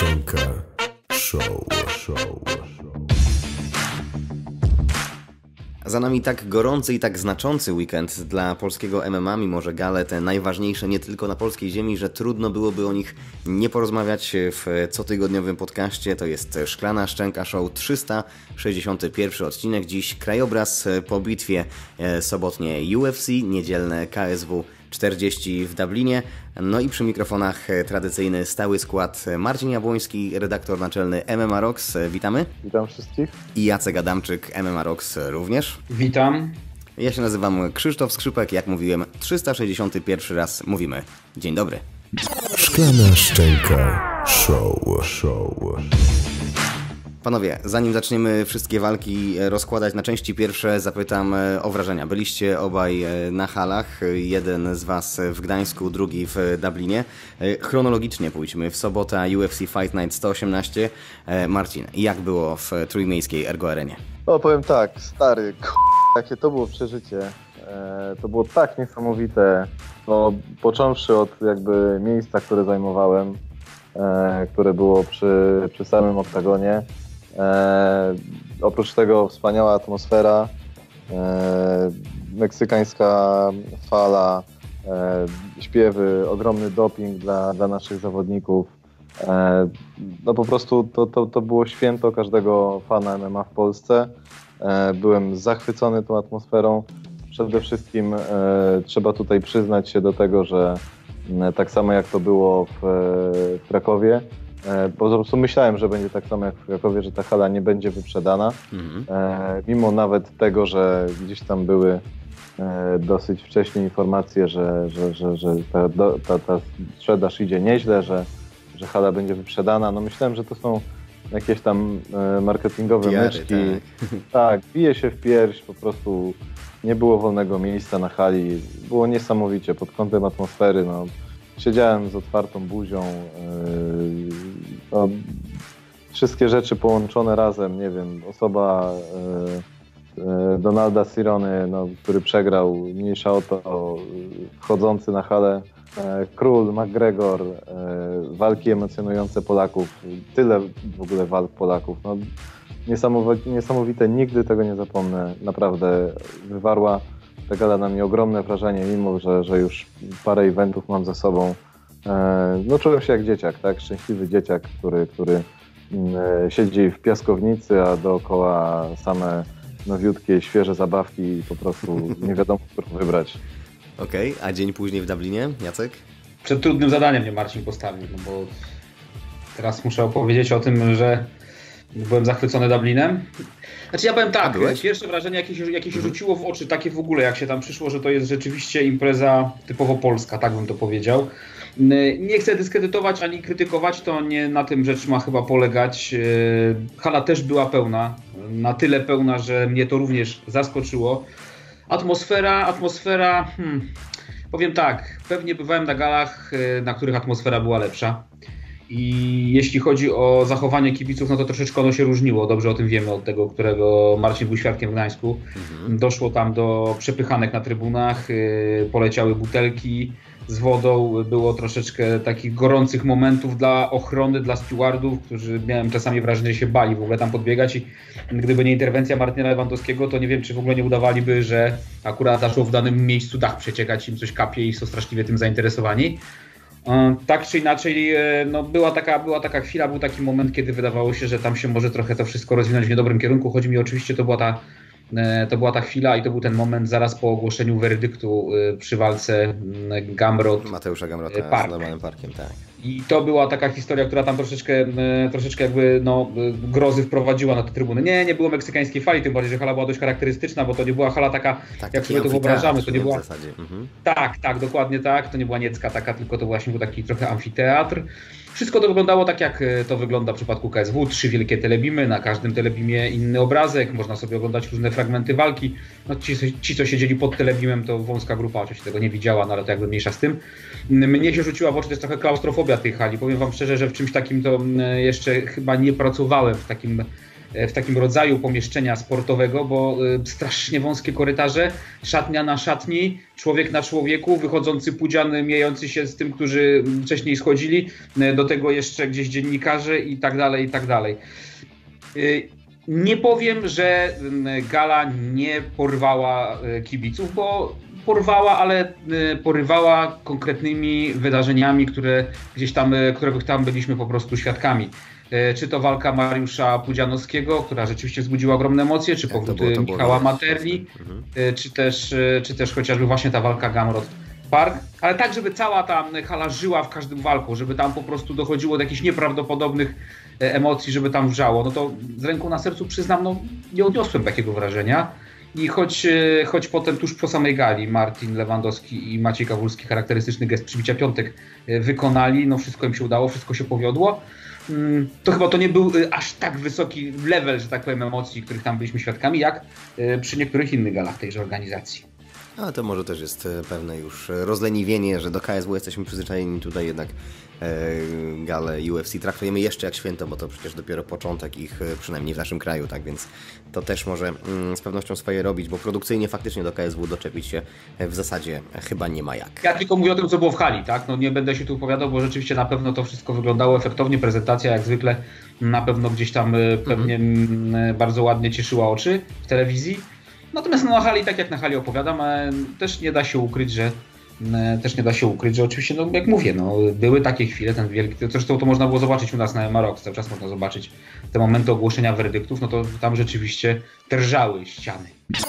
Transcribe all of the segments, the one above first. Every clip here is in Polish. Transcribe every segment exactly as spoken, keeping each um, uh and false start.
Szczęka Show, show, show. Za nami tak gorący i tak znaczący weekend dla polskiego M M A, mimo że gale te najważniejsze nie tylko na polskiej ziemi, że trudno byłoby o nich nie porozmawiać w cotygodniowym podcaście. To jest Szklana Szczęka Show, trzysta sześćdziesiąty pierwszy odcinek. Dziś krajobraz po bitwie sobotnie U F C, niedzielne K S W czterdzieści w Dublinie. No i przy mikrofonach tradycyjny stały skład: Marcin Jabłoński, redaktor naczelny M M A Rocks. Witamy. Witam wszystkich. I Jacek Adamczyk, M M A Rocks również. Witam. Ja się nazywam Krzysztof Skrzypek. Jak mówiłem, trzysta sześćdziesiąty pierwszy raz mówimy dzień dobry. Szklana Szczęka Show, show. Panowie, zanim zaczniemy wszystkie walki rozkładać na części pierwsze, zapytam o wrażenia. Byliście obaj na halach, jeden z was w Gdańsku, drugi w Dublinie. Chronologicznie pójdźmy. W sobotę U F C Fight Night sto osiemnaście. Marcin, jak było w trójmiejskiej Ergo Arenie? No powiem tak, stary, k***, jakie to było przeżycie. E, to było tak niesamowite. No, począwszy od jakby miejsca, które zajmowałem, e, które było przy, przy samym oktagonie. E, oprócz tego wspaniała atmosfera, e, meksykańska fala, e, śpiewy, ogromny doping dla, dla naszych zawodników. E, no po prostu to, to, to było święto każdego fana M M A w Polsce. E, byłem zachwycony tą atmosferą. Przede wszystkim e, trzeba tutaj przyznać się do tego, że e, tak samo jak to było w, w Krakowie, E, bo po prostu myślałem, że będzie tak samo jak w Krakowie, że ta hala nie będzie wyprzedana. Mhm. E, mimo nawet tego, że gdzieś tam były e, dosyć wcześnie informacje, że, że, że, że ta, do, ta, ta sprzedaż idzie nieźle, że, że hala będzie wyprzedana. No myślałem, że to są jakieś tam e, marketingowe Diary, myczki. Tak. tak, bije się w pierś, po prostu nie było wolnego miejsca na hali. Było niesamowicie pod kątem atmosfery. No. Siedziałem z otwartą buzią, yy, no, wszystkie rzeczy połączone razem, nie wiem, osoba yy, yy, Donalda Cerrone, no, który przegrał, mniejsza o to, yy, wchodzący na halę yy, król, McGregor, yy, walki emocjonujące Polaków, tyle w ogóle walk Polaków, no, niesamowite, niesamowite, nigdy tego nie zapomnę, naprawdę wywarła ta gala na mnie ogromne wrażenie, mimo że, że już parę eventów mam za sobą. E, no czułem się jak dzieciak, tak? Szczęśliwy dzieciak, który, który e, siedzi w piaskownicy, a dookoła same nowiutkie, świeże zabawki i po prostu nie wiadomo, którą wybrać. Okej, okay, a dzień później w Dublinie, Jacek? Przed trudnym zadaniem mnie Marcin postawił, no bo teraz muszę opowiedzieć o tym, że byłem zachwycony Dublinem. Znaczy ja powiem tak, pierwsze wrażenie jakie się, jakie się mhm. rzuciło w oczy, takie w ogóle jak się tam przyszło, że to jest rzeczywiście impreza typowo polska, tak bym to powiedział. Nie chcę dyskredytować ani krytykować, to nie na tym rzecz ma chyba polegać. Hala też była pełna, na tyle pełna, że mnie to również zaskoczyło. Atmosfera, atmosfera, hmm, powiem tak, pewnie bywałem na galach, na których atmosfera była lepsza. I jeśli chodzi o zachowanie kibiców, no to troszeczkę ono się różniło. Dobrze o tym wiemy od tego, którego Marcin był świadkiem w Gdańsku. Mhm. Doszło tam do przepychanek na trybunach, yy, poleciały butelki z wodą. Było troszeczkę takich gorących momentów dla ochrony, dla stewardów, którzy miałem czasami wrażenie, że się bali w ogóle tam podbiegać. I gdyby nie interwencja Martina Lewandowskiego, to nie wiem, czy w ogóle nie udawaliby, że akurat zaczął w danym miejscu dach przeciekać, im coś kapie i są straszliwie tym zainteresowani. Tak czy inaczej, no była, taka, była taka chwila, był taki moment, kiedy wydawało się, że tam się może trochę to wszystko rozwinąć w niedobrym kierunku. Chodzi mi oczywiście, to była ta, to była ta chwila i to był ten moment zaraz po ogłoszeniu werdyktu przy walce Gamrot Mateusza Gamrota Park. Z normalnym Parkiem, tak. I to była taka historia, która tam troszeczkę, troszeczkę jakby no, grozy wprowadziła na te trybuny. Nie, nie było meksykańskiej fali, tym bardziej, że hala była dość charakterystyczna, bo to nie była hala taka, tak, jak sobie to wyobrażamy. To nie była... mhm. Tak, tak, dokładnie tak. To nie była niecka taka, tylko to właśnie był taki trochę amfiteatr. Wszystko to wyglądało tak, jak to wygląda w przypadku K S W. Trzy wielkie telebimy, na każdym telebimie inny obrazek, można sobie oglądać różne fragmenty walki. No, ci, ci, co siedzieli pod telebimem, to wąska grupa oczywiście tego nie widziała, no ale to jakby mniejsza z tym. Mnie się rzuciła w oczy też trochę klaustrofobia tej hali. Powiem wam szczerze, że w czymś takim to jeszcze chyba nie pracowałem, w takim w takim rodzaju pomieszczenia sportowego, bo strasznie wąskie korytarze, szatnia na szatni, człowiek na człowieku, wychodzący pudzian, mijający się z tym, którzy wcześniej schodzili, do tego jeszcze gdzieś dziennikarze i tak dalej, i tak dalej. Nie powiem, że gala nie porwała kibiców, bo porwała, ale porywała konkretnymi wydarzeniami, które gdzieś tam, którego tam byliśmy po prostu świadkami. Czy to walka Mariusza Pudzianowskiego, która rzeczywiście wzbudziła ogromne emocje, czy powróty Michała Materli, mhm. czy, też, czy też chociażby właśnie ta walka Gamrot Park, ale tak, żeby cała ta hala żyła w każdym walku, żeby tam po prostu dochodziło do jakichś nieprawdopodobnych emocji, żeby tam wrzało, no to z ręką na sercu przyznam, no nie odniosłem takiego wrażenia. I choć, choć potem tuż po samej gali Martin Lewandowski i Maciej Kawulski charakterystyczny gest przybicia piątek wykonali, no wszystko im się udało, wszystko się powiodło, to chyba to nie był aż tak wysoki level, że tak powiem, emocji, których tam byliśmy świadkami, jak przy niektórych innych galach tejże organizacji. Ale to może też jest pewne już rozleniwienie, że do K S W jesteśmy przyzwyczajeni, tutaj jednak e, gale U F C traktujemy jeszcze jak święto, bo to przecież dopiero początek ich, przynajmniej w naszym kraju, tak więc to też może mm, z pewnością swoje robić, bo produkcyjnie faktycznie do K S W doczepić się w zasadzie chyba nie ma jak. Ja tylko mówię o tym, co było w hali, tak? No nie będę się tu opowiadał, bo rzeczywiście na pewno to wszystko wyglądało efektownie, prezentacja jak zwykle na pewno gdzieś tam pewnie mm. bardzo ładnie cieszyła oczy w telewizji. Natomiast no, na hali, tak jak na hali opowiadam, też nie da się ukryć, że też nie da się ukryć, że oczywiście, no jak mówię, no, były takie chwile, ten wielki, zresztą to można było zobaczyć u nas na M M A Rocks, cały czas można zobaczyć te momenty ogłoszenia werdyktów, no to tam rzeczywiście drżały ściany.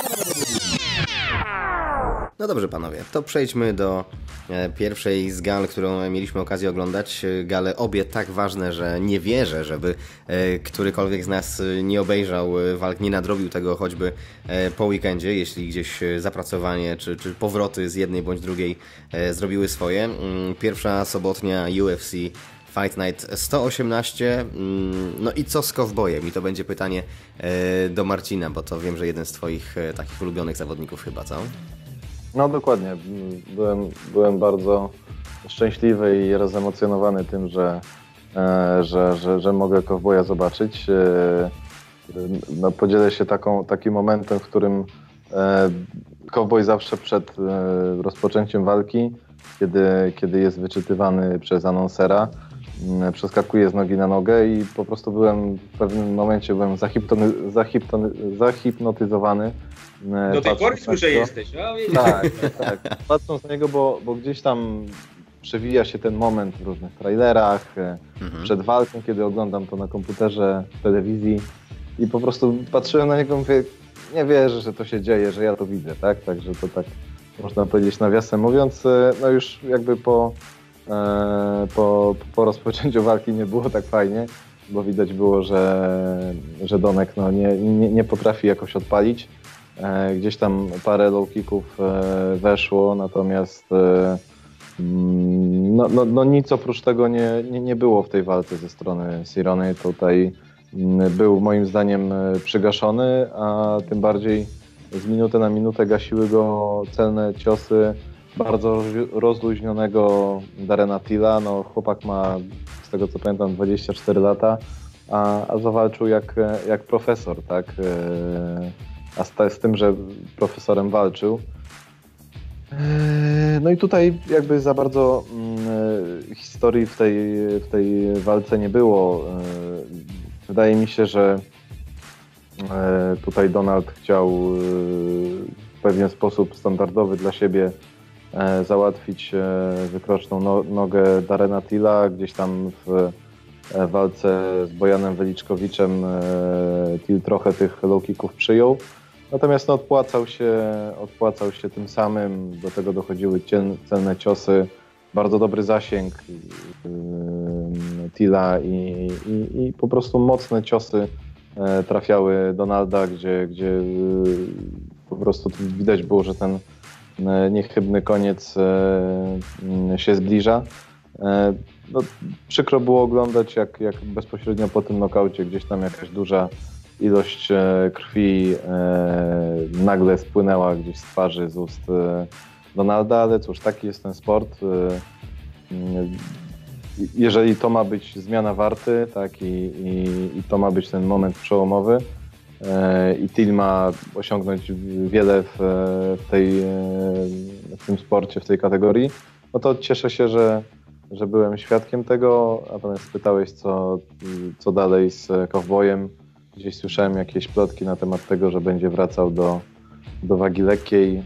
No dobrze panowie, to przejdźmy do pierwszej z gal, którą mieliśmy okazję oglądać. Gale obie tak ważne, że nie wierzę, żeby którykolwiek z nas nie obejrzał walk, nie nadrobił tego choćby po weekendzie, jeśli gdzieś zapracowanie czy, czy powroty z jednej bądź drugiej zrobiły swoje. Pierwsza sobotnia U F C Fight Night sto osiemnaście. No i co z kowbojem? I to będzie pytanie do Marcina, bo to wiem, że jeden z twoich takich ulubionych zawodników chyba, co? No dokładnie. Byłem, byłem bardzo szczęśliwy i rozemocjonowany tym, że, że, że, że mogę kowboja zobaczyć. No, podzielę się taką, takim momentem, w którym kowboj zawsze przed rozpoczęciem walki, kiedy, kiedy jest wyczytywany przez anonsera, przeskakuje z nogi na nogę i po prostu byłem w pewnym momencie byłem zahiptony, zahiptony, zahipnotyzowany. Do tej pory słyszę jesteś. A, tak, tak. Patrząc na niego, bo, bo gdzieś tam przewija się ten moment w różnych trailerach, mhm. przed walką, kiedy oglądam to na komputerze, w telewizji i po prostu patrzyłem na niego i mówię, nie wierzę, że to się dzieje, że ja to widzę, tak? Także to tak można powiedzieć nawiasem mówiąc, no już jakby po, po, po rozpoczęciu walki nie było tak fajnie, bo widać było, że, że Donek no, nie, nie, nie potrafi jakoś odpalić. Gdzieś tam parę low kicków weszło, natomiast no, no, no nic oprócz tego nie, nie, nie było w tej walce ze strony Cerrone. Tutaj był moim zdaniem przygaszony, a tym bardziej z minuty na minutę gasiły go celne ciosy bardzo rozluźnionego Darrena Tilla. No, chłopak ma, z tego co pamiętam, dwadzieścia cztery lata, a, a zawalczył jak, jak profesor, tak? A z, z tym, że profesorem walczył. No i tutaj jakby za bardzo mm, historii w tej, w tej walce nie było. Wydaje mi się, że tutaj Donald chciał w pewien sposób standardowy dla siebie załatwić wykroczną no, nogę Darrena Tilla. Gdzieś tam w walce z Bojanem Weliczkowiczem Till trochę tych low kicków przyjął. Natomiast no, odpłacał się, odpłacał się tym samym, do tego dochodziły celne ciosy, bardzo dobry zasięg yy, Tilla i, i, i po prostu mocne ciosy e, trafiały Donalda, gdzie, gdzie yy, po prostu widać było, że ten e, niechybny koniec e, się zbliża. E, no, przykro było oglądać, jak, jak bezpośrednio po tym nokaucie gdzieś tam jakaś duża ilość krwi e, nagle spłynęła gdzieś z twarzy, z ust e, Donalda, ale cóż, taki jest ten sport. E, jeżeli to ma być zmiana warty, tak, i, i, i to ma być ten moment przełomowy e, i Till ma osiągnąć wiele w, w, tej, w tym sporcie, w tej kategorii, no to cieszę się, że, że byłem świadkiem tego. Natomiast pytałeś, co, co dalej z Cowboyem. Gdzieś słyszałem jakieś plotki na temat tego, że będzie wracał do, do wagi lekkiej.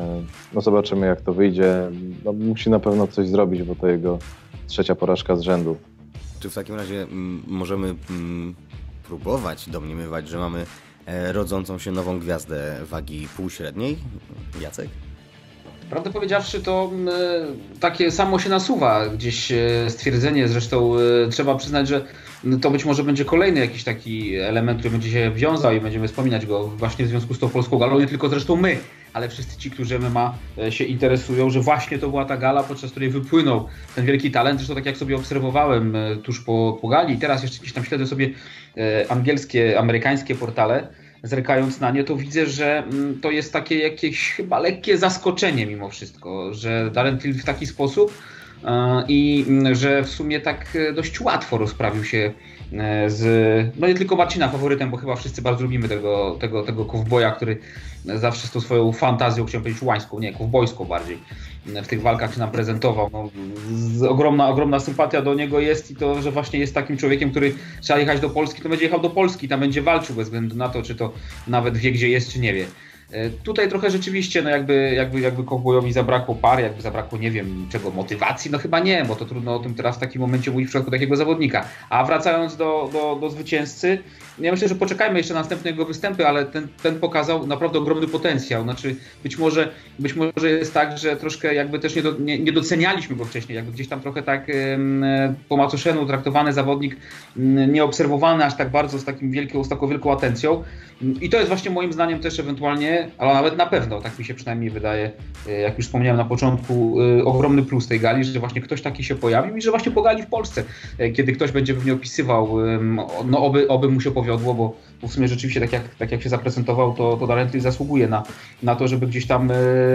No zobaczymy, jak to wyjdzie. No, musi na pewno coś zrobić, bo to jego trzecia porażka z rzędu. Czy w takim razie m, możemy m, próbować domniemywać, że mamy e, rodzącą się nową gwiazdę wagi półśredniej? Jacek? Prawdę powiedziawszy, to y, takie samo się nasuwa gdzieś y, stwierdzenie, zresztą y, trzeba przyznać, że to być może będzie kolejny jakiś taki element, który będzie się wiązał i będziemy wspominać go właśnie w związku z tą polską galą, nie tylko zresztą my, ale wszyscy ci, którzy M M A się interesują, że właśnie to była ta gala, podczas której wypłynął ten wielki talent. Zresztą tak jak sobie obserwowałem tuż po, po gali i teraz jeszcze gdzieś tam śledzę sobie y, angielskie, amerykańskie portale, zerkając na nie, to widzę, że to jest takie jakieś chyba lekkie zaskoczenie mimo wszystko, że Darren Till w taki sposób yy, i że w sumie tak dość łatwo rozprawił się z, no nie tylko Marcina faworytem, bo chyba wszyscy bardzo lubimy tego, tego, tego kowboja, który zawsze z tą swoją fantazją, chciałem powiedzieć łańską, nie, kowbojską bardziej, w tych walkach się nam prezentował. No, z, ogromna, ogromna sympatia do niego jest i to, że właśnie jest takim człowiekiem, który trzeba jechać do Polski, to będzie jechał do Polski, tam będzie walczył bez względu na to, czy to nawet wie, gdzie jest, czy nie wie. Tutaj trochę rzeczywiście, no jakby, jakby, jakby Cowboyowi zabrakło pary, jakby zabrakło, nie wiem czego, motywacji, no chyba nie, bo to trudno o tym teraz w takim momencie mówić w przypadku takiego zawodnika. A wracając do, do, do zwycięzcy, ja myślę, że poczekajmy jeszcze na następne jego występy, ale ten, ten pokazał naprawdę ogromny potencjał. Znaczy być może, być może jest tak, że troszkę jakby też nie, do, nie, nie docenialiśmy go wcześniej, jakby gdzieś tam trochę tak e, po macoszemu traktowany zawodnik, m, nieobserwowany aż tak bardzo z, takim wielką, z taką wielką atencją. I to jest właśnie moim zdaniem też ewentualnie, ale nawet na pewno, tak mi się przynajmniej wydaje, jak już wspomniałem na początku, ogromny plus tej gali, że właśnie ktoś taki się pojawił i że właśnie po gali w Polsce, kiedy ktoś będzie pewnie opisywał, no oby, oby mu się powiodło, bo w sumie rzeczywiście tak jak, tak jak się zaprezentował, to, to Darren Till zasługuje na, na to, żeby gdzieś tam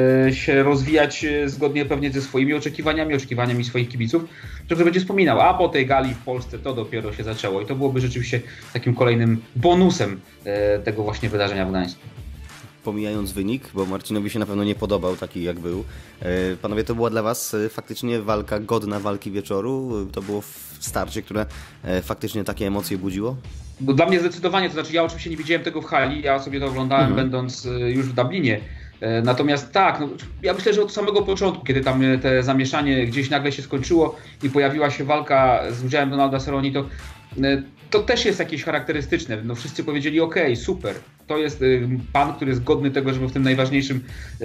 się rozwijać zgodnie pewnie ze swoimi oczekiwaniami, oczekiwaniami swoich kibiców, że ktoś będzie wspominał, a po tej gali w Polsce to dopiero się zaczęło i to byłoby rzeczywiście takim kolejnym bonusem tego właśnie wydarzenia w Gdańsku. Pomijając wynik, bo Marcinowi się na pewno nie podobał taki jak był. Panowie, to była dla was faktycznie walka godna walki wieczoru? To było starcie, które faktycznie takie emocje budziło? No, dla mnie zdecydowanie, to znaczy ja oczywiście nie widziałem tego w hali, ja sobie to oglądałem mhm. będąc już w Dublinie. Natomiast tak, no, ja myślę, że od samego początku, kiedy tam te zamieszanie gdzieś nagle się skończyło i pojawiła się walka z udziałem Donalda Cerrone, to to też jest jakieś charakterystyczne. No wszyscy powiedzieli, okej, okay, super, to jest y, pan, który jest godny tego, żeby w tym najważniejszym,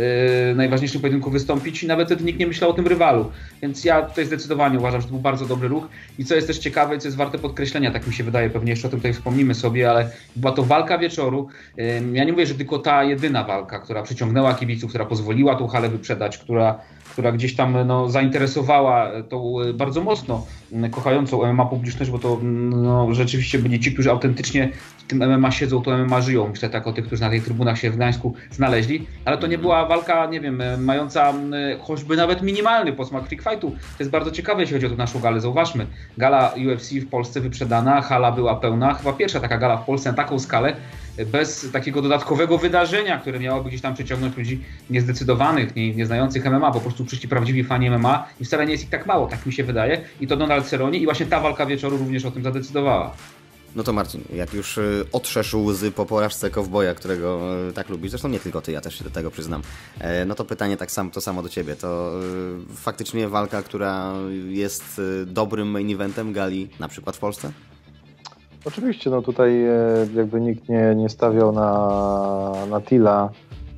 y, najważniejszym pojedynku wystąpić i nawet wtedy nikt nie myślał o tym rywalu. Więc ja tutaj zdecydowanie uważam, że to był bardzo dobry ruch i co jest też ciekawe i co jest warte podkreślenia, tak mi się wydaje, pewnie jeszcze o tym tutaj wspomnimy sobie, ale była to walka wieczoru. Y, ja nie mówię, że tylko ta jedyna walka, która przyciągnęła kibiców, która pozwoliła tą halę wyprzedać, która która gdzieś tam no, zainteresowała tą bardzo mocno kochającą M M A publiczność, bo to no, rzeczywiście byli ci, którzy autentycznie w tym M M A siedzą, to M M A żyją. Myślę tak o tych, którzy na tych trybunach się w Gdańsku znaleźli, ale to nie była walka, nie wiem, mająca choćby nawet minimalny posmak freak fightu. To jest bardzo ciekawe, jeśli chodzi o tę naszą galę. Zauważmy, gala U F C w Polsce wyprzedana, hala była pełna, chyba pierwsza taka gala w Polsce na taką skalę, bez takiego dodatkowego wydarzenia, które miałoby gdzieś tam przyciągnąć ludzi niezdecydowanych, nie, nieznających M M A, po prostu przyszli prawdziwi fani M M A i wcale nie jest ich tak mało, tak mi się wydaje. I to Donald Cerrone i właśnie ta walka wieczoru również o tym zadecydowała. No to Marcin, jak już otrzesz łzy po porażce Cowboya, którego tak lubisz, zresztą nie tylko ty, ja też się do tego przyznam, no to pytanie tak samo, to samo do ciebie, to faktycznie walka, która jest dobrym main eventem gali na przykład w Polsce? Oczywiście, no tutaj jakby nikt nie, nie stawiał na, na Tilla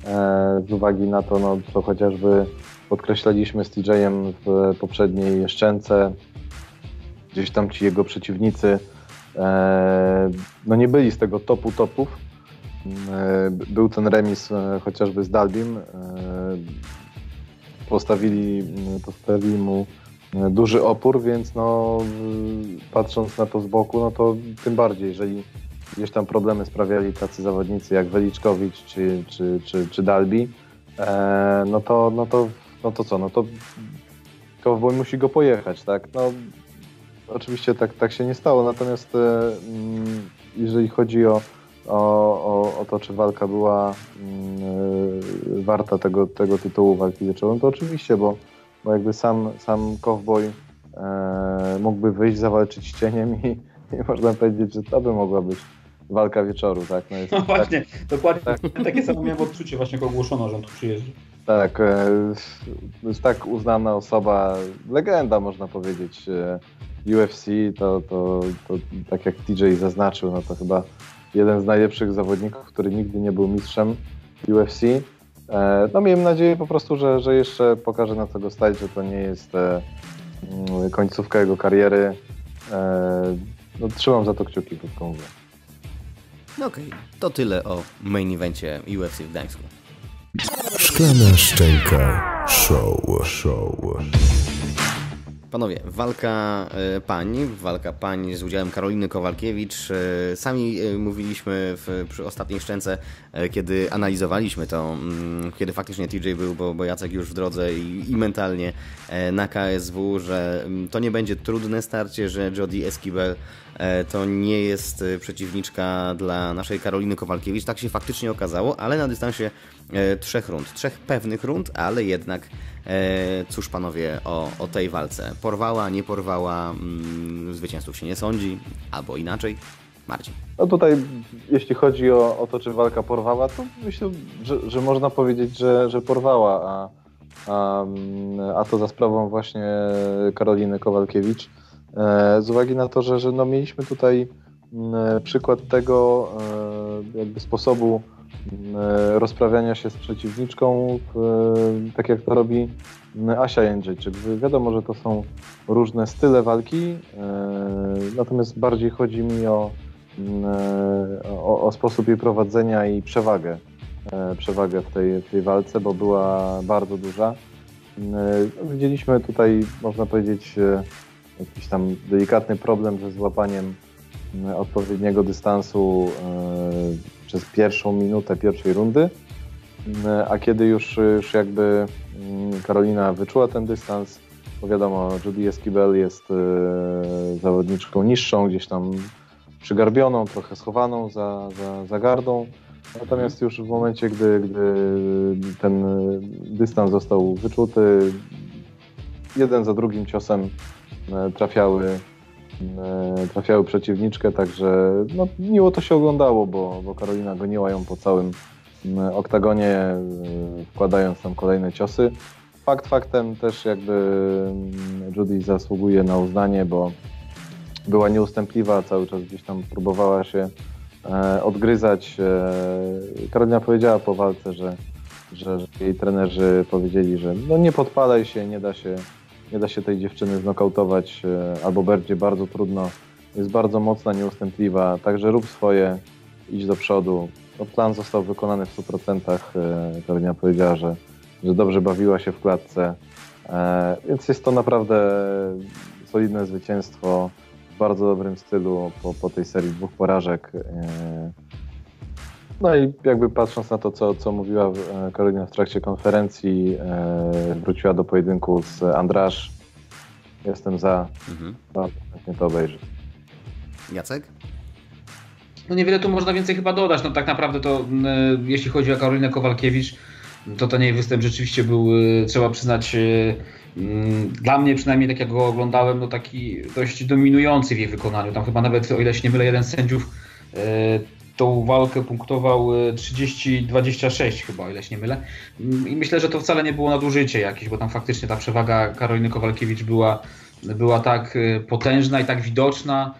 z uwagi na to, no, co chociażby podkreślaliśmy z T J-em w poprzedniej szczęce, gdzieś tam ci jego przeciwnicy no nie byli z tego topu topów. Był ten remis chociażby z Dalbim, postawili, postawili mu duży opór, więc no, patrząc na to z boku, no to tym bardziej, jeżeli gdzieś tam problemy sprawiali tacy zawodnicy jak Weliczkowicz czy, czy, czy, czy Dalby, e, no, to, no, to, no to co, no to Cowboy musi go pojechać, tak? No, oczywiście tak, tak się nie stało, natomiast mm, jeżeli chodzi o, o, o, o to, czy walka była mm, warta tego, tego tytułu walki wieczoru, to oczywiście, bo, bo jakby sam, sam Cowboy e, mógłby wyjść, zawalczyć cieniem i, i można powiedzieć, że to by mogła być walka wieczoru, tak? No, jest, no właśnie, tak, dokładnie tak. Takie samo miałem odczucie właśnie, jak ogłoszono, że on tu przyjeżdża. Tak, e, jest tak uznana osoba, legenda można powiedzieć, e, U F C, to, to, to tak jak T J zaznaczył, no to chyba jeden z najlepszych zawodników, który nigdy nie był mistrzem U F C. E, no miejmy nadzieję po prostu, że, że jeszcze pokaże, na co go stać, że to nie jest e, końcówka jego kariery. E, no, trzymam za to kciuki, krótko mówię. No okej, okay. To tyle o main evencie U F C w Gdańsku. Szklana szczęka show, show. Panowie, walka y, pań, walka pań z udziałem Karoliny Kowalkiewicz. Y, sami y, mówiliśmy w, przy ostatniej szczęce, y, kiedy analizowaliśmy to, y, kiedy faktycznie T J był, bo, bo Jacek już w drodze i, i mentalnie y, na K S W, że y, to nie będzie trudne starcie, że Jodie Esquibel y, to nie jest y, przeciwniczka dla naszej Karoliny Kowalkiewicz. Tak się faktycznie okazało, ale na dystansie y, trzech rund, trzech pewnych rund, ale jednak E, cóż panowie o, o tej walce? Porwała, nie porwała, mm, zwycięzców się nie sądzi, albo inaczej. Marcin. No tutaj, jeśli chodzi o, o to, czy walka porwała, to myślę, że, że można powiedzieć, że, że porwała, a, a, a to za sprawą właśnie Karoliny Kowalkiewicz. E, z uwagi na to, że, że no mieliśmy tutaj e, przykład tego e, jakby sposobu rozprawiania się z przeciwniczką, tak jak to robi Asia Jędrzejczyk. Wiadomo, że to są różne style walki, natomiast bardziej chodzi mi o, o, o sposób jej prowadzenia i przewagę, przewagę w tej, w tej walce, bo była bardzo duża. Widzieliśmy tutaj, można powiedzieć, jakiś tam delikatny problem ze złapaniem odpowiedniego dystansu przez pierwszą minutę pierwszej rundy, a kiedy już, już jakby Karolina wyczuła ten dystans, bo wiadomo, Jodie Esquibel jest zawodniczką niższą, gdzieś tam przygarbioną, trochę schowaną za, za, za gardą, natomiast już w momencie, gdy, gdy ten dystans został wyczuty, jeden za drugim ciosem trafiały trafiały przeciwniczkę, także no, miło to się oglądało, bo, bo Karolina goniła ją po całym oktagonie, wkładając tam kolejne ciosy. Fakt faktem też jakby Jodie zasługuje na uznanie, bo była nieustępliwa, cały czas gdzieś tam próbowała się e, odgryzać. E, Karolina powiedziała po walce, że, że, że jej trenerzy powiedzieli, że no nie podpalaj się, nie da się Nie da się tej dziewczyny znokautować, albo będzie bardzo trudno. Jest bardzo mocna, nieustępliwa, także rób swoje, idź do przodu. No, plan został wykonany w stu procentach. Karolina powiedziała, że, że dobrze bawiła się w klatce, e, więc jest to naprawdę solidne zwycięstwo w bardzo dobrym stylu po, po tej serii dwóch porażek. E, No i jakby patrząc na to, co, co mówiła Karolina w trakcie konferencji, e, wróciła do pojedynku z Andrasz. Jestem za, mhm. bardzo chętnie to obejrzę. Jacek? No niewiele tu można więcej chyba dodać. No tak naprawdę to e, jeśli chodzi o Karolinę Kowalkiewicz, to ten jej występ rzeczywiście był, e, trzeba przyznać, e, m, dla mnie przynajmniej, tak jak go oglądałem, no taki dość dominujący w jej wykonaniu. Tam chyba nawet, o ile się nie mylę, jeden z sędziów e, tą walkę punktował trzydzieści dwadzieścia sześć chyba, o ile się nie mylę. I myślę, że to wcale nie było nadużycie jakieś, bo tam faktycznie ta przewaga Karoliny Kowalkiewicz była, była tak potężna i tak widoczna.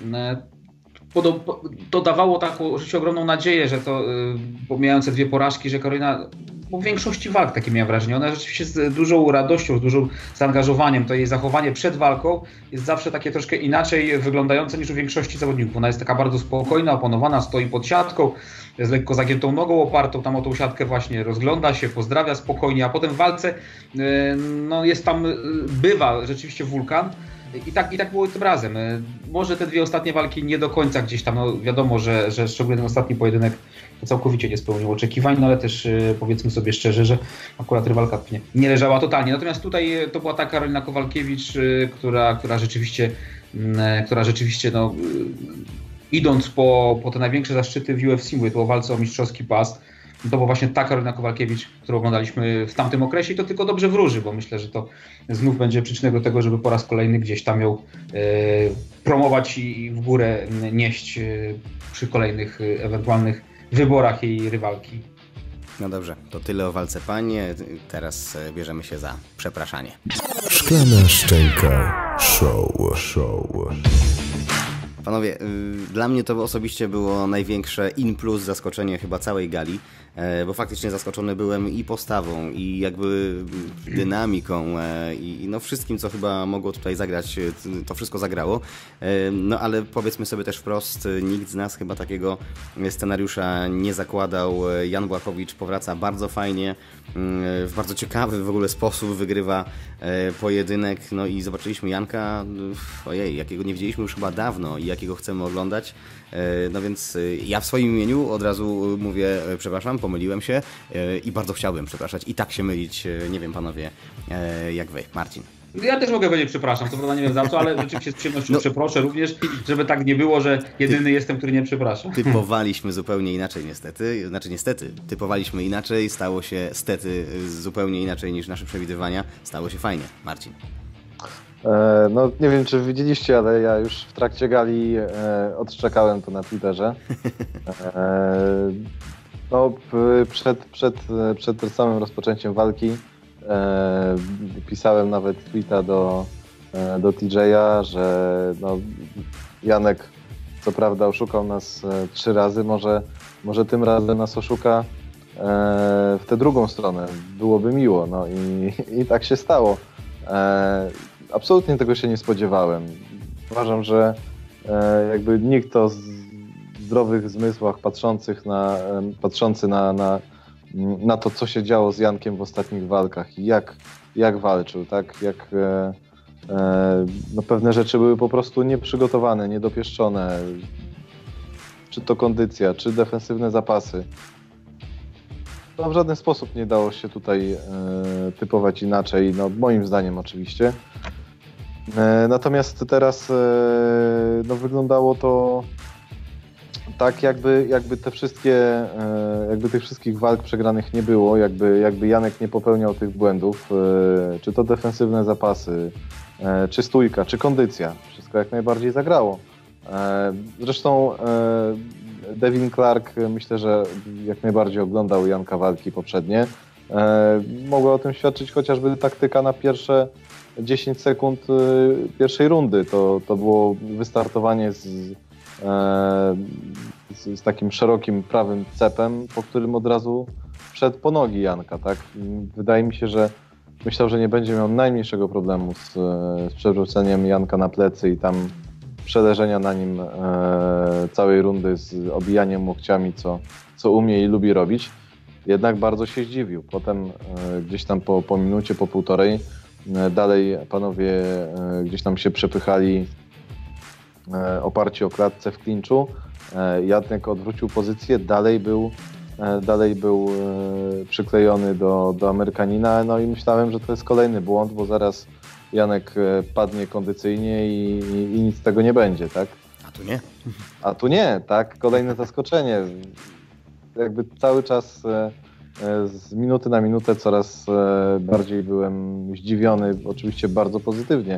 To dawało taką rzeczywiście ogromną nadzieję, że to, pomijając dwie porażki, że Karolina, bo w większości walk takie miałem wrażenie, ona rzeczywiście z dużą radością, z dużym zaangażowaniem, to jej zachowanie przed walką jest zawsze takie troszkę inaczej wyglądające niż u większości zawodników. Ona jest taka bardzo spokojna, oponowana, stoi pod siatką, z lekko zagiętą nogą opartą, tam o tą siatkę właśnie rozgląda się, pozdrawia spokojnie, a potem w walce no jest tam, bywa rzeczywiście wulkan. I tak, I tak było tym razem. Może te dwie ostatnie walki nie do końca gdzieś tam, no wiadomo, że, że szczególnie ten ostatni pojedynek całkowicie nie spełnił oczekiwań, no ale też powiedzmy sobie szczerze, że akurat rywalka nie, nie leżała totalnie. Natomiast tutaj to była ta Karolina Kowalkiewicz, która, która rzeczywiście która rzeczywiście no, idąc po, po te największe zaszczyty w U F C, mówię tu o walce o mistrzowski pas, to była właśnie ta Karolina Kowalkiewicz, którą oglądaliśmy w tamtym okresie i to tylko dobrze wróży, bo myślę, że to znów będzie przyczyną do tego, żeby po raz kolejny gdzieś tam ją e, promować i w górę nieść e, przy kolejnych e, ewentualnych wyborach jej rywalki. No dobrze, to tyle o walce pań. Teraz bierzemy się za przepraszanie. Szklana szczęka show, show. Panowie, dla mnie to osobiście było największe in plus zaskoczenie chyba całej gali, bo faktycznie zaskoczony byłem i postawą, i jakby dynamiką, i no wszystkim, co chyba mogło tutaj zagrać, to wszystko zagrało. No ale powiedzmy sobie też wprost, nikt z nas chyba takiego scenariusza nie zakładał. Jan Błachowicz powraca bardzo fajnie, w bardzo ciekawy w ogóle sposób wygrywa pojedynek, no i zobaczyliśmy Janka, ojej, jakiego nie widzieliśmy już chyba dawno i jakiego chcemy oglądać. No więc ja w swoim imieniu od razu mówię, przepraszam, pomyliłem się i bardzo chciałbym przepraszać i tak się mylić, nie wiem panowie, jak wy. Marcin. Ja też mogę powiedzieć przepraszam, to prawda nie wiem za co, ale rzeczywiście z przyjemnością no. przeproszę również, żeby tak nie było, że jedyny Ty, jestem, który nie przeprasza. Typowaliśmy zupełnie inaczej niestety, znaczy niestety, typowaliśmy inaczej, stało się stety zupełnie inaczej niż nasze przewidywania, stało się fajnie. Marcin. No nie wiem, czy widzieliście, ale ja już w trakcie gali e, odszczekałem to na Twitterze. E, no, przed, przed, przed samym rozpoczęciem walki e, pisałem nawet tweeta do, e, do T J a, że no, Janek co prawda oszukał nas e, trzy razy, może, może tym razem nas oszuka e, w tę drugą stronę. Byłoby miło, no i, i tak się stało. E, Absolutnie tego się nie spodziewałem. Uważam, że e, jakby nikt o zdrowych zmysłach patrzących na, e, patrzący na, na, na to, co się działo z Jankiem w ostatnich walkach i jak, jak walczył, tak? Jak e, e, no pewne rzeczy były po prostu nieprzygotowane, niedopieszczone. Czy to kondycja, czy defensywne zapasy. No, w żaden sposób nie dało się tutaj e, typować inaczej, no moim zdaniem oczywiście. E, natomiast teraz e, no, wyglądało to tak, jakby, jakby te wszystkie, e, jakby tych wszystkich walk przegranych nie było, jakby, jakby Janek nie popełniał tych błędów, e, czy to defensywne zapasy, e, czy stójka, czy kondycja. Wszystko jak najbardziej zagrało. E, zresztą e, Devin Clark myślę, że jak najbardziej oglądał Janka walki poprzednie. E, mogła o tym świadczyć chociażby taktyka na pierwsze dziesięć sekund e, pierwszej rundy. To, to było wystartowanie z, e, z, z takim szerokim prawym cepem, po którym od razu wszedł po nogi Janka. Tak? Wydaje mi się, że myślał, że nie będzie miał najmniejszego problemu z, z przewróceniem Janka na plecy i tam przeleżenia na nim e, całej rundy z obijaniem łokciami, co, co umie i lubi robić. Jednak bardzo się zdziwił. Potem e, gdzieś tam po, po minucie, po półtorej e, dalej panowie e, gdzieś tam się przepychali e, oparci o klatce w klinczu. E, Janek odwrócił pozycję, dalej był, e, dalej był e, przyklejony do, do Amerykanina. No i myślałem, że to jest kolejny błąd, bo zaraz Janek padnie kondycyjnie i, i, i nic z tego nie będzie, tak? A tu nie? A tu nie, tak? Kolejne zaskoczenie. Jakby cały czas z minuty na minutę coraz bardziej byłem zdziwiony, oczywiście bardzo pozytywnie.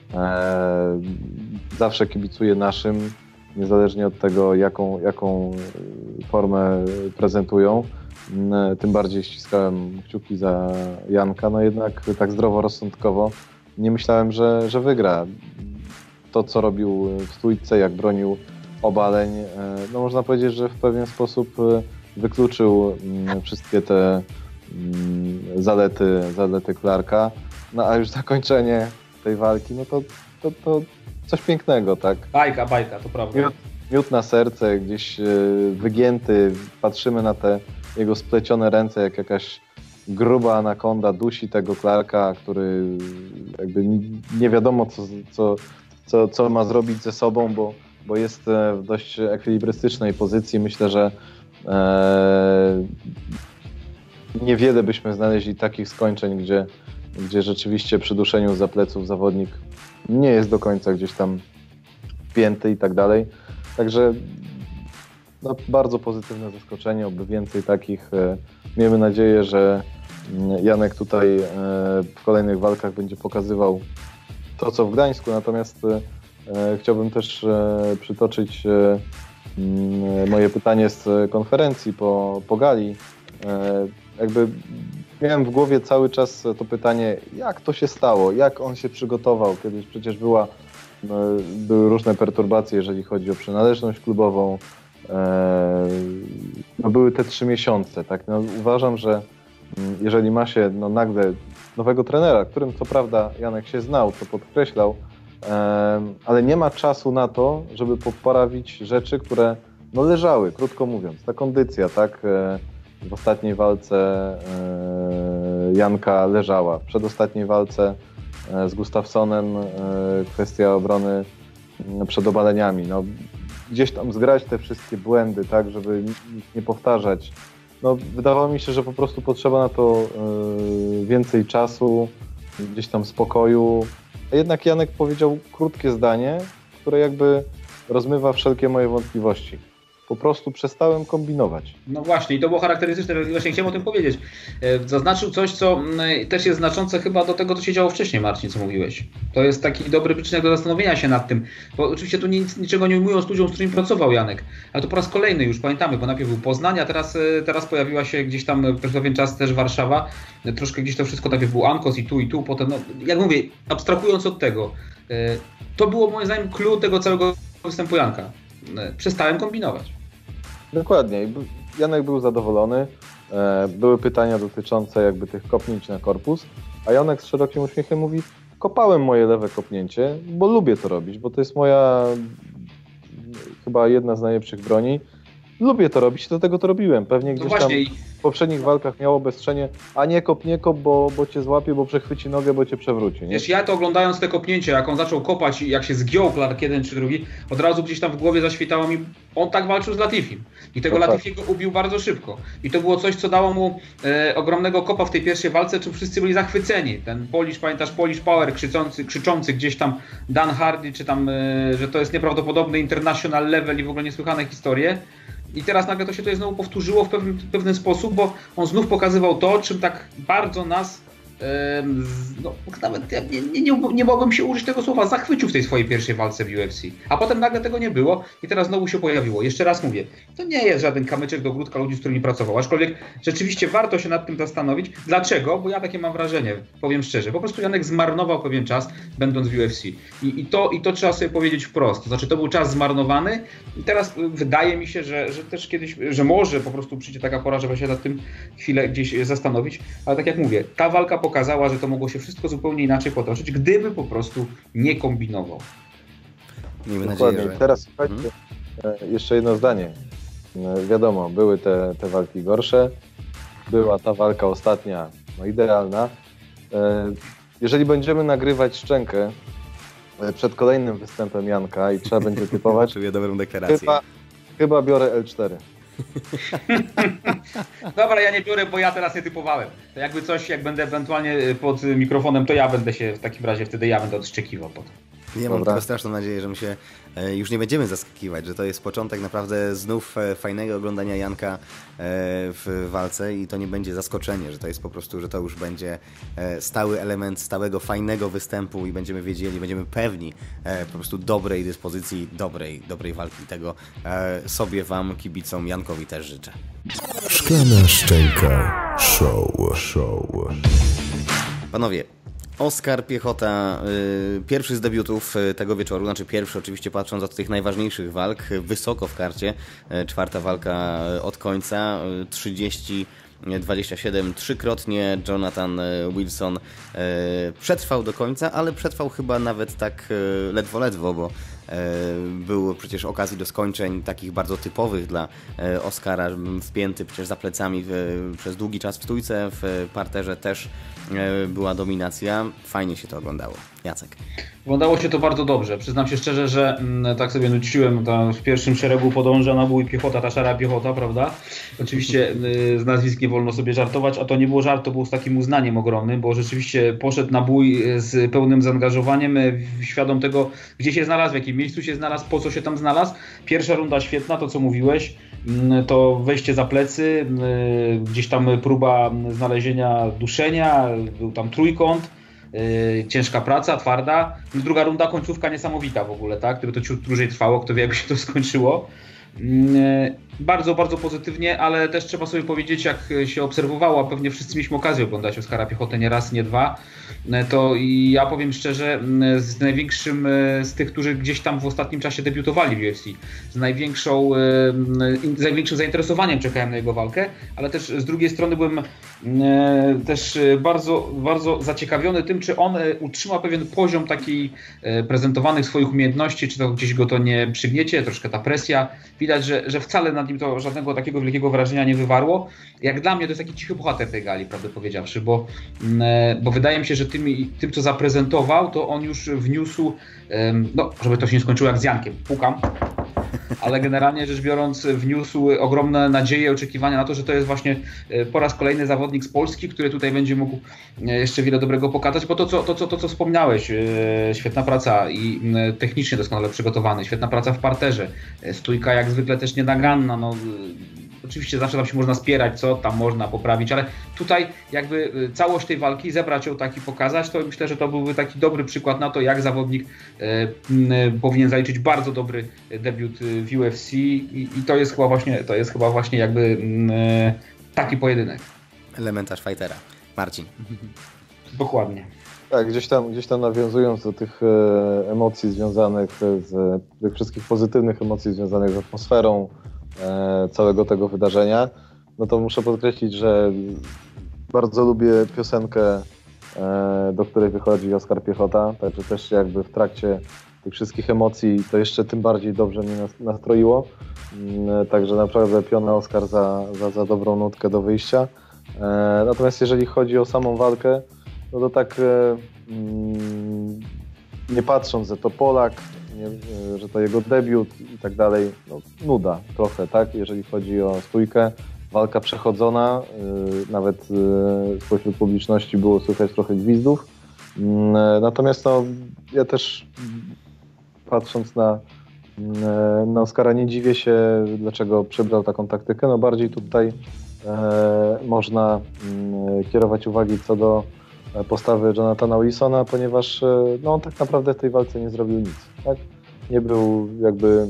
Zawsze kibicuję naszym, niezależnie od tego, jaką, jaką formę prezentują. Tym bardziej ściskałem kciuki za Janka, no jednak tak zdroworozsądkowo nie myślałem, że, że wygra. To, co robił w stójce, jak bronił obaleń, no można powiedzieć, że w pewien sposób wykluczył wszystkie te zalety, zalety Clarka. No a już zakończenie tej walki, no to, to, to coś pięknego, tak? Bajka, bajka, to prawda. Miód, miód na serce, gdzieś wygięty, patrzymy na te jego splecione ręce, jak jakaś gruba anakonda dusi tego Clarka, który jakby nie wiadomo co, co, co, co ma zrobić ze sobą, bo, bo jest w dość ekwilibrystycznej pozycji. Myślę, że e, niewiele byśmy znaleźli takich skończeń, gdzie, gdzie rzeczywiście przy duszeniu za pleców zawodnik nie jest do końca gdzieś tam wpięty i tak dalej. Także no, bardzo pozytywne zaskoczenie, oby więcej takich. Miejmy nadzieję, że Janek tutaj w kolejnych walkach będzie pokazywał to, co w Gdańsku, natomiast chciałbym też przytoczyć moje pytanie z konferencji po, po gali. Jakby miałem w głowie cały czas to pytanie, jak to się stało, jak on się przygotował, kiedyś przecież była, no, były różne perturbacje, jeżeli chodzi o przynależność klubową. No, były te trzy miesiące. Tak? No, uważam, że jeżeli ma się no, nagle nowego trenera, którym co prawda Janek się znał, to podkreślał, ale nie ma czasu na to, żeby poprawić rzeczy, które no, leżały, krótko mówiąc. Ta kondycja, tak, w ostatniej walce Janka leżała. W przedostatniej walce z Gustafssonem kwestia obrony przed obaleniami. No, gdzieś tam zgrać te wszystkie błędy, tak, żeby nie powtarzać. No, wydawało mi się, że po prostu potrzeba na to więcej czasu, gdzieś tam spokoju. A jednak Janek powiedział krótkie zdanie, które jakby rozmywa wszelkie moje wątpliwości. Po prostu przestałem kombinować. No właśnie, i to było charakterystyczne, właśnie chciałem o tym powiedzieć. Zaznaczył coś, co też jest znaczące chyba do tego, co się działo wcześniej, Marcin, co mówiłeś. To jest taki dobry przyczynek do zastanowienia się nad tym, bo oczywiście tu nic, niczego nie ujmując ludziom, z którymi pracował Janek, ale to po raz kolejny już pamiętamy, bo najpierw był Poznań, a teraz, teraz pojawiła się gdzieś tam przez pewien czas też Warszawa. Troszkę gdzieś to wszystko najpierw był Ankos i tu i tu, potem, no, jak mówię, abstrahując od tego, to było moim zdaniem clue tego całego występu Janka. Przestałem kombinować. Dokładnie. Janek był zadowolony. Były pytania dotyczące jakby tych kopnięć na korpus, a Janek z szerokim uśmiechem mówi: kopałem moje lewe kopnięcie, bo lubię to robić, bo to jest moja chyba jedna z najlepszych broni. Lubię to robić, dlatego to robiłem. Pewnie gdzieś no tam w poprzednich walkach miało obostrzenie, a nie kop, nie kop, bo, bo cię złapie, bo przechwyci nogę, bo cię przewróci. Nie? Wiesz, ja to oglądając te kopnięcie, jak on zaczął kopać i jak się zgiął Clark jeden czy drugi, od razu gdzieś tam w głowie zaświetało mi, on tak walczył z Latifim. I tego no Latifiego tak. ubił bardzo szybko. I to było coś, co dało mu e, ogromnego kopa w tej pierwszej walce, czym wszyscy byli zachwyceni. Ten Polish, pamiętasz, Polish Power krzyczący, krzyczący gdzieś tam Dan Hardy, czy tam, e, że to jest nieprawdopodobny international level i w ogóle niesłychane historie. I teraz nagle to się tutaj znowu powtórzyło w pewien, w pewien sposób, bo on znów pokazywał to, czym tak bardzo nas, e, no nawet ja nie, nie, nie, nie mogłem się użyć tego słowa, zachwycił w tej swojej pierwszej walce w U F C. A potem nagle tego nie było i teraz znowu się pojawiło. Jeszcze raz mówię, to nie jest żaden kamyczek do ogródka ludzi, z którymi pracował, aczkolwiek rzeczywiście warto się nad tym zastanowić. Dlaczego? Bo ja takie mam wrażenie, powiem szczerze, po prostu Janek zmarnował pewien czas, będąc w U F C. I, i, to, i to trzeba sobie powiedzieć wprost. To znaczy, to był czas zmarnowany i teraz wydaje mi się, że, że też kiedyś, że może po prostu przyjdzie taka pora, żeby się nad tym chwilę gdzieś zastanowić, ale tak jak mówię, ta walka pokazała, że to mogło się wszystko zupełnie inaczej potoczyć, gdyby po prostu nie kombinował. Miejmy Dokładnie. nadzieję, że... Teraz słuchajcie, hmm? jeszcze jedno zdanie. Wiadomo, były te, te walki gorsze, była ta walka ostatnia, no idealna. Jeżeli będziemy nagrywać szczękę przed kolejnym występem Janka i trzeba będzie typować, czuję dobrą deklarację. Chyba, chyba biorę L cztery. Dobra, ja nie biorę, bo ja teraz nie typowałem. To jakby coś, jak będę ewentualnie pod mikrofonem, to ja będę się w takim razie, wtedy ja będę odszczekiwał potem. Ja mam tylko straszną nadzieję, że my się już nie będziemy zaskakiwać, że to jest początek naprawdę znów fajnego oglądania Janka w walce i to nie będzie zaskoczenie, że to jest po prostu, że to już będzie stały element stałego, fajnego występu i będziemy wiedzieli, będziemy pewni po prostu dobrej dyspozycji, dobrej, dobrej walki. Tego sobie, wam, kibicom, Jankowi też życzę. Szklana Szczęka Show. Show. Panowie, Oskar Piechota, y, pierwszy z debiutów tego wieczoru, znaczy pierwszy oczywiście patrząc od tych najważniejszych walk, wysoko w karcie, y, czwarta walka od końca, y, trzydzieści dwadzieścia siedem, trzykrotnie Jonathan Wilson y, przetrwał do końca, ale przetrwał chyba nawet tak y, ledwo, ledwo, bo było przecież okazji do skończeń takich bardzo typowych dla Oskara, wpięty przecież za plecami w, przez długi czas w stójce, w parterze też była dominacja. Fajnie się to oglądało. Jacek. Wyglądało się to bardzo dobrze. Przyznam się szczerze, że m, tak sobie nuciłem, tam w pierwszym szeregu podąża nabój piechota, ta szara piechota, prawda? Oczywiście y, z nazwisk nie wolno sobie żartować, a to nie było żart, to było z takim uznaniem ogromnym, bo rzeczywiście poszedł nabój z pełnym zaangażowaniem, y, świadom tego, gdzie się znalazł, w jakim miejscu się znalazł, po co się tam znalazł. Pierwsza runda świetna, to co mówiłeś, y, to wejście za plecy, y, gdzieś tam próba znalezienia duszenia, był tam trójkąt. Yy, ciężka praca, twarda. Druga runda, końcówka niesamowita w ogóle, tak? Gdyby to ciut dłużej trwało, kto wie, jakby się to skończyło. Yy, bardzo, bardzo pozytywnie, ale też trzeba sobie powiedzieć, jak się obserwowało, a pewnie wszyscy mieliśmy okazję oglądać Oskara Piechotę nie raz, nie dwa, to i ja powiem szczerze, z największym z tych, którzy gdzieś tam w ostatnim czasie debiutowali w U F C, z największą, z największym zainteresowaniem czekałem na jego walkę, ale też z drugiej strony byłem też bardzo, bardzo zaciekawiony tym, czy on utrzyma pewien poziom takiej prezentowanych swoich umiejętności, czy to gdzieś go to nie przygniecie, troszkę ta presja. Widać, że, że wcale nad nim to żadnego takiego wielkiego wrażenia nie wywarło. Jak dla mnie to jest taki cichy bohater tej gali, prawdę powiedziawszy, bo, bo wydaje mi się, że tym, tym, co zaprezentował, to on już wniósł, no żeby to się nie skończyło jak z Jankiem, pukam, ale generalnie rzecz biorąc wniósł ogromne nadzieje, oczekiwania na to, że to jest właśnie po raz kolejny zawodnik z Polski, który tutaj będzie mógł jeszcze wiele dobrego pokazać, bo to co, to, co, to, co wspomniałeś, świetna praca i technicznie doskonale przygotowany, świetna praca w parterze, stójka jak zwykle też nienaganna, no oczywiście zawsze tam się można spierać, co tam można poprawić, ale tutaj jakby całość tej walki, zebrać ją tak i pokazać, to myślę, że to byłby taki dobry przykład na to, jak zawodnik e, powinien zaliczyć bardzo dobry debiut w U F C i, i to jest chyba właśnie, to jest chyba właśnie jakby e, taki pojedynek. Elementarz fightera. Marcin. Dokładnie. Tak, gdzieś tam, gdzieś tam nawiązując do tych e, emocji związanych z, tych wszystkich pozytywnych emocji związanych z atmosferą e, całego tego wydarzenia, no to muszę podkreślić, że bardzo lubię piosenkę, e, do której wychodzi Oskar Piechota, także też jakby w trakcie tych wszystkich emocji to jeszcze tym bardziej dobrze mnie nastroiło, e, także naprawdę piona Oskar za, za, za dobrą nutkę do wyjścia. E, natomiast jeżeli chodzi o samą walkę, no to tak e, mm, nie patrząc, że to Polak, nie, e, że to jego debiut i tak dalej, no, nuda trochę, tak, jeżeli chodzi o stójkę. Walka przechodzona, e, nawet e, spośród publiczności było słychać trochę gwizdów. E, natomiast no, ja też patrząc na, e, na Oskara nie dziwię się, dlaczego przybrał taką taktykę. No bardziej tutaj e, można e, kierować uwagi co do postawy Jonathana Wilsona, ponieważ no, on tak naprawdę w tej walce nie zrobił nic. Tak? Nie był jakby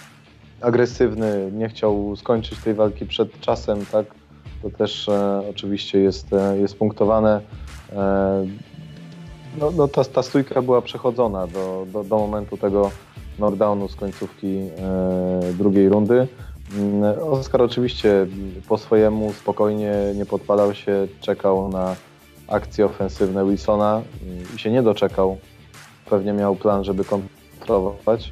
agresywny, nie chciał skończyć tej walki przed czasem. Tak? To też e, oczywiście jest, e, jest punktowane. E, no, no, ta, ta stójka była przechodzona do, do, do momentu tego knockdownu z końcówki e, drugiej rundy. Oskar oczywiście po swojemu spokojnie nie podpalał się, czekał na akcje ofensywne Wilsona i się nie doczekał. Pewnie miał plan, żeby kontrolować.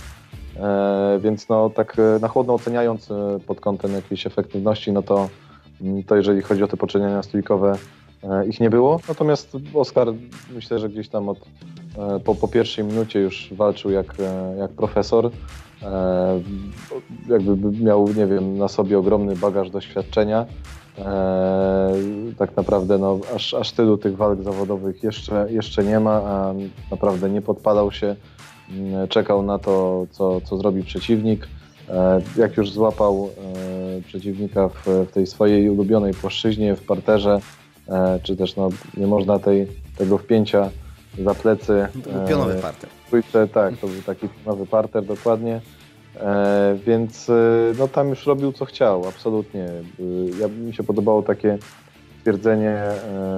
E, więc no tak na chłodno oceniając pod kątem jakiejś efektywności, no to, to jeżeli chodzi o te poczynienia stójkowe, e, ich nie było. Natomiast Oskar myślę, że gdzieś tam od, e, po, po pierwszej minucie już walczył jak, e, jak profesor. E, jakby miał, nie wiem, na sobie ogromny bagaż doświadczenia. Eee, tak naprawdę no, aż, aż tylu tych walk zawodowych jeszcze, jeszcze nie ma, a naprawdę nie podpalał się, czekał na to, co, co zrobi przeciwnik. Eee, jak już złapał e, przeciwnika w, w tej swojej ulubionej płaszczyźnie, w parterze, e, czy też no, nie można tej, tego wpięcia za plecy. To był pionowy parter. E, tak, to był taki pionowy parter, dokładnie. E, więc e, no, tam już robił co chciał, absolutnie. E, ja, mi się podobało takie stwierdzenie e,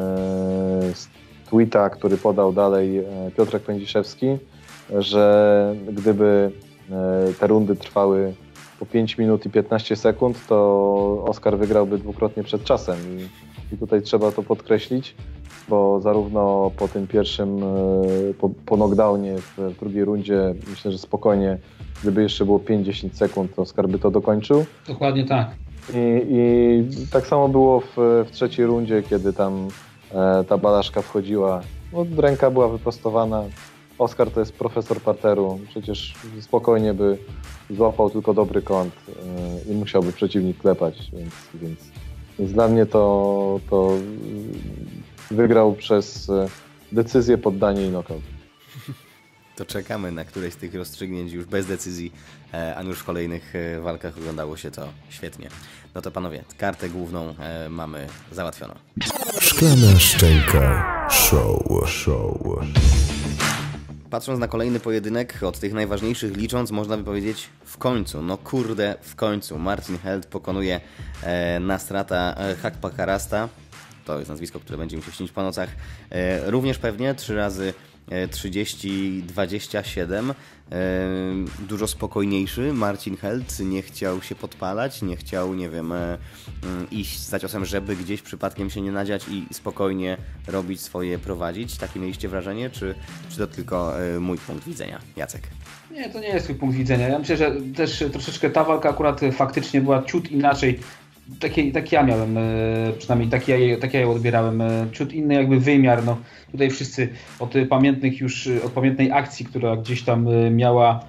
z tweeta, który podał dalej e, Piotrek Pędziszewski, że gdyby e, te rundy trwały po pięć minut i piętnaście sekund, to Oskar wygrałby dwukrotnie przed czasem. I, i tutaj trzeba to podkreślić, bo zarówno po tym pierwszym, e, po, po knockdownie w, w drugiej rundzie myślę, że spokojnie, gdyby jeszcze było pięć do dziesięciu sekund, to Oskar by to dokończył. Dokładnie tak. I, i tak samo było w, w trzeciej rundzie, kiedy tam e, ta balażka wchodziła. No, ręka była wyprostowana. Oskar to jest profesor parteru, przecież spokojnie by złapał tylko dobry kąt e, i musiałby przeciwnik klepać, więc, więc, więc dla mnie to, to wygrał przez decyzję, poddanie i knockout. To czekamy na któreś z tych rozstrzygnięć już bez decyzji, a już w kolejnych walkach oglądało się to świetnie. No to panowie, kartę główną mamy załatwioną. Szklana Szczęka Show. Show. Patrząc na kolejny pojedynek, od tych najważniejszych licząc, można by powiedzieć w końcu, no kurde, w końcu. Marcin Held pokonuje e, Nasrata Hakpakarasta. To jest nazwisko, które będzie mi się śnić po nocach. E, również pewnie trzy razy trzydzieści dwadzieścia siedem. E, dużo spokojniejszy Marcin Held. Nie chciał się podpalać, nie chciał, nie wiem, e, iść za ciosem, żeby gdzieś przypadkiem się nie nadziać i spokojnie robić swoje, prowadzić. Takie mieliście wrażenie, czy, czy to tylko e, mój punkt widzenia? Jacek. Nie, to nie jest mój punkt widzenia. Ja myślę, że też troszeczkę ta walka akurat faktycznie była ciut inaczej. Taki, taki ja miałem, przynajmniej taki ja, taki ja ją odbierałem, ciut inny jakby wymiar. No, tutaj wszyscy od pamiętnych już, od pamiętnej akcji, która gdzieś tam miała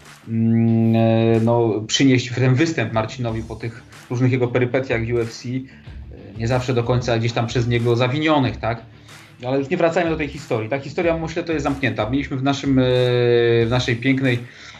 no, przynieść ten występ Marcinowi po tych różnych jego perypetiach w U F C, nie zawsze do końca gdzieś tam przez niego zawinionych, tak? Ale już nie wracajmy do tej historii. Ta historia, myślę, to jest zamknięta. Mieliśmy w naszym, w naszej pięknej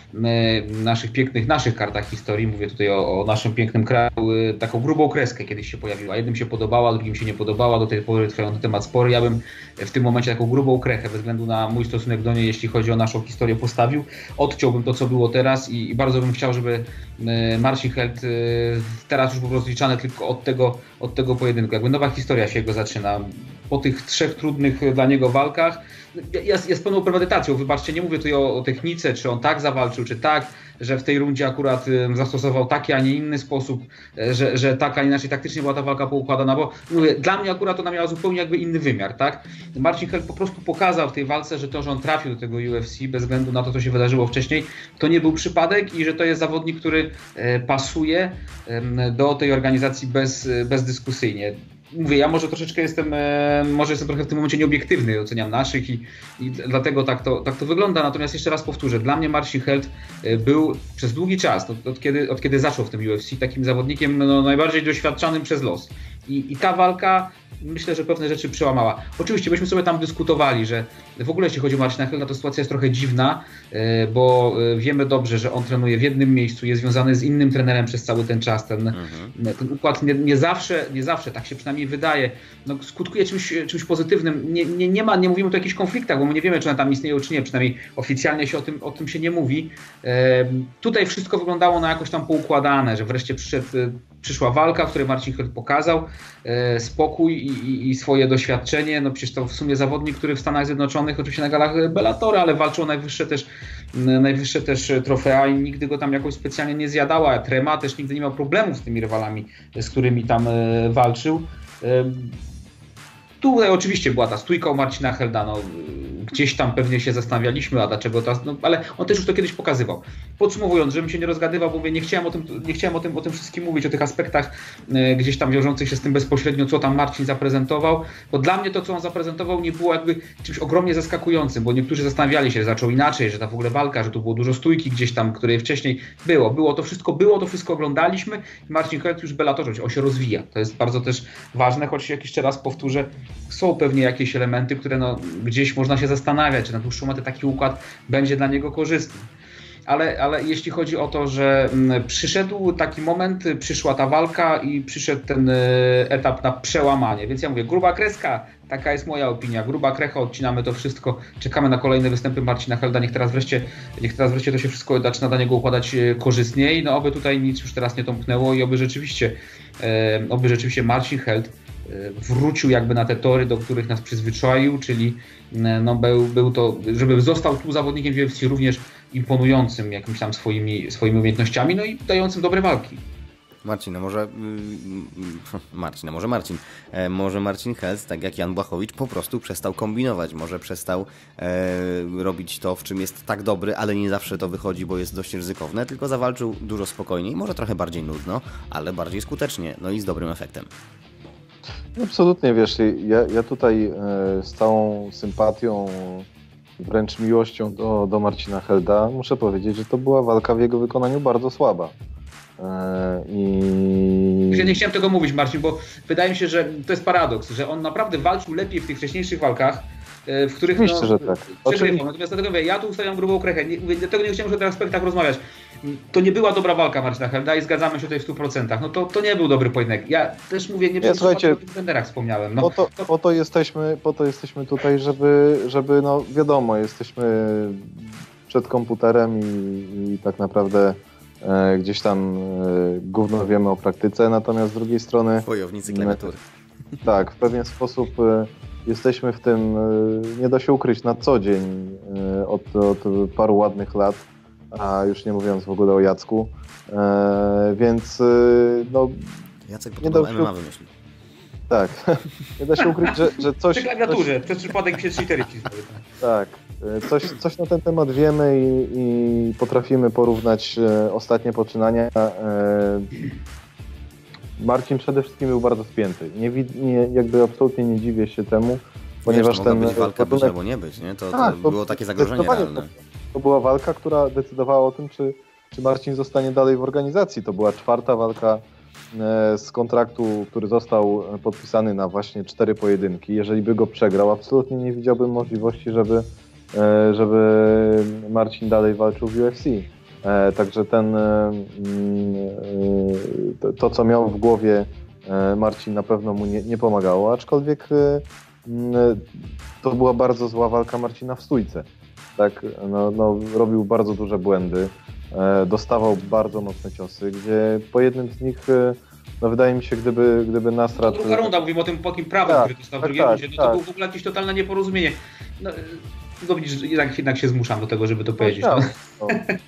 w naszych pięknych, naszych kartach historii, mówię tutaj o, o naszym pięknym kraju, taką grubą kreskę kiedyś się pojawiła. Jednym się podobała, drugim się nie podobała, do tej pory trwają na temat spory. Ja bym w tym momencie taką grubą krechę, bez względu na mój stosunek do niej, jeśli chodzi o naszą historię, postawił. Odciąłbym to, co było teraz i, i bardzo bym chciał, żeby Marcin Held teraz już było rozliczane tylko od tego, od tego pojedynku. Jakby nowa historia się jego zaczyna. Po tych trzech trudnych dla niego walkach, jest, jest pełną premedytacją. Wybaczcie, nie mówię tutaj o, o technice, czy on tak zawalczył, czy tak, że w tej rundzie akurat zastosował taki, a nie inny sposób, że, że tak, a inaczej taktycznie była ta walka poukładana, bo mówię, dla mnie akurat ona miała zupełnie jakby inny wymiar, tak? Marcin Held po prostu pokazał w tej walce, że to, że on trafił do tego U F C bez względu na to, co się wydarzyło wcześniej, to nie był przypadek i że to jest zawodnik, który pasuje do tej organizacji bez, bezdyskusyjnie. Mówię, ja może troszeczkę jestem, może jestem trochę w tym momencie nieobiektywny, oceniam naszych i, i dlatego tak to, tak to wygląda. Natomiast jeszcze raz powtórzę, dla mnie Marcin Held był przez długi czas, od, od, kiedy, od kiedy zaczął w tym U F C, takim zawodnikiem no, najbardziej doświadczanym przez los. I, i ta walka, myślę, że pewne rzeczy przełamała. Oczywiście byśmy sobie tam dyskutowali, że w ogóle jeśli chodzi o Marcina Helda, to sytuacja jest trochę dziwna, bo wiemy dobrze, że on trenuje w jednym miejscu, jest związany z innym trenerem przez cały ten czas. Ten, mhm. ten układ nie, nie, zawsze, nie zawsze, tak się przynajmniej wydaje, no, skutkuje czymś, czymś pozytywnym. Nie, nie, nie, ma, nie mówimy tu o jakichś konfliktach, bo my nie wiemy, czy one tam istnieją, czy nie, przynajmniej oficjalnie się o tym, o tym się nie mówi. E, tutaj wszystko wyglądało na jakoś tam poukładane, że wreszcie przyszedł, przyszła walka, w której Marcin Held pokazał e, spokój i, i, i swoje doświadczenie. No przecież to w sumie zawodnik, który w Stanach Zjednoczonych, oczywiście na galach Bellatora, ale walczył o najwyższe też, najwyższe też trofea i nigdy go tam jakoś specjalnie nie zjadała. Trema też nigdy nie miał problemów z tymi rywalami, z którymi tam e, walczył. E, Tutaj oczywiście była ta stójka u Marcina Helda, no, gdzieś tam pewnie się zastanawialiśmy, a dlaczego to, no, ale on też już to kiedyś pokazywał. Podsumowując, żebym się nie rozgadywał, bo mówię, nie chciałem o tym, nie chciałem o tym, o tym wszystkim mówić, o tych aspektach e, gdzieś tam wiążących się z tym bezpośrednio, co tam Marcin zaprezentował, bo dla mnie to, co on zaprezentował, nie było jakby czymś ogromnie zaskakującym, bo niektórzy zastanawiali się, że zaczął inaczej, że ta w ogóle walka, że tu było dużo stójki gdzieś tam, której wcześniej było, było to wszystko, było to wszystko oglądaliśmy i Marcin Held już w Bellatorze, on się rozwija. To jest bardzo też ważne, choć jak jeszcze raz powtórzę, są pewnie jakieś elementy, które no, gdzieś można się zastanawiać, czy na dłuższą metę taki układ będzie dla niego korzystny. Ale, ale jeśli chodzi o to, że przyszedł taki moment, przyszła ta walka i przyszedł ten etap na przełamanie. Więc ja mówię, gruba kreska, taka jest moja opinia, gruba krecha, odcinamy to wszystko, czekamy na kolejne występy Marcina Helda, niech teraz wreszcie, niech teraz wreszcie to się wszystko zaczyna dla niego układać korzystniej, no oby tutaj nic już teraz nie tąpnęło i oby rzeczywiście, e, oby rzeczywiście Marcin Held wrócił jakby na te tory, do których nas przyzwyczaił, czyli no, był, był to, żeby został tu zawodnikiem w U F C również imponującym jakimiś tam swoimi, swoimi umiejętnościami, no i dającym dobre walki. Marcin, no może Marcin, no może Marcin, e, może Marcin Held, tak jak Jan Błachowicz, po prostu przestał kombinować, może przestał e, robić to, w czym jest tak dobry, ale nie zawsze to wychodzi, bo jest dość ryzykowne, tylko zawalczył dużo spokojniej, może trochę bardziej nudno, ale bardziej skutecznie, no i z dobrym efektem. Absolutnie, wiesz, ja, ja tutaj e, z całą sympatią, wręcz miłością do, do Marcina Helda muszę powiedzieć, że to była walka w jego wykonaniu bardzo słaba. E, i... Ja nie chciałem tego mówić, Marcin, bo wydaje mi się, że to jest paradoks, że on naprawdę walczył lepiej w tych wcześniejszych walkach, w których Oczywiście, no, że tak. przegrywał. Natomiast dlatego mówię, ja tu ustawiam grubą krechę. Nie, mówię, dlatego nie chciałem o tych aspektach rozmawiać. To nie była dobra walka Marcina Helda i zgadzamy się tutaj w stu procentach. No to, to nie był dobry pojedynek. Ja też mówię, nie przez słuchajcie, o tych trenderach wspomniałem. No, po, to, to... po, to jesteśmy, po to jesteśmy tutaj, żeby, żeby no wiadomo, jesteśmy przed komputerem i, i tak naprawdę e, gdzieś tam e, gówno wiemy o praktyce, natomiast z drugiej strony... Wojownicy klawiatury. Tak, w pewien sposób e, jesteśmy w tym, e, nie da się ukryć, na co dzień e, od, od paru ładnych lat, a już nie mówiąc w ogóle o Jacku, e, więc e, no... Jacek podobno M M A wymyślił. Tak, nie da się ukryć, że, że coś... Przy klawiaturze, coś... przez przypadek się cheatery wcisnęły. Tak, coś, coś na ten temat wiemy i, i potrafimy porównać e, ostatnie poczynania. E, Marcin przede wszystkim był bardzo spięty. Nie, nie, jakby absolutnie nie dziwię się temu, ponieważ Wiesz, ten... być walka, gatunek... być albo nie być, nie? To, tak, to było takie zagrożenie realne. To, to była walka, która decydowała o tym, czy, czy Marcin zostanie dalej w organizacji. To była czwarta walka z kontraktu, który został podpisany na właśnie cztery pojedynki. Jeżeli by go przegrał, absolutnie nie widziałbym możliwości, żeby, żeby Marcin dalej walczył w U F C. Także ten, to, co miał w głowie Marcin, na pewno mu nie, nie pomagało, aczkolwiek to była bardzo zła walka Marcina w stójce. Tak, no, no, robił bardzo duże błędy. Dostawał bardzo mocne ciosy, gdzie po jednym z nich, no wydaje mi się, gdyby, gdyby Nasrat... No, druga runda, mówimy o tym takim prawem, tak, który dostał w tak, drugiej tak, rundzie, no tak. to było w ogóle jakieś totalne nieporozumienie. No, no widzisz, jednak, jednak się zmuszam do tego, żeby to powiedzieć. No. No.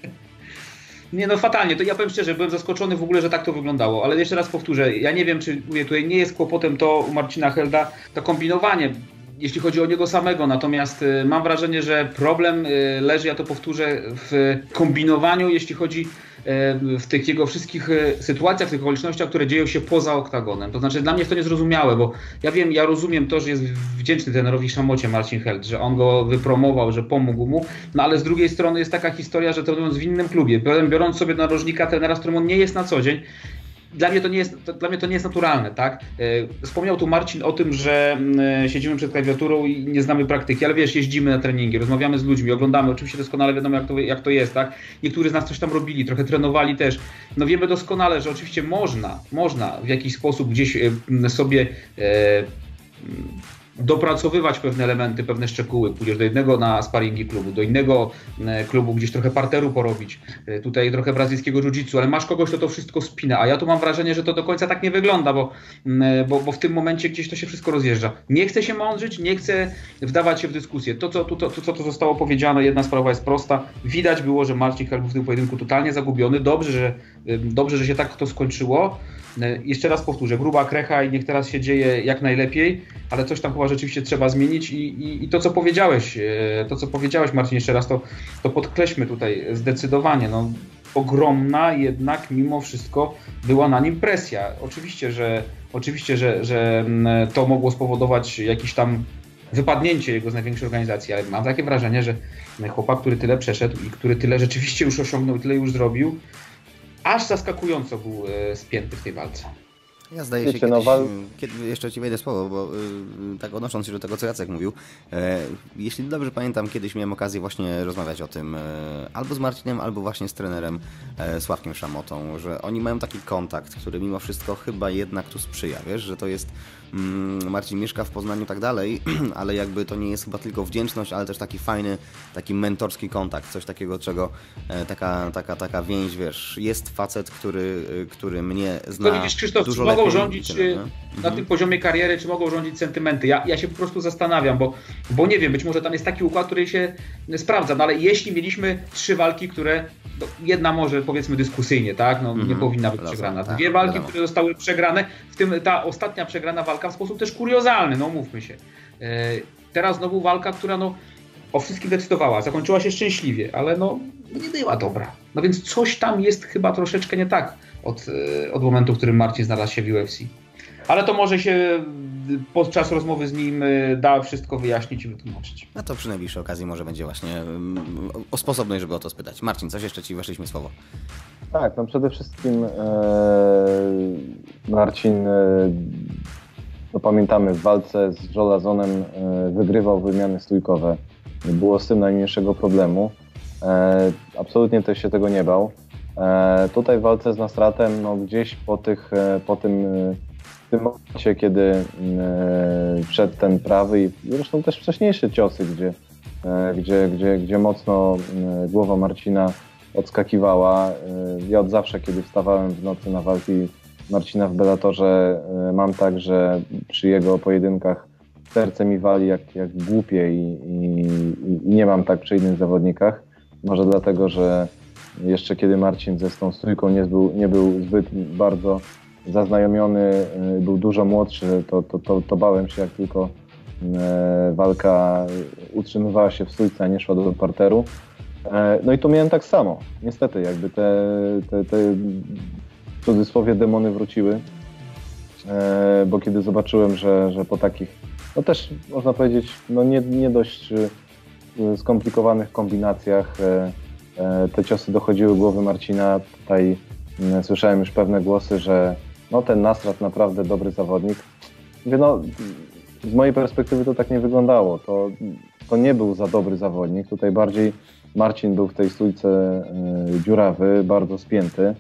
Nie no, fatalnie, to ja powiem szczerze, byłem zaskoczony w ogóle, że tak to wyglądało, ale jeszcze raz powtórzę, ja nie wiem, czy mówię, tutaj nie jest kłopotem to u Marcina Helda, to kombinowanie, jeśli chodzi o niego samego, natomiast y, mam wrażenie, że problem y, leży, ja to powtórzę, w kombinowaniu, jeśli chodzi y, w tych jego wszystkich y, sytuacjach, w tych okolicznościach, które dzieją się poza oktagonem. To znaczy dla mnie jest to niezrozumiałe, bo ja wiem, ja rozumiem to, że jest wdzięczny trenerowi Szamocie Marcin Held, że on go wypromował, że pomógł mu, no ale z drugiej strony jest taka historia, że trenując w innym klubie, biorąc sobie narożnika trenera, z którym on nie jest na co dzień, Dla mnie, to nie jest, to, dla mnie to nie jest naturalne, tak? Wspomniał tu Marcin o tym, że siedzimy przed klawiaturą i nie znamy praktyki, ale wiesz, jeździmy na treningi, rozmawiamy z ludźmi, oglądamy, oczywiście doskonale wiadomo, jak to, jak to jest, tak? Niektórzy z nas coś tam robili, trochę trenowali też. No wiemy doskonale, że oczywiście można, można w jakiś sposób gdzieś sobie e, dopracowywać pewne elementy, pewne szczegóły. Pójdziesz do jednego na sparingi klubu, do innego klubu, gdzieś trochę parteru porobić, tutaj trochę brazylijskiego jiu-jitsu, ale masz kogoś, kto to wszystko spina, a ja tu mam wrażenie, że to do końca tak nie wygląda, bo, bo, bo w tym momencie gdzieś to się wszystko rozjeżdża. Nie chcę się mądrzyć, nie chcę wdawać się w dyskusję. To, co tu to, to, to zostało powiedziane, jedna sprawa jest prosta. Widać było, że Marcin Held był w tym pojedynku totalnie zagubiony. Dobrze, że, dobrze, że się tak to skończyło. Jeszcze raz powtórzę, gruba krecha i niech teraz się dzieje jak najlepiej, ale coś tam chyba rzeczywiście trzeba zmienić i, i, i to, co powiedziałeś, to, co powiedziałeś, Marcin, jeszcze raz to, to podkreślmy tutaj zdecydowanie. No, ogromna jednak mimo wszystko była na nim presja. Oczywiście, że, oczywiście, że, że to mogło spowodować jakiś tam wypadnięcie jego z największej organizacji, ale mam takie wrażenie, że chłopak, który tyle przeszedł i który tyle rzeczywiście już osiągnął, tyle już zrobił, aż zaskakująco był e, spięty w tej walce. Ja zdaje się, Wiecie, kiedyś, no, wal... kiedy, jeszcze Ci wejdę słowo, bo y, tak odnosząc się do tego, co Jacek mówił, e, jeśli dobrze pamiętam, kiedyś miałem okazję właśnie rozmawiać o tym e, albo z Marcinem, albo właśnie z trenerem e, Sławkiem Szamotą, że oni mają taki kontakt, który mimo wszystko chyba jednak tu sprzyja, wiesz, że to jest mm, Marcin mieszka w Poznaniu i tak dalej, ale jakby to nie jest chyba tylko wdzięczność, ale też taki fajny, taki mentorski kontakt, coś takiego, czego e, taka, taka, taka więź, wiesz, jest facet, który, który mnie zna to widzisz, Krzysztof, dużo mogą lepiej rządzić tyle, na tym poziomie kariery, czy mogą rządzić sentymenty. Ja, ja się po prostu zastanawiam, bo, bo nie wiem, być może tam jest taki układ, który się sprawdza, no ale jeśli mieliśmy trzy walki, które, no, jedna może powiedzmy dyskusyjnie, tak, no mm-hmm. nie powinna być Razem, przegrana. Dwie tak, walki, wiadomo. które zostały przegrane, w tym ta ostatnia przegrana walka w sposób też kuriozalny, no mówmy się. E, teraz znowu walka, która no o wszystkim decydowała, zakończyła się szczęśliwie, ale no nie była dobra. No więc coś tam jest chyba troszeczkę nie tak od, od momentu, w którym Marcin znalazł się w U F C. Ale to może się podczas rozmowy z nim da wszystko wyjaśnić i wytłumaczyć. No to przy najbliższej okazji może będzie właśnie o sposobność, żeby o to spytać. Marcin, coś jeszcze Ci weszliśmy słowo. Tak, no przede wszystkim e, Marcin, e, no pamiętamy, w walce z Żolazonem e, wygrywał wymiany stójkowe. Nie było z tym najmniejszego problemu. E, absolutnie też się tego nie bał. E, tutaj w walce z Nasratem, no gdzieś po, tych, e, po tym, e, w tym momencie, kiedy e, wszedł ten prawy i zresztą też wcześniejsze ciosy, gdzie, e, gdzie, gdzie, gdzie mocno e, głowa Marcina odskakiwała. Ja od zawsze, kiedy wstawałem w nocy na walki Marcina w Bellatorze, mam tak, że przy jego pojedynkach serce mi wali jak, jak głupie i, i, i nie mam tak przy innych zawodnikach. Może dlatego, że jeszcze kiedy Marcin ze tą stójką nie był, nie był zbyt bardzo zaznajomiony, był dużo młodszy, to, to, to, to bałem się, jak tylko walka utrzymywała się w stójce, a nie szła do parteru. No i tu miałem tak samo. Niestety jakby te, te, te w cudzysłowie demony wróciły, bo kiedy zobaczyłem, że, że po takich, no też można powiedzieć, no nie, nie dość skomplikowanych kombinacjach te ciosy dochodziły głowy Marcina. Tutaj słyszałem już pewne głosy, że no ten Nasrat naprawdę dobry zawodnik. Mówię, no z mojej perspektywy to tak nie wyglądało. To, to nie był za dobry zawodnik. Tutaj bardziej Marcin był w tej stójce y, dziurawy, bardzo spięty. Y,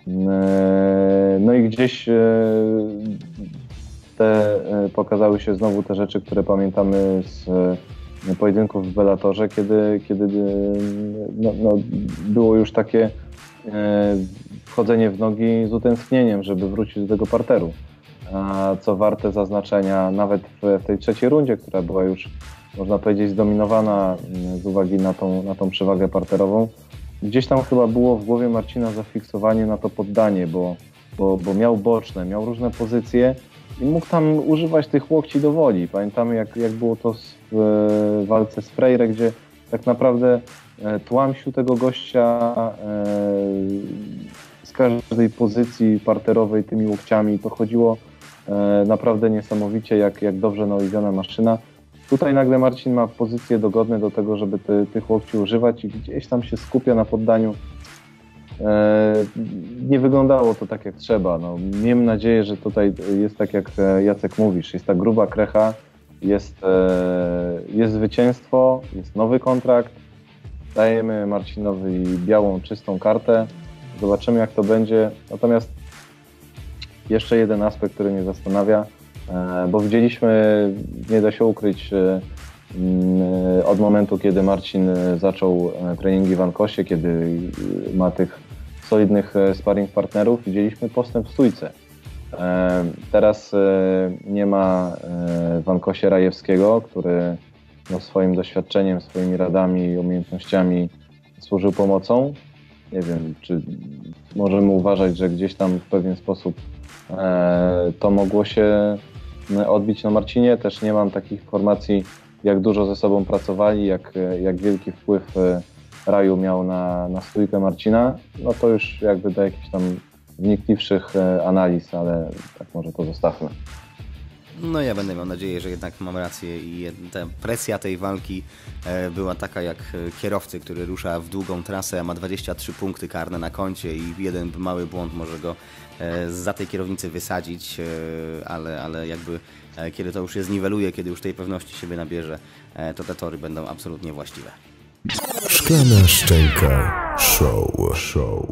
no i gdzieś y, te, y, pokazały się znowu te rzeczy, które pamiętamy z y, pojedynków w Bellatorze, kiedy, kiedy y, no, no, było już takie y, wchodzenie w nogi z utęsknieniem, żeby wrócić do tego parteru. A co warte zaznaczenia, nawet w, w tej trzeciej rundzie, która była już, można powiedzieć, zdominowana z uwagi na tą, na tą przewagę parterową. Gdzieś tam chyba było w głowie Marcina zafiksowanie na to poddanie, bo, bo, bo miał boczne, miał różne pozycje i mógł tam używać tych łokci do woli. Pamiętamy, jak, jak było to w walce z Freire, gdzie tak naprawdę tłamsił tego gościa z każdej pozycji parterowej tymi łokciami. To chodziło naprawdę niesamowicie, jak, jak dobrze nałowiona maszyna. Tutaj nagle Marcin ma pozycje dogodne do tego, żeby ty, tych łokci używać i gdzieś tam się skupia na poddaniu. E, nie wyglądało to tak jak trzeba. No, miejmy nadzieję, że tutaj jest tak jak Jacek mówisz, jest ta gruba krecha, jest, e, jest zwycięstwo, jest nowy kontrakt, dajemy Marcinowi białą, czystą kartę, zobaczymy jak to będzie. Natomiast jeszcze jeden aspekt, który mnie zastanawia, bo widzieliśmy, nie da się ukryć, od momentu, kiedy Marcin zaczął treningi w Ankosie, kiedy ma tych solidnych sparring partnerów, widzieliśmy postęp w stójce. Teraz nie ma w Ankosie Rajewskiego, który no, swoim doświadczeniem, swoimi radami i umiejętnościami służył pomocą. Nie wiem, czy możemy uważać, że gdzieś tam w pewien sposób to mogło się odbić na Marcinie. Też nie mam takich informacji, jak dużo ze sobą pracowali, jak, jak wielki wpływ Raju miał na, na stójkę Marcina. No to już jakby do jakichś tam wnikliwszych analiz, ale tak może to zostawmy. No ja będę miał nadzieję, że jednak mam rację i ta presja tej walki była taka jak kierowcy, który rusza w długą trasę, a ma dwadzieścia trzy punkty karne na koncie i jeden mały błąd może go zza tej kierownicy wysadzić, ale, ale jakby kiedy to już się zniweluje, kiedy już tej pewności siebie nabierze, to te tory będą absolutnie właściwe. Szklana Szczęka Show. Show.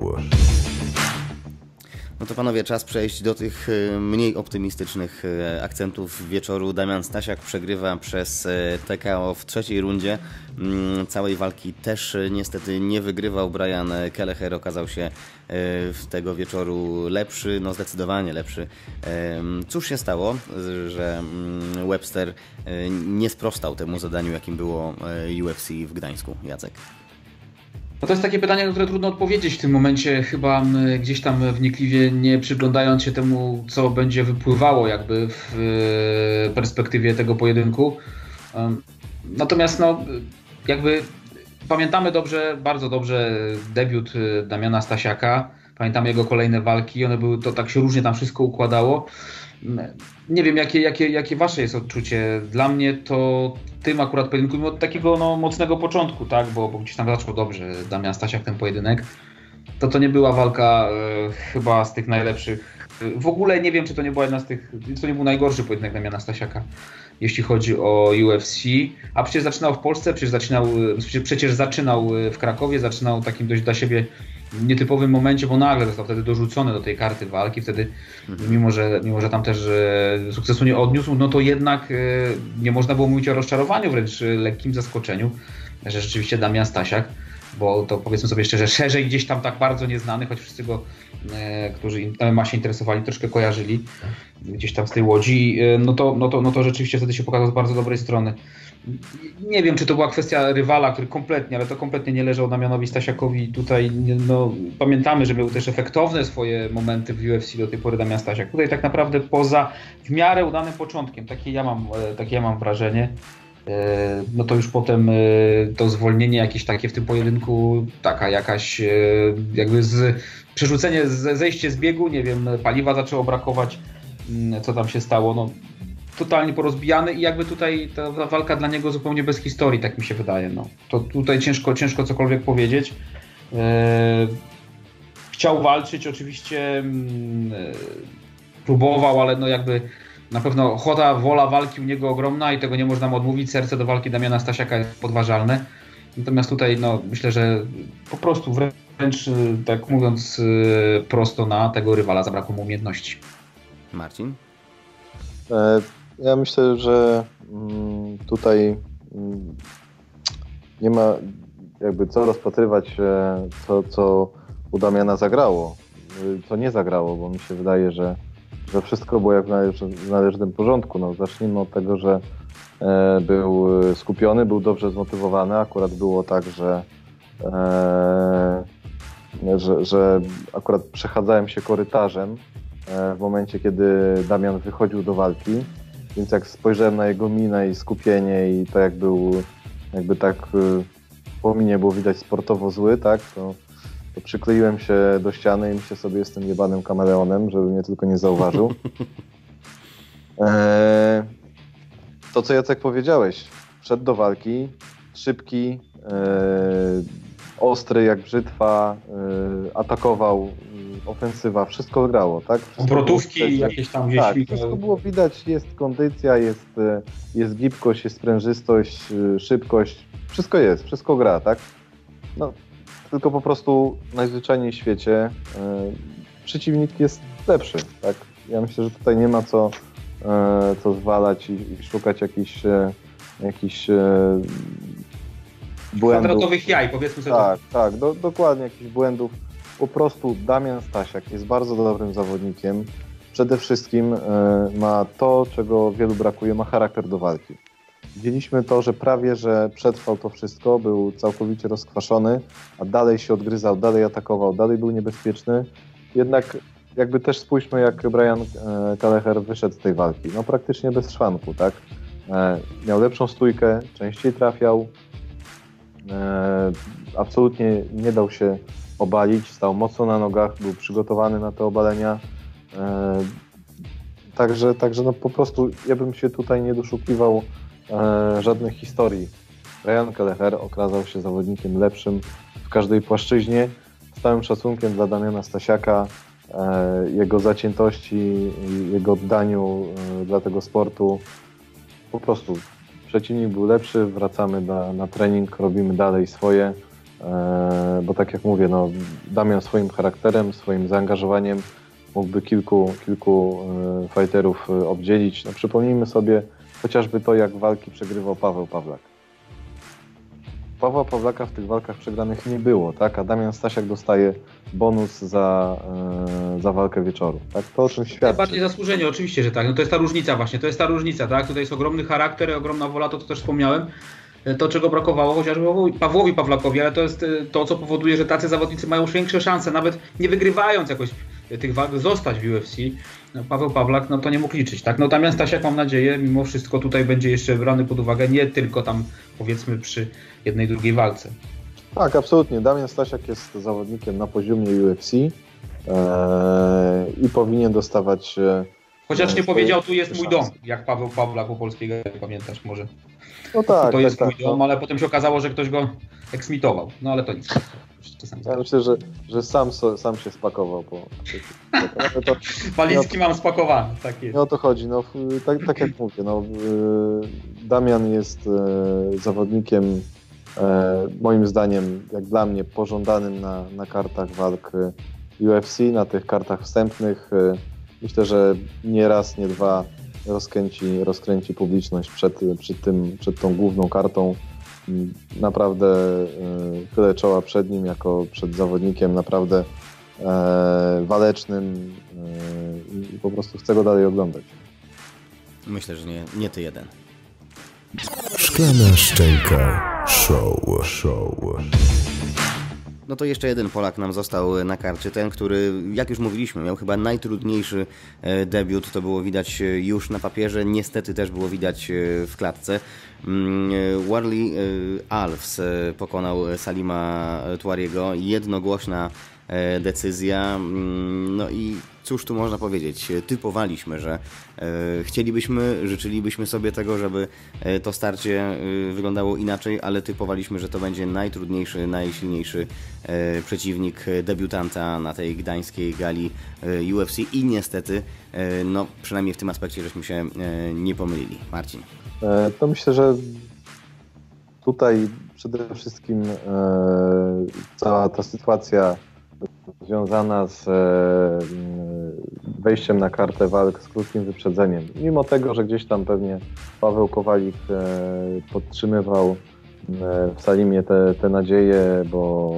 No to panowie, czas przejść do tych mniej optymistycznych akcentów wieczoru. Damian Stasiak przegrywa przez T K O w trzeciej rundzie. Całej walki też niestety nie wygrywał. Brian Kelleher okazał się w tego wieczoru lepszy, no zdecydowanie lepszy. Cóż się stało, że Webster nie sprostał temu zadaniu, jakim było U F C w Gdańsku? Jacek? No to jest takie pytanie, na które trudno odpowiedzieć w tym momencie, chyba gdzieś tam wnikliwie nie przyglądając się temu, co będzie wypływało jakby w perspektywie tego pojedynku. Natomiast no, jakby pamiętamy dobrze, bardzo dobrze debiut Damiana Stasiaka. Pamiętam jego kolejne walki, one były, to tak się różnie tam wszystko układało. Nie wiem, jakie, jakie, jakie wasze jest odczucie. Dla mnie to tym akurat pojedynku, od takiego no, mocnego początku, tak, bo, bo gdzieś tam zaczął dobrze Damian Stasiak ten pojedynek, to to nie była walka e, chyba z tych najlepszych. W ogóle nie wiem, czy to nie była jedna z tych, to nie był najgorszy pojedynek Damiana Stasiaka, jeśli chodzi o U F C, a przecież zaczynał w Polsce, przecież zaczynał, przecież zaczynał w Krakowie, zaczynał takim dość dla siebie nietypowym momencie, bo nagle został wtedy dorzucony do tej karty walki, wtedy mhm. mimo, że, mimo, że tam też e, sukcesu nie odniósł, no to jednak e, nie można było mówić o rozczarowaniu, wręcz lekkim zaskoczeniu, że rzeczywiście Damian Stasiak, bo to powiedzmy sobie szczerze, szerzej gdzieś tam tak bardzo nieznany, choć wszyscy go, e, którzy M M A się interesowali, troszkę kojarzyli gdzieś tam z tej Łodzi, e, no, to, no, to, no to rzeczywiście wtedy się pokazał z bardzo dobrej strony. Nie wiem, czy to była kwestia rywala, który kompletnie, ale to kompletnie nie leżał Damianowi Stasiakowi. Tutaj no, pamiętamy, że były też efektowne swoje momenty w U F C do tej pory Damian Stasiak. Tutaj tak naprawdę poza w miarę udanym początkiem, takie ja mam, takie ja mam wrażenie, no to już potem to zwolnienie jakieś takie w tym pojedynku, taka jakaś jakby z, przerzucenie, zejście z biegu, nie wiem, paliwa zaczęło brakować, co tam się stało, no totalnie porozbijany i jakby tutaj ta, ta walka dla niego zupełnie bez historii, tak mi się wydaje. No. To tutaj ciężko, ciężko cokolwiek powiedzieć. Eee, chciał walczyć, oczywiście e, próbował, ale no jakby na pewno ochota, wola walki u niego ogromna i tego nie można mu odmówić. Serce do walki Damiana Stasiaka jest podważalne. Natomiast tutaj no, myślę, że po prostu wręcz, tak mówiąc prosto, na tego rywala zabrakło mu umiejętności. Marcin? E Ja myślę, że tutaj nie ma jakby co rozpatrywać, co, co u Damiana zagrało, co nie zagrało, bo mi się wydaje, że, że wszystko było jak w należnym porządku. No, zacznijmy od tego, że był skupiony, był dobrze zmotywowany. Akurat było tak, że, że, że akurat przechadzałem się korytarzem w momencie, kiedy Damian wychodził do walki. Więc jak spojrzałem na jego minę i skupienie i to jak był, jakby tak po minie było widać sportowo zły, tak, to, to przykleiłem się do ściany i myślę sobie, jestem jebanym kameleonem, żeby mnie tylko nie zauważył. Eee, to co Jacek powiedziałeś, wszedł do walki, szybki, eee, ostry jak brzytwa, eee, atakował, ofensywa, wszystko grało, tak? Obrotówki jakieś tam gdzieś. Tak, wszystko było widać, jest kondycja, jest, jest gibkość, jest sprężystość, szybkość, wszystko jest, wszystko gra, tak? No, tylko po prostu najzwyczajniej w świecie yy, przeciwnik jest lepszy, tak? Ja myślę, że tutaj nie ma co, yy, co zwalać i, i szukać jakichś yy, jakichś yy, błędów. Kwadratowych jaj, powiedzmy sobie. Tak, to. tak, do, dokładnie jakichś błędów. Po prostu Damian Stasiak jest bardzo dobrym zawodnikiem. Przede wszystkim y, ma to, czego wielu brakuje, ma charakter do walki. Widzieliśmy to, że prawie, że przetrwał to wszystko, był całkowicie rozkwaszony, a dalej się odgryzał, dalej atakował, dalej był niebezpieczny. Jednak jakby też spójrzmy, jak Brian y, Kelleher wyszedł z tej walki. No praktycznie bez szwanku, tak? Y, miał lepszą stójkę, częściej trafiał. Y, absolutnie nie dał się obalić, stał mocno na nogach, był przygotowany na te obalenia. E, także także no po prostu ja bym się tutaj nie doszukiwał e, żadnych historii. Brian Kelleher okazał się zawodnikiem lepszym w każdej płaszczyźnie. Z całym szacunkiem dla Damiana Stasiaka, e, jego zaciętości, jego oddaniu e, dla tego sportu. Po prostu przeciwnik był lepszy, wracamy na, na trening, robimy dalej swoje. Bo tak jak mówię, no, Damian swoim charakterem, swoim zaangażowaniem mógłby kilku, kilku fighterów obdzielić. No, przypomnijmy sobie chociażby to, jak walki przegrywał Paweł Pawlak. Pawła Pawlaka w tych walkach przegranych nie było, tak? A Damian Stasiak dostaje bonus za, za walkę wieczoru. Tak? To o czym świadczy. Najbardziej zasłużenie, oczywiście, że tak. No to jest ta różnica właśnie, to jest ta różnica, tak? Tutaj jest ogromny charakter, ogromna wola, to, to też wspomniałem. To, czego brakowało chociażby Pawłowi Pawlakowi, ale to jest to, co powoduje, że tacy zawodnicy mają większe szanse, nawet nie wygrywając jakoś tych walk, zostać w U F C. No, Paweł Pawlak, no to nie mógł liczyć, tak? No Damian Stasiak, mam nadzieję, mimo wszystko tutaj będzie jeszcze brany pod uwagę, nie tylko tam, powiedzmy, przy jednej, drugiej walce. Tak, absolutnie. Damian Stasiak jest zawodnikiem na poziomie U F C. i powinien dostawać... Chociaż nie powiedział, tu jest mój dom, jak Paweł Pawlak po polskiego, pamiętasz może. No tak, to jest tak, mój tak, dom, no. ale potem się okazało, że ktoś go eksmitował. No ale to nic. Ja myślę, że, że sam, sam się spakował. Po, po, to, Walizki no, mam spakowane, tak jest. Nie o to chodzi, no, tak, tak jak mówię, no, Damian jest zawodnikiem moim zdaniem, jak dla mnie, pożądanym na, na kartach walk U F C, na tych kartach wstępnych. Myślę, że nie raz, nie dwa rozkręci, rozkręci publiczność przed, przed, tym, przed tą główną kartą. Naprawdę chylę czoła przed nim jako przed zawodnikiem naprawdę e, walecznym e, i po prostu chcę go dalej oglądać. Myślę, że nie, nie ty jeden. Szklana Szczęka Show. Show. No to jeszcze jeden Polak nam został na karcie, ten, który, jak już mówiliśmy, miał chyba najtrudniejszy debiut, to było widać już na papierze, niestety też było widać w klatce. Warlley Alves pokonał Salima Touariego, jednogłośna decyzja, no i cóż tu można powiedzieć, typowaliśmy, że chcielibyśmy, życzylibyśmy sobie tego, żeby to starcie wyglądało inaczej, ale typowaliśmy, że to będzie najtrudniejszy, najsilniejszy przeciwnik debiutanta na tej gdańskiej gali U F C i niestety, no przynajmniej w tym aspekcie żeśmy się nie pomylili. Marcin. To myślę, że tutaj przede wszystkim cała ta sytuacja związana z wejściem na kartę walk z krótkim wyprzedzeniem. Mimo tego, że gdzieś tam pewnie Paweł Kowalik podtrzymywał w Salimie te, te nadzieje, bo,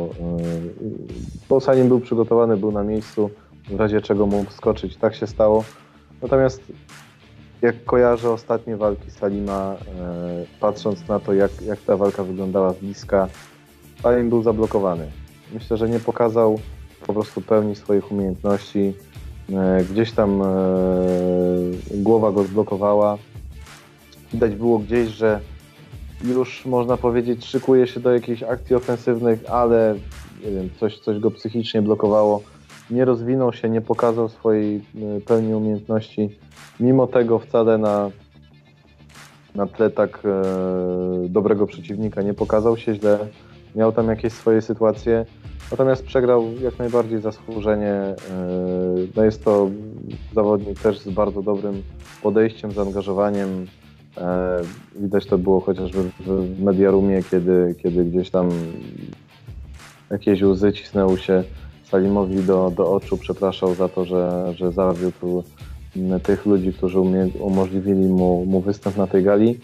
bo Salim był przygotowany, był na miejscu, w razie czego mógł skoczyć. Tak się stało. Natomiast jak kojarzę ostatnie walki Salima, patrząc na to, jak, jak ta walka wyglądała z bliska, Salim był zablokowany. Myślę, że nie pokazał po prostu pełni swoich umiejętności. Gdzieś tam głowa go zblokowała. Widać było gdzieś, że już można powiedzieć szykuje się do jakichś akcji ofensywnych, ale nie wiem, coś, coś go psychicznie blokowało. Nie rozwinął się, nie pokazał swojej pełni umiejętności. Mimo tego wcale na, na tle tak e, dobrego przeciwnika nie pokazał się źle. Miał tam jakieś swoje sytuacje, natomiast przegrał jak najbardziej zasłużenie. No jest to zawodnik też z bardzo dobrym podejściem, zaangażowaniem. Widać to było chociażby w Mediarumie, kiedy, kiedy gdzieś tam jakieś łzy cisnęły się Salimowi do, do oczu. Przepraszał za to, że, że zawiódł tych ludzi, którzy umie, umożliwili mu, mu występ na tej gali.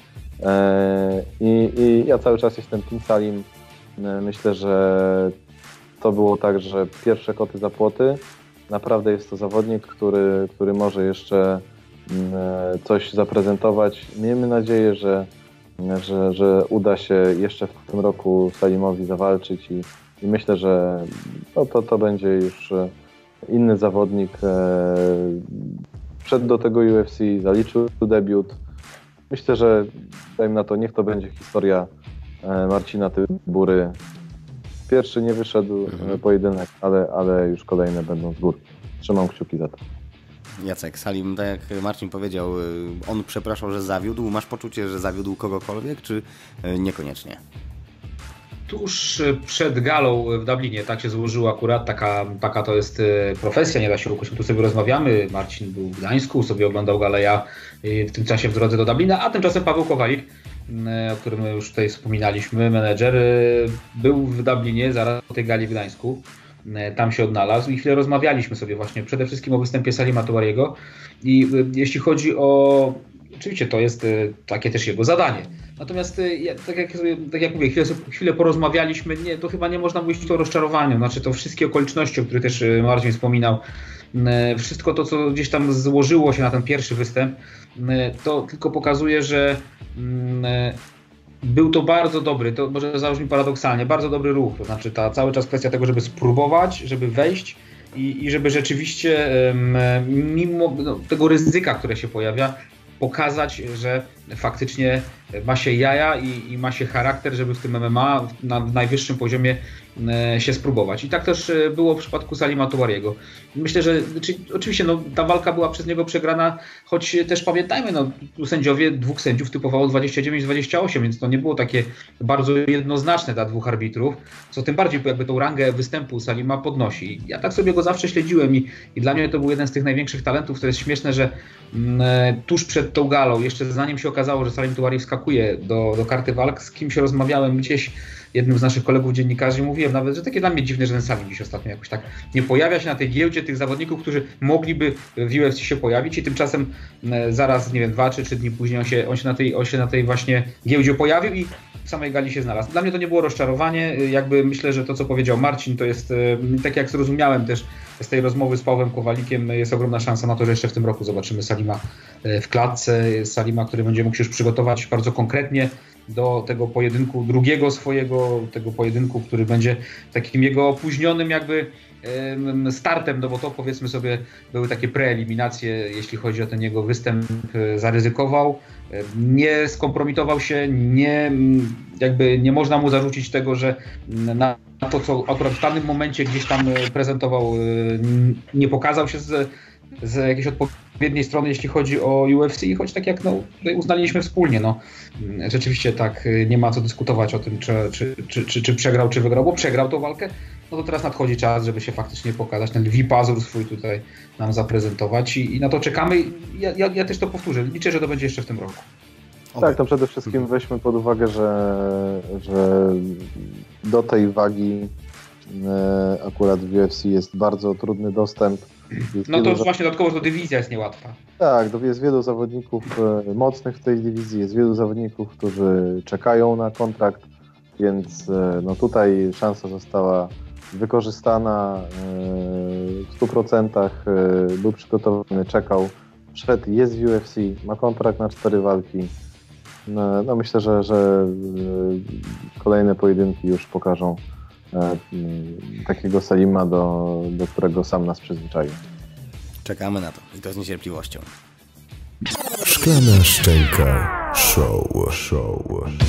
I, i ja cały czas jestem Team Salim. Myślę, że to było tak, że pierwsze koty za płoty. Naprawdę jest to zawodnik, który, który może jeszcze coś zaprezentować. Miejmy nadzieję, że, że, że uda się jeszcze w tym roku Salimowi zawalczyć i, i myślę, że no to, to będzie już inny zawodnik. Wszedł do tego U F C, zaliczył debiut. Myślę, że dajmy na to, niech to będzie historia Marcina Tybury. Pierwszy nie wyszedł mhm. pojedynek, ale, ale już kolejne będą z góry. Trzymam kciuki za to. Jacek, Salim, tak jak Marcin powiedział, on przepraszał, że zawiódł. Masz poczucie, że zawiódł kogokolwiek, czy niekoniecznie? Tuż przed galą w Dublinie, tak się złożyło akurat, taka, taka to jest profesja, nie da się ukryć, tu sobie rozmawiamy, Marcin był w Gdańsku, sobie oglądał galę, ja w tym czasie w drodze do Dublina, a tymczasem Paweł Kowalik, o którym już tutaj wspominaliśmy, menedżer, był w Dublinie zaraz po tej gali w Gdańsku, tam się odnalazł i chwilę rozmawialiśmy sobie właśnie przede wszystkim o występie Salima Touariego i jeśli chodzi o... Oczywiście to jest takie też jego zadanie. Natomiast tak jak, tak jak mówię, chwilę, chwilę porozmawialiśmy, nie, to chyba nie można mówić o rozczarowaniu. Znaczy to wszystkie okoliczności, o których też Marcin wspominał, wszystko to, co gdzieś tam złożyło się na ten pierwszy występ, to tylko pokazuje, że był to bardzo dobry, to może zabrzmi paradoksalnie, bardzo dobry ruch. To znaczy ta cały czas kwestia tego, żeby spróbować, żeby wejść i, i żeby rzeczywiście mimo no, tego ryzyka, które się pojawia, pokazać, że faktycznie ma się jaja i, i ma się charakter, żeby w tym M M A na najwyższym poziomie się spróbować. I tak też było w przypadku Salima Touariego. Myślę, że czy, oczywiście no, ta walka była przez niego przegrana, choć też pamiętajmy, no, sędziowie, dwóch sędziów typowało dwadzieścia dziewięć dwadzieścia osiem, więc to nie było takie bardzo jednoznaczne dla dwóch arbitrów, co tym bardziej jakby tą rangę występu Salima podnosi. Ja tak sobie go zawsze śledziłem i, i dla mnie to był jeden z tych największych talentów. To jest śmieszne, że mm, tuż przed tą galą, jeszcze zanim się okazało, że Salim Touari wskakuje do, do karty walk, z kimś rozmawiałem gdzieś, jednym z naszych kolegów dziennikarzy, mówiłem nawet, że takie dla mnie dziwne, że ten Salim dziś ostatnio jakoś tak nie pojawia się na tej giełdzie tych zawodników, którzy mogliby w U F C się pojawić i tymczasem zaraz, nie wiem, dwa czy trzy dni później on się, on się, na, tej, on się na tej właśnie giełdzie pojawił i w samej gali się znalazł. Dla mnie to nie było rozczarowanie, jakby myślę, że to, co powiedział Marcin, to jest, tak jak zrozumiałem też z tej rozmowy z Pawłem Kowalikiem, jest ogromna szansa na to, że jeszcze w tym roku zobaczymy Salima w klatce, Salima, który będzie mógł się już przygotować bardzo konkretnie do tego pojedynku, drugiego swojego, tego pojedynku, który będzie takim jego opóźnionym jakby startem, no bo to powiedzmy sobie były takie preeliminacje, jeśli chodzi o ten jego występ, zaryzykował, nie skompromitował się, nie, jakby nie można mu zarzucić tego, że na to, co akurat w danym momencie gdzieś tam prezentował, nie pokazał się z, z jakiejś odpowiedniej strony, jeśli chodzi o U F C, choć tak jak no, uznaliśmy wspólnie, no rzeczywiście tak, nie ma co dyskutować o tym, czy, czy, czy, czy, czy przegrał, czy wygrał, bo przegrał tą walkę, no to teraz nadchodzi czas, żeby się faktycznie pokazać, ten lwi pazur swój tutaj nam zaprezentować i, i na to czekamy. Ja, ja, ja też to powtórzę, liczę, że to będzie jeszcze w tym roku. Tak, to przede wszystkim weźmy pod uwagę, że, że do tej wagi e, akurat w U F C jest bardzo trudny dostęp. Jest no to za... właśnie dodatkowo, że dywizja jest niełatwa. Tak, jest wielu zawodników e, mocnych w tej dywizji, jest wielu zawodników, którzy czekają na kontrakt, więc e, no tutaj szansa została wykorzystana e, w stu procentach, e, był przygotowany, czekał, wszedł, jest w U F C, ma kontrakt na cztery walki. No, no myślę, że, że kolejne pojedynki już pokażą e, takiego Salima, do, do którego sam nas przyzwyczaił. Czekamy na to i to z niecierpliwością. Szklana Szczęka Show. Show.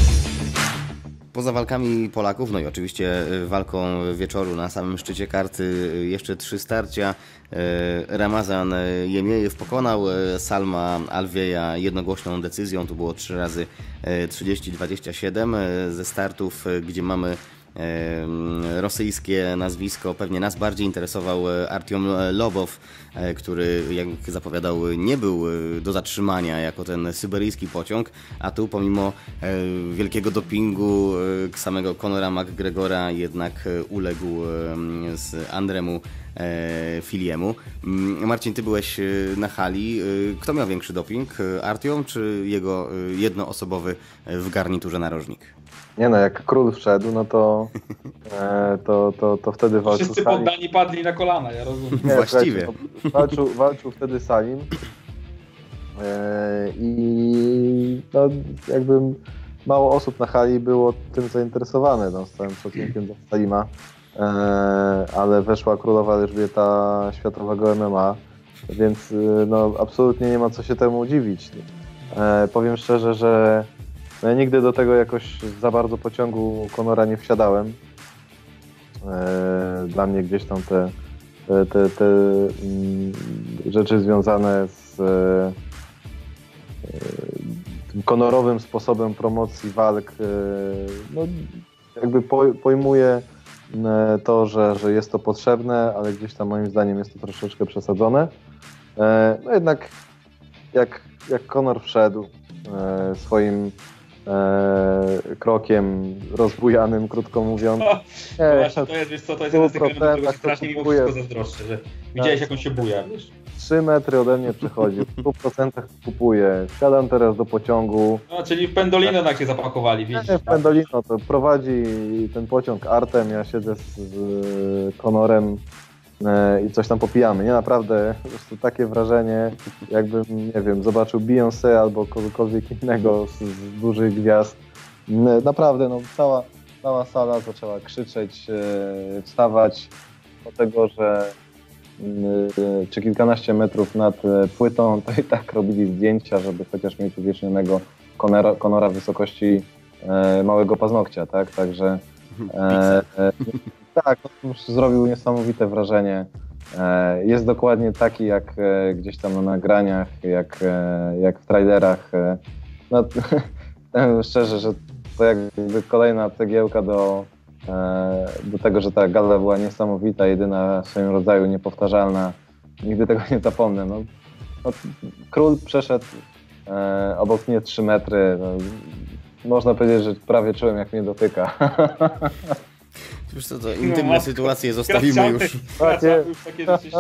Poza walkami Polaków, no i oczywiście walką wieczoru na samym szczycie karty, jeszcze trzy starcia. Ramazan Jemiejew pokonał Salma Alvieja jednogłośną decyzją. Tu było trzy razy trzydzieści dwadzieścia siedem. Ze startów, gdzie mamy rosyjskie nazwisko, pewnie nas bardziej interesował Artiom Lobow, który, jak zapowiadał, nie był do zatrzymania jako ten syberyjski pociąg, a tu pomimo wielkiego dopingu samego Conora McGregora jednak uległ z Andremu Filiemu. Marcin, ty byłeś na hali. Kto miał większy doping? Artiom czy jego jednoosobowy w garniturze narożnik? Nie no, jak król wszedł, no to, e, to, to, to wtedy walczył Wszyscy Salim. poddani padli na kolana, ja rozumiem. Nie, Właściwie. Walczył, walczył wtedy Salim e, i no, jakby mało osób na hali było tym zainteresowane, no, z całym szacunkiem do Salima, e, ale weszła królowa Elżbieta światowego M M A, więc no, absolutnie nie ma co się temu dziwić. E, powiem szczerze, że no ja nigdy do tego jakoś za bardzo pociągu Conora nie wsiadałem. Dla mnie gdzieś tam te, te, te, te rzeczy związane z tym Conorowym sposobem promocji walk, no jakby pojmuję to, że, że jest to potrzebne, ale gdzieś tam moim zdaniem jest to troszeczkę przesadzone. No jednak jak, jak Conor wszedł swoim E, krokiem rozbujanym, krótko mówiąc. No, e, właśnie, to jest, wiesz co, to jest jeden z tych elementów, którego strasznie mimo wszystko zazdroszczę, że widziałeś, jak on się buja, wiesz? Trzy metry ode mnie przechodzi, w stu procentach kupuję, wsiadam teraz do pociągu. No, czyli w Pendolino tak się zapakowali, widzisz? Nie, w Pendolino, to prowadzi ten pociąg Artem, ja siedzę z, z Conorem e, i coś tam popijamy. Nie, naprawdę, po prostu takie wrażenie, jakbym, nie wiem, zobaczył Beyoncé albo kogokolwiek innego z, z dużych gwiazd. Naprawdę, no, cała, cała sala zaczęła krzyczeć, e, wstawać do tego, że e, czy kilkanaście metrów nad płytą, to i tak robili zdjęcia, żeby chociaż mieć uwiecznionego Conora, Conora w wysokości e, małego paznokcia, tak? Także e, e, tak, no, zrobił niesamowite wrażenie. E, jest dokładnie taki jak e, gdzieś tam na nagraniach, jak, e, jak w trailerach. E, no, szczerze, że to jakby kolejna cegiełka do, e, do tego, że ta gala była niesamowita, jedyna w swoim rodzaju, niepowtarzalna. Nigdy tego nie zapomnę. No, no, król przeszedł e, obok mnie trzy metry. No, można powiedzieć, że prawie czułem, jak mnie dotyka. Wiesz co, to intymne no, sytuacje zostawimy już. Takie... już takie rzeczy.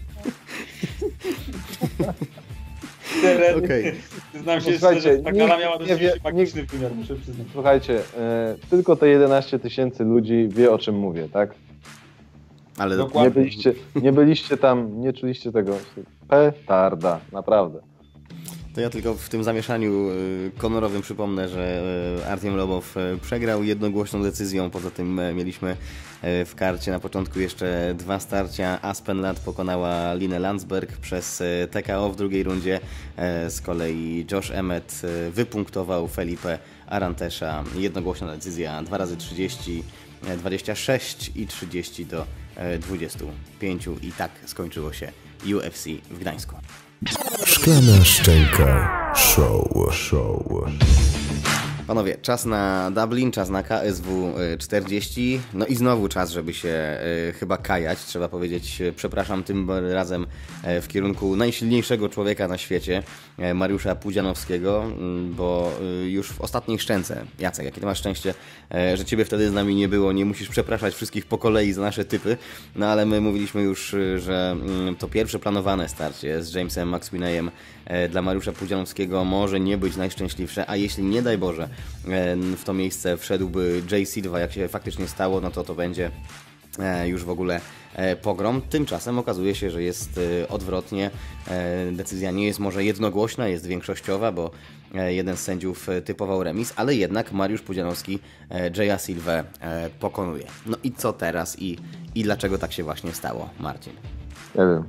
Okay. Znam się jeszcze, że ta gala miała dość magiczny wymiar, muszę przyznać. Słuchajcie, e, tylko te jedenaście tysięcy ludzi wie, o czym mówię, tak? Ale nie byliście, nie byliście tam, nie czuliście tego. Petarda, naprawdę. To ja tylko w tym zamieszaniu Conorowym przypomnę, że Artem Lobow przegrał jednogłośną decyzją. Poza tym mieliśmy w karcie na początku jeszcze dwa starcia. Aspen Ladd pokonała Linę Landsberg przez T K O w drugiej rundzie. Z kolei Josh Emmett wypunktował Felipe Arantesza. Jednogłośna decyzja dwa razy trzydzieści, dwadzieścia sześć i trzydzieści do dwudziestu pięciu. I tak skończyło się U F C w Gdańsku. Szklana Szczęka Show. Show. Panowie, czas na Dublin, czas na K S W czterdzieści. No i znowu czas, żeby się y, chyba kajać. Trzeba powiedzieć, przepraszam tym razem w kierunku najsilniejszego człowieka na świecie, Mariusza Pudzianowskiego, bo już w ostatniej szczęce, Jacek, jakie ty masz szczęście, że ciebie wtedy z nami nie było, nie musisz przepraszać wszystkich po kolei za nasze typy, no ale my mówiliśmy już, że to pierwsze planowane starcie z Jamesem McSweeneyem dla Mariusza Pudzianowskiego może nie być najszczęśliwsze, a jeśli nie daj Boże w to miejsce wszedłby Jay Silva, jak się faktycznie stało, no to to będzie już w ogóle pogrom. Tymczasem okazuje się, że jest odwrotnie. Decyzja nie jest może jednogłośna, jest większościowa, bo jeden z sędziów typował remis, ale jednak Mariusz Pudzianowski Jaya Silvę pokonuje. No i co teraz i, i dlaczego tak się właśnie stało, Marcin? Nie wiem.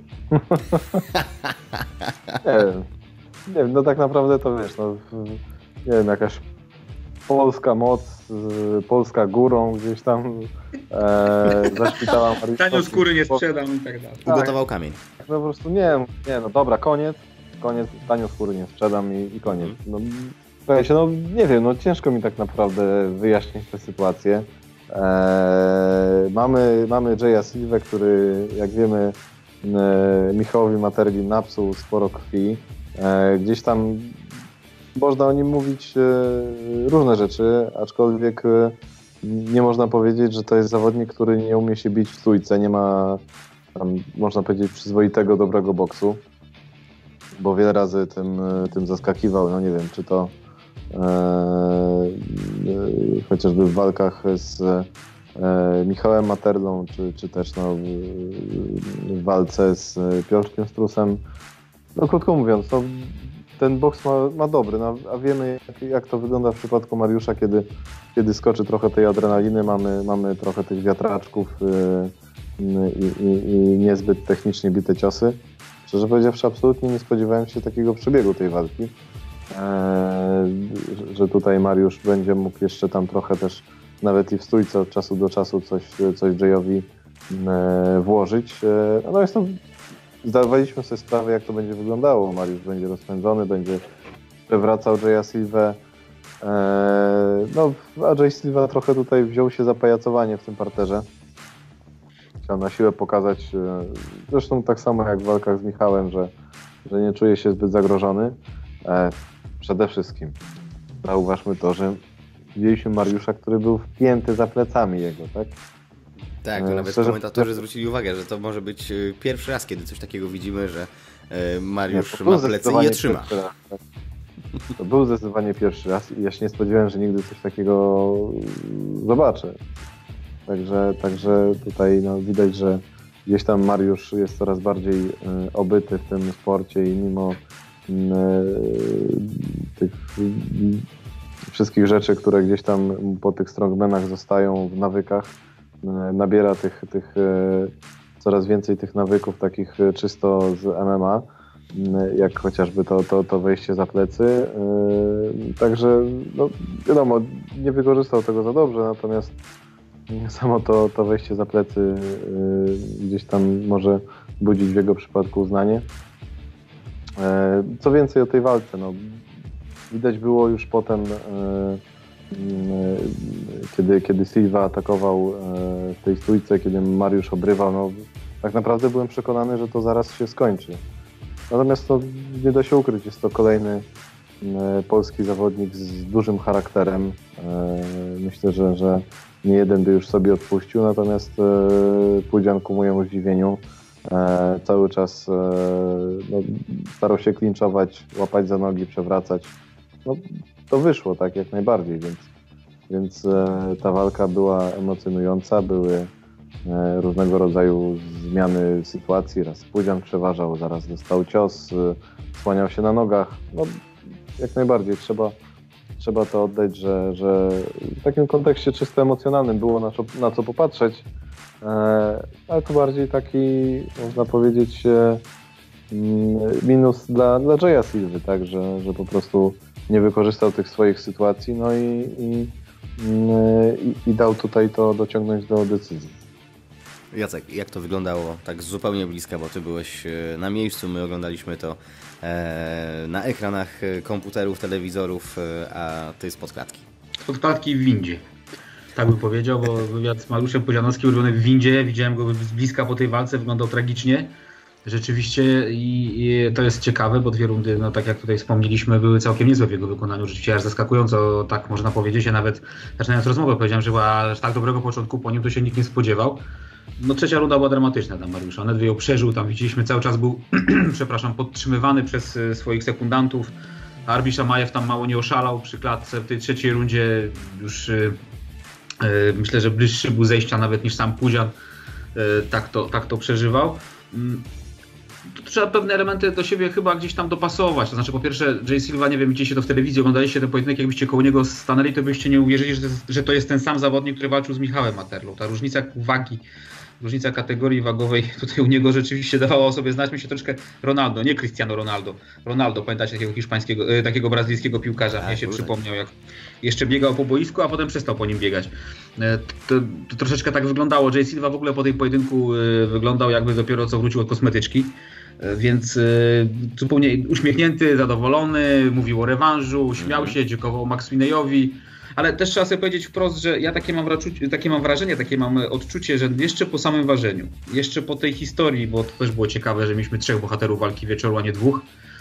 nie wiem. Nie wiem, no tak naprawdę to wiesz, no nie wiem, jakaś polska moc, polska górą gdzieś tam e, zaszpitała Mariusza. Tanio skóry nie sprzedam i tak dalej. Ugotował kamień. No po prostu nie, nie, no dobra, koniec, koniec, tanio skóry nie sprzedam i, i koniec. No, słuchajcie, no nie wiem, no ciężko mi tak naprawdę wyjaśnić tę sytuację. E, mamy, mamy Jaya Silvę, który, jak wiemy, e, Michałowi Materli napsuł sporo krwi. E, gdzieś tam można o nim mówić e, różne rzeczy, aczkolwiek e, nie można powiedzieć, że to jest zawodnik, który nie umie się bić w stójce, nie ma tam, można powiedzieć, przyzwoitego, dobrego boksu, bo wiele razy tym, tym zaskakiwał, no nie wiem, czy to e, e, chociażby w walkach z e, Michałem Materlą, czy, czy też no, w walce z Piotrkiem Strusem. No krótko mówiąc, no, ten boks ma, ma dobry, no, a wiemy jak, jak to wygląda w przypadku Mariusza, kiedy, kiedy skoczy trochę tej adrenaliny, mamy, mamy trochę tych wiatraczków yy, i, i, i niezbyt technicznie bite ciosy. Szczerze powiedziawszy, absolutnie nie spodziewałem się takiego przebiegu tej walki, yy, że tutaj Mariusz będzie mógł jeszcze tam trochę też nawet i w stójce od czasu do czasu coś, coś Jayowi yy, włożyć. Yy, no jest to Zdawaliśmy sobie sprawę, jak to będzie wyglądało. Mariusz będzie rozpędzony, będzie przewracał Jaya Silvę. Eee, no, a Jay Silva trochę tutaj wziął się za pajacowanie w tym parterze. Chciał na siłę pokazać, e, zresztą tak samo jak w walkach z Michałem, że, że nie czuje się zbyt zagrożony. E, przede wszystkim zauważmy to, że widzieliśmy Mariusza, który był wpięty za plecami jego, tak? Tak, to nawet komentatorzy zwrócili uwagę, że to może być pierwszy raz, kiedy coś takiego widzimy, że Mariusz nie, ma plecy i je trzyma. Tak. To był zdecydowanie pierwszy raz i ja się nie spodziewałem, że nigdy coś takiego zobaczę. Także, także tutaj no, widać, że gdzieś tam Mariusz jest coraz bardziej obyty w tym sporcie i mimo tych wszystkich rzeczy, które gdzieś tam po tych strongmanach zostają w nawykach, nabiera tych, tych coraz więcej tych nawyków takich czysto z M M A. jak chociażby to, to, to wejście za plecy. Także no, wiadomo, nie wykorzystał tego za dobrze, natomiast samo to, to wejście za plecy gdzieś tam może budzić w jego przypadku uznanie. Co więcej o tej walce, no, widać było już potem, kiedy, kiedy Silva atakował w tej stójce, kiedy Mariusz obrywał, no, tak naprawdę byłem przekonany, że to zaraz się skończy. Natomiast to nie da się ukryć, jest to kolejny polski zawodnik z dużym charakterem. Myślę, że, że nie jeden by już sobie odpuścił, natomiast Pudzian ku mojemu zdziwieniu cały czas no, starał się klinczować, łapać za nogi, przewracać. No, to wyszło tak jak najbardziej, więc, więc ta walka była emocjonująca, były różnego rodzaju zmiany sytuacji. Raz Pudzian przeważał, zaraz dostał cios, słaniał się na nogach. No, jak najbardziej trzeba, trzeba to oddać, że, że w takim kontekście czysto emocjonalnym było na co, na co popatrzeć, ale to bardziej taki, można powiedzieć, minus dla, dla Jaya Silvy, tak, że, że po prostu nie wykorzystał tych swoich sytuacji, no i, i, i, i dał tutaj to dociągnąć do decyzji. Jacek, jak to wyglądało tak zupełnie bliska, bo ty byłeś na miejscu, my oglądaliśmy to e, na ekranach komputerów, telewizorów, a ty spod klatki. Spod klatki w windzie. Tak bym powiedział, bo wywiad z Mariuszem Pudzianowskim robiony w windzie, widziałem go z bliska po tej walce, wyglądał tragicznie. Rzeczywiście i, i to jest ciekawe, bo dwie rundy, no tak jak tutaj wspomnieliśmy, były całkiem niezłe w jego wykonaniu, rzeczywiście aż zaskakująco, tak można powiedzieć. Ja nawet zaczynając rozmowę powiedziałem, że była aż tak dobrego początku po nim to się nikt nie spodziewał. No trzecia runda była dramatyczna dla Mariusza, Nedved ją przeżył, tam widzieliśmy cały czas był, przepraszam, podtrzymywany przez swoich sekundantów. Arbi Szamajew tam mało nie oszalał przy klatce, w tej trzeciej rundzie już yy, yy, myślę, że bliższy był zejścia nawet niż sam Pudzian, yy, tak, to, tak to przeżywał. Yy. To trzeba pewne elementy do siebie chyba gdzieś tam dopasować. To znaczy, po pierwsze, Jay Silva, nie wiem, widzieliście to w telewizji, oglądaliście ten pojedynek, jakbyście koło niego stanęli, to byście nie uwierzyli, że to jest, że to jest ten sam zawodnik, który walczył z Michałem Materlą. Ta różnica wagi, różnica kategorii wagowej tutaj u niego rzeczywiście dawała o sobie znać. Mi się troszkę Ronaldo, nie Cristiano Ronaldo. Ronaldo, pamiętacie takiego hiszpańskiego, takiego brazylijskiego piłkarza, tak, mnie się przypomniał, jak jeszcze biegał po boisku, a potem przestał po nim biegać. To, to troszeczkę tak wyglądało. Jay Silva w ogóle po tej pojedynku wyglądał, jakby dopiero co wrócił od kosmetyczki. Więc zupełnie uśmiechnięty, zadowolony, mówił o rewanżu, śmiał się, dziękował McSweeneyowi, ale też trzeba sobie powiedzieć wprost, że ja takie mam, takie mam wrażenie, takie mam odczucie, że jeszcze po samym ważeniu, jeszcze po tej historii, bo to też było ciekawe, że mieliśmy trzech bohaterów walki wieczoru, a nie dwóch,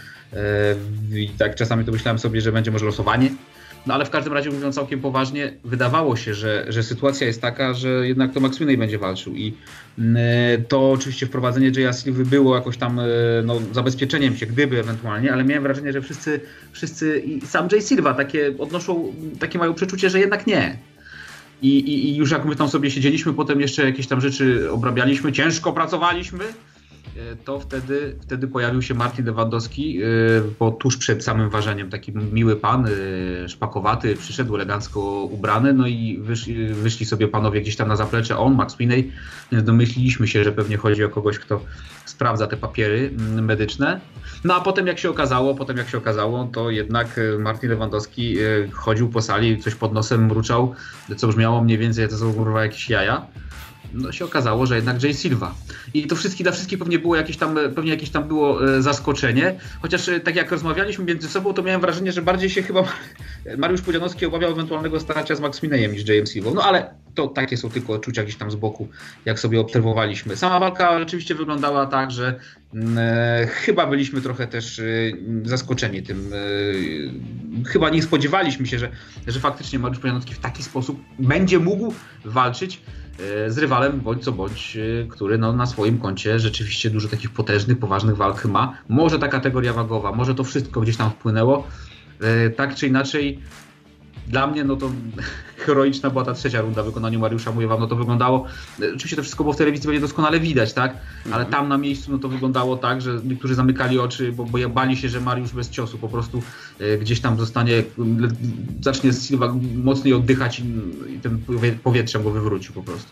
i tak czasami to myślałem sobie, że będzie może losowanie. No ale w każdym razie, mówiąc całkiem poważnie, wydawało się, że, że sytuacja jest taka, że jednak to McSweeney będzie walczył i to oczywiście wprowadzenie Jaya Silvy było jakoś tam no, zabezpieczeniem się, gdyby ewentualnie, ale miałem wrażenie, że wszyscy, wszyscy i sam Jay Silva takie odnoszą, takie mają przeczucie, że jednak nie. I, i, i już jak my tam sobie siedzieliśmy, potem jeszcze jakieś tam rzeczy obrabialiśmy, ciężko pracowaliśmy, to wtedy, wtedy pojawił się Martin Lewandowski, bo tuż przed samym ważeniem taki miły pan, szpakowaty, przyszedł elegancko ubrany, no i wyszli, wyszli sobie panowie gdzieś tam na zaplecze, on, McSweeney, więc domyśliliśmy się, że pewnie chodzi o kogoś, kto sprawdza te papiery medyczne. No a potem jak się okazało, potem jak się okazało, to jednak Martin Lewandowski chodził po sali, coś pod nosem mruczał, co brzmiało mniej więcej, to są kurwa jakieś jaja. No się okazało, że jednak Jay Silva. I to wszystkich, dla wszystkich pewnie było jakieś tam, pewnie jakieś tam było zaskoczenie. Chociaż tak jak rozmawialiśmy między sobą, to miałem wrażenie, że bardziej się chyba Mariusz Pudzianowski obawiał ewentualnego starcia z McSweeneyem niż Jayem Silvą. No ale to takie są tylko odczucia gdzieś tam z boku, jak sobie obserwowaliśmy. Sama walka rzeczywiście wyglądała tak, że e, chyba byliśmy trochę też e, zaskoczeni tym. E, chyba nie spodziewaliśmy się, że, że faktycznie Mariusz Pudzianowski w taki sposób będzie mógł walczyć z rywalem bądź co bądź, który no, na swoim koncie rzeczywiście dużo takich potężnych, poważnych walk ma. Może ta kategoria wagowa, może to wszystko gdzieś tam wpłynęło. Tak czy inaczej, dla mnie no to heroiczna była ta trzecia runda w wykonaniu Mariusza, mówię wam, no to wyglądało, oczywiście to wszystko było w telewizji będzie doskonale widać, tak? Ale tam na miejscu no to wyglądało tak, że niektórzy zamykali oczy, bo, bo bali się, że Mariusz bez ciosu po prostu e, gdzieś tam zostanie, zacznie Silva mocniej oddychać i, i tym powietrzem go wywrócił po prostu.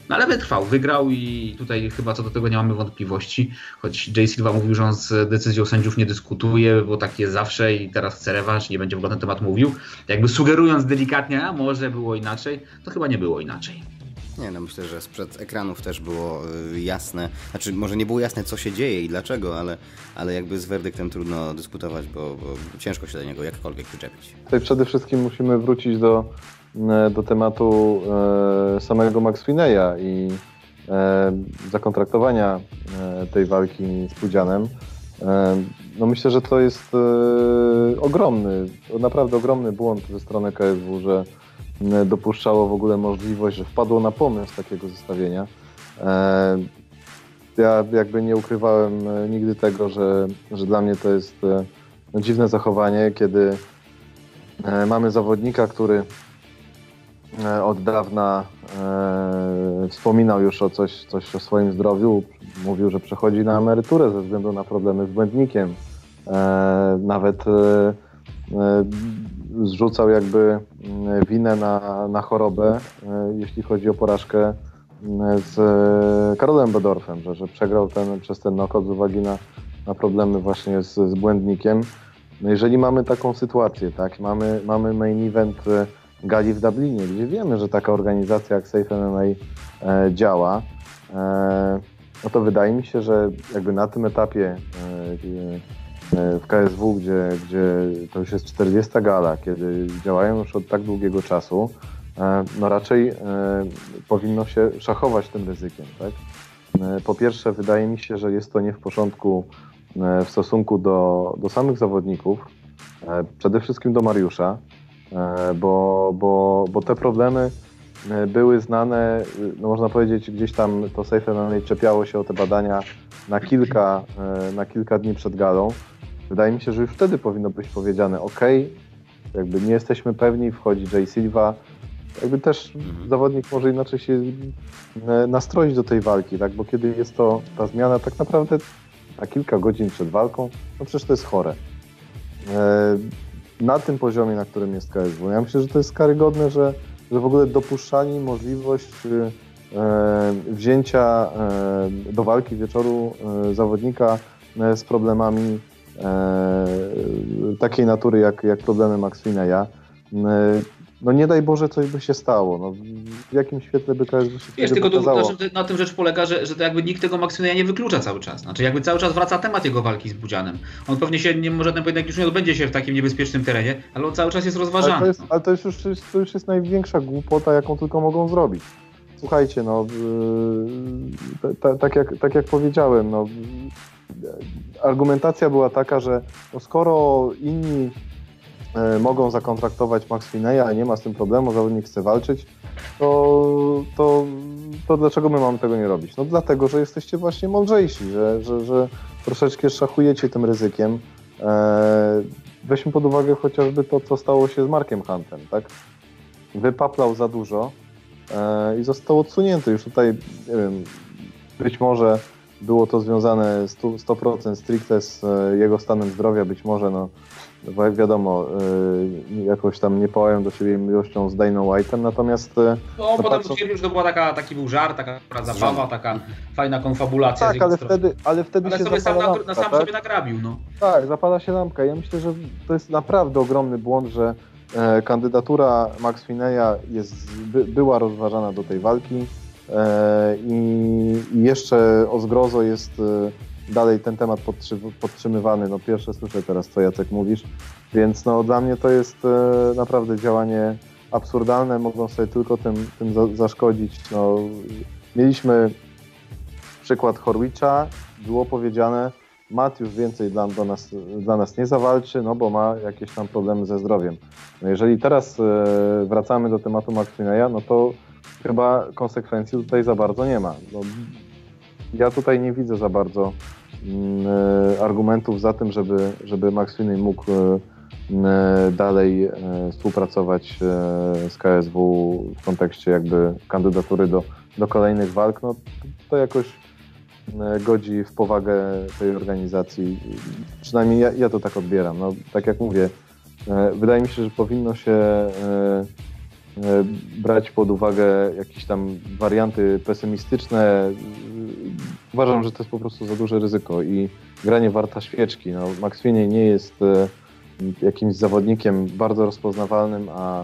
No ale wytrwał, wygrał i tutaj chyba co do tego nie mamy wątpliwości, choć Jay Silva mówił, że on z decyzją sędziów nie dyskutuje, bo tak jest zawsze i teraz chce rewanż, nie będzie w ogóle na ten temat mówił. Jakby sugerując delikatnie, a może było inaczej, to chyba nie było inaczej. Nie, no myślę, że sprzed ekranów też było y, jasne, znaczy może nie było jasne, co się dzieje i dlaczego, ale, ale jakby z werdyktem trudno dyskutować, bo, bo ciężko się do niego jakkolwiek przyczepić. Tutaj przede wszystkim musimy wrócić do, do tematu e, samego Max Fineya i e, zakontraktowania e, tej walki z Pudzianem. E, no myślę, że to jest e, ogromny, naprawdę ogromny błąd ze strony K S W, że dopuszczało w ogóle możliwość, że wpadło na pomysł takiego zestawienia. Ja jakby nie ukrywałem nigdy tego, że, że dla mnie to jest no, dziwne zachowanie, kiedy mamy zawodnika, który od dawna wspominał już o coś, coś o swoim zdrowiu, mówił, że przechodzi na emeryturę ze względu na problemy z błędnikiem. Nawet zrzucał jakby winę na, na chorobę, jeśli chodzi o porażkę z Karolem Bedorfem, że, że przegrał ten, przez ten knockout z uwagi na, na problemy właśnie z, z błędnikiem. No jeżeli mamy taką sytuację, tak, mamy, mamy main event gali w Dublinie, gdzie wiemy, że taka organizacja jak Safe M M A e, działa, e, no to wydaje mi się, że jakby na tym etapie e, w K S W, gdzie, gdzie to już jest czterdziesta gala, kiedy działają już od tak długiego czasu, no raczej powinno się szachować tym ryzykiem. Tak? Po pierwsze, wydaje mi się, że jest to nie w porządku w stosunku do, do samych zawodników, przede wszystkim do Mariusza, bo, bo, bo te problemy były znane, no można powiedzieć, gdzieś tam to Safe M M A czepiało się o te badania na kilka, na kilka dni przed galą. Wydaje mi się, że już wtedy powinno być powiedziane, ok, jakby nie jesteśmy pewni, wchodzi Jay Silva, jakby też mhm. zawodnik może inaczej się nastroić do tej walki, tak? Bo kiedy jest to ta zmiana tak naprawdę na kilka godzin przed walką, no przecież to jest chore. Na tym poziomie, na którym jest K S W, ja myślę, że to jest karygodne, że, że w ogóle dopuszczali możliwość wzięcia do walki wieczoru zawodnika z problemami e, takiej natury jak, jak problemy Max Fineya. E, no nie daj Boże, coś by się stało. No, w jakim świetle by K S W się Wiesz, tylko pokazało? To, na tym rzecz polega, że, że to jakby nikt tego Max Fineya nie wyklucza cały czas. Znaczy jakby cały czas wraca temat jego walki z Budzianem. On pewnie się, nie może ten pojedynek już nie odbędzie się w takim niebezpiecznym terenie, ale on cały czas jest rozważany. Ale to, jest, no. ale to, jest już, to już jest największa głupota, jaką tylko mogą zrobić. Słuchajcie, no yy, t- t- tak, jak, tak jak powiedziałem, no, argumentacja była taka, że no, skoro inni y, mogą zakontraktować Max Fineya, a nie ma z tym problemu, zawodnik chce walczyć, to, to, to dlaczego my mamy tego nie robić? No dlatego, że jesteście właśnie mądrzejsi, że, że, że troszeczkę szachujecie tym ryzykiem. E, weźmy pod uwagę chociażby to, co stało się z Markiem Huntem, tak? Wypaplał za dużo i został odsunięty. Już tutaj, nie wiem, być może było to związane sto procent stricte z jego stanem zdrowia, być może, no, bo jak wiadomo, jakoś tam nie pałałem do siebie miłością z Dana White'em, natomiast... No, no potem patrzą... stwierdził, że to była taka, taki był żart, taka zabawa, taka fajna konfabulacja. Tak, ale wtedy, ale wtedy ale się sobie sam, lampka, na, sam tak? sobie nagrabił, no. Tak, zapala się lampka. Ja myślę, że to jest naprawdę ogromny błąd, że e, kandydatura Max Fineya jest, by, była rozważana do tej walki e, i, i jeszcze o zgrozo jest e, dalej ten temat podtrzy, podtrzymywany. No pierwsze słyszę teraz, co Jacek mówisz, więc no dla mnie to jest e, naprawdę działanie absurdalne, mogą sobie tylko tym, tym za, zaszkodzić. No, mieliśmy przykład Horwicza, było powiedziane, Matt już więcej dla, do nas, dla nas nie zawalczy, no bo ma jakieś tam problemy ze zdrowiem. No jeżeli teraz e, wracamy do tematu Max Fineya, no to chyba konsekwencji tutaj za bardzo nie ma. No, ja tutaj nie widzę za bardzo e, argumentów za tym, żeby, żeby Max Finney mógł e, dalej e, współpracować e, z K S W w kontekście jakby kandydatury do, do kolejnych walk. No to jakoś godzi w powagę tej organizacji. Przynajmniej ja, ja to tak odbieram. No, tak jak mówię, e, wydaje mi się, że powinno się e, brać pod uwagę jakieś tam warianty pesymistyczne. Uważam, że to jest po prostu za duże ryzyko i granie warta świeczki. No, Max Finney nie jest jakimś zawodnikiem bardzo rozpoznawalnym, a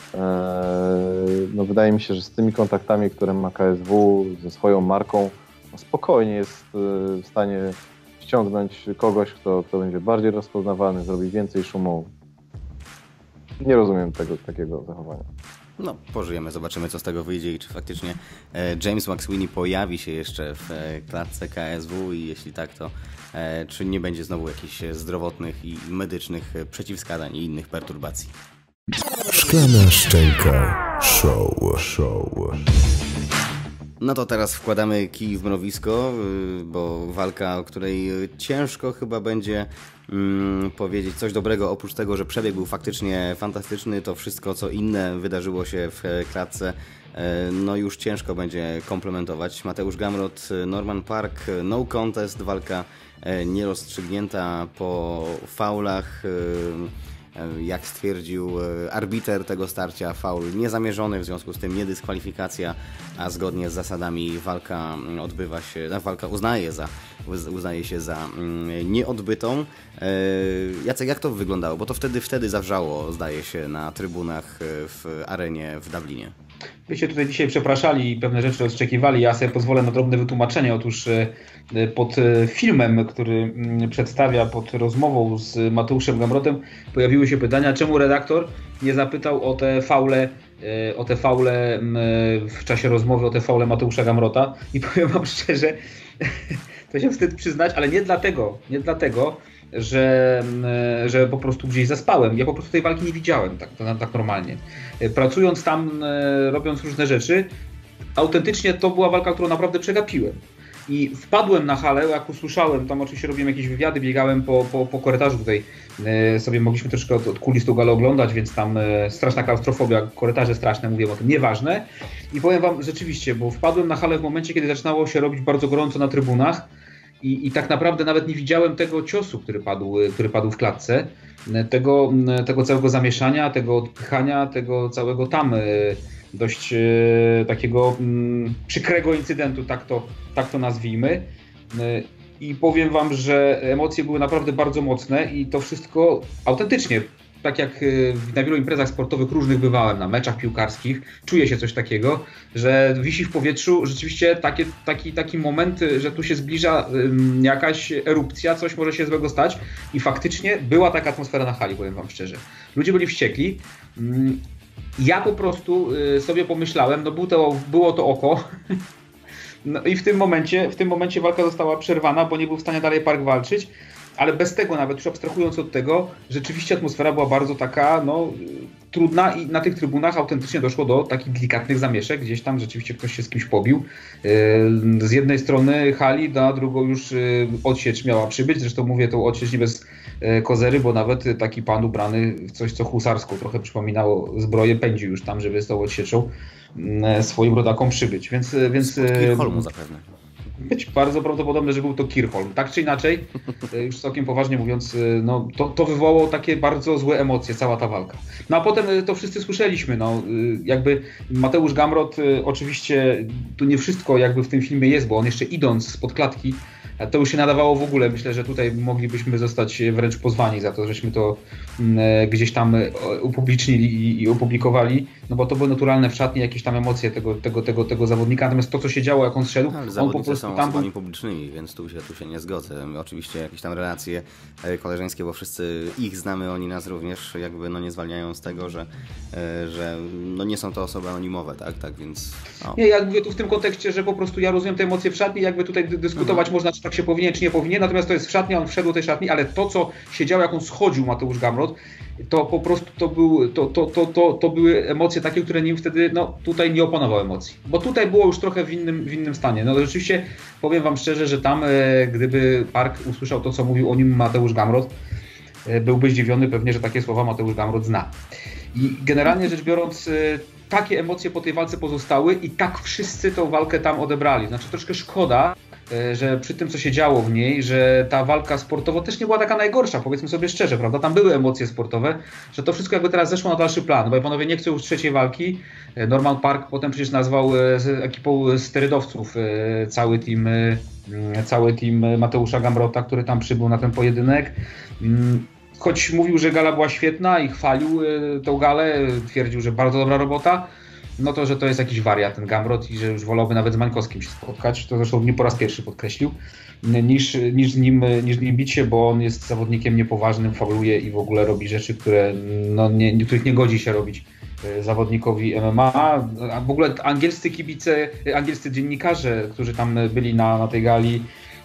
no, wydaje mi się, że z tymi kontaktami, które ma K S W, ze swoją marką, no, spokojnie jest w stanie ściągnąć kogoś, kto, kto będzie bardziej rozpoznawalny, zrobi więcej szumu. Nie rozumiem tego takiego zachowania. No, pożyjemy, zobaczymy, co z tego wyjdzie i czy faktycznie James McSweeney pojawi się jeszcze w klatce K S W i jeśli tak, to czy nie będzie znowu jakichś zdrowotnych i medycznych przeciwwskazań i innych perturbacji. Szklana Szczęka Show. Show. No to teraz wkładamy kij w mrowisko, bo walka, o której ciężko chyba będzie mm, powiedzieć coś dobrego, oprócz tego, że przebieg był faktycznie fantastyczny, to wszystko co inne wydarzyło się w klatce, no już ciężko będzie komplementować. Mateusz Gamrot, Norman Park, no contest, walka nierozstrzygnięta po faulach. Jak stwierdził arbiter tego starcia, faul niezamierzony, w związku z tym nie dyskwalifikacja, a zgodnie z zasadami walka odbywa się, walka uznaje, za, uznaje się za nieodbytą. Jacek, jak to wyglądało? Bo to wtedy, wtedy zawrzało, zdaje się, na trybunach w arenie w Dublinie. Byście tutaj dzisiaj przepraszali i pewne rzeczy odczekiwali. Ja sobie pozwolę na drobne wytłumaczenie. Otóż pod filmem, który przedstawia, pod rozmową z Mateuszem Gamrotem pojawiły się pytania, czemu redaktor nie zapytał o te faule, o te faule w czasie rozmowy, o te faule Mateusza Gamrota. I powiem wam szczerze, to się wstyd przyznać, ale nie dlatego, nie dlatego, że, że po prostu gdzieś zaspałem. Ja po prostu tej walki nie widziałem tak, tak normalnie. Pracując tam, robiąc różne rzeczy, autentycznie to była walka, którą naprawdę przegapiłem. I wpadłem na halę, jak usłyszałem, tam oczywiście robiłem jakieś wywiady, biegałem po, po, po korytarzu tutaj, sobie mogliśmy troszkę od, od kulis tą galę oglądać, więc tam straszna klaustrofobia, korytarze straszne, mówię o tym, nieważne. I powiem wam rzeczywiście, bo wpadłem na halę w momencie, kiedy zaczynało się robić bardzo gorąco na trybunach, I, I tak naprawdę nawet nie widziałem tego ciosu, który padł, który padł w klatce, tego, tego całego zamieszania, tego odpychania, tego całego tam dość takiego przykrego incydentu, tak to, tak to nazwijmy. I powiem wam, że emocje były naprawdę bardzo mocne i to wszystko autentycznie, tak jak na wielu imprezach sportowych różnych bywałem, na meczach piłkarskich, czuje się coś takiego, że wisi w powietrzu rzeczywiście takie, taki, taki moment, że tu się zbliża jakaś erupcja, coś może się złego stać i faktycznie była taka atmosfera na hali, powiem wam szczerze. Ludzie byli wściekli. Ja po prostu sobie pomyślałem, no było to, było to oko, no i w tym momencie, w tym momencie walka została przerwana, bo nie był w stanie dalej Park walczyć. Ale bez tego nawet, już abstrahując od tego, rzeczywiście atmosfera była bardzo taka, no, trudna i na tych trybunach autentycznie doszło do takich delikatnych zamieszek. Gdzieś tam rzeczywiście ktoś się z kimś pobił. Z jednej strony hali, na drugą już odsiecz miała przybyć. Zresztą mówię tą odsiecz nie bez kozery, bo nawet taki pan ubrany w coś, co husarską trochę przypominało zbroję, pędził już tam, żeby z tą odsieczą swoim rodakom przybyć. Więc, więc Kirchholmu zapewne. Być bardzo prawdopodobne, że był to Kirchholm. Tak czy inaczej, już całkiem poważnie mówiąc, no, to, to wywołało takie bardzo złe emocje, cała ta walka. No a potem to wszyscy słyszeliśmy, no, jakby Mateusz Gamrot, oczywiście tu nie wszystko jakby w tym filmie jest, bo on jeszcze idąc spod klatki, to już się nadawało w ogóle. Myślę, że tutaj moglibyśmy zostać wręcz pozwani za to, żeśmy to gdzieś tam upublicznili i, i opublikowali, no bo to były naturalne w szatni jakieś tam emocje tego, tego, tego, tego zawodnika, natomiast to, co się działo, jak on szedł, ale on zawodnicy po prostu są tam osobami był... publicznymi, więc tu się, tu się nie zgodzę. Oczywiście jakieś tam relacje koleżeńskie, bo wszyscy ich znamy, oni nas również, jakby no nie zwalniają z tego, że, że no nie są to osoby anonimowe, tak, tak, więc... No. Nie, ja mówię tu w tym kontekście, że po prostu ja rozumiem te emocje w szatni, jakby tutaj dyskutować mhm. można, czy tak się powinien, czy nie powinien, natomiast to jest w szatni, on wszedł do tej szatni, ale to, co się działo, jak on schodził, Mateusz Gamrot, to po prostu to, był, to, to, to, to, to były emocje takie, które nim wtedy, no tutaj nie opanował emocji, bo tutaj było już trochę w innym, w innym stanie. No rzeczywiście powiem wam szczerze, że tam e, gdyby Park usłyszał to, co mówił o nim Mateusz Gamrot, e, byłby zdziwiony pewnie, że takie słowa Mateusz Gamrot zna. I generalnie rzecz biorąc, e, takie emocje po tej walce pozostały i tak wszyscy tą walkę tam odebrali. Znaczy troszkę szkoda, że przy tym, co się działo w niej, że ta walka sportowo też nie była taka najgorsza, powiedzmy sobie szczerze, prawda? Tam były emocje sportowe, że to wszystko jakby teraz zeszło na dalszy plan, bo panowie nie chcą już trzeciej walki. Norman Park potem przecież nazwał ekipą sterydowców cały team, cały team Mateusza Gamrota, który tam przybył na ten pojedynek. Choć mówił, że gala była świetna i chwalił tą galę, twierdził, że bardzo dobra robota, no to, że to jest jakiś wariat ten Gamrot i że już wolałby nawet z Mańkowskim się spotkać, to zresztą nie po raz pierwszy podkreślił, niż, niż, z nim, niż z nim bić się, bo on jest zawodnikiem niepoważnym, fauluje i w ogóle robi rzeczy, które, no, nie, których nie godzi się robić zawodnikowi M M A, a w ogóle angielscy kibice, angielscy dziennikarze, którzy tam byli na, na tej gali,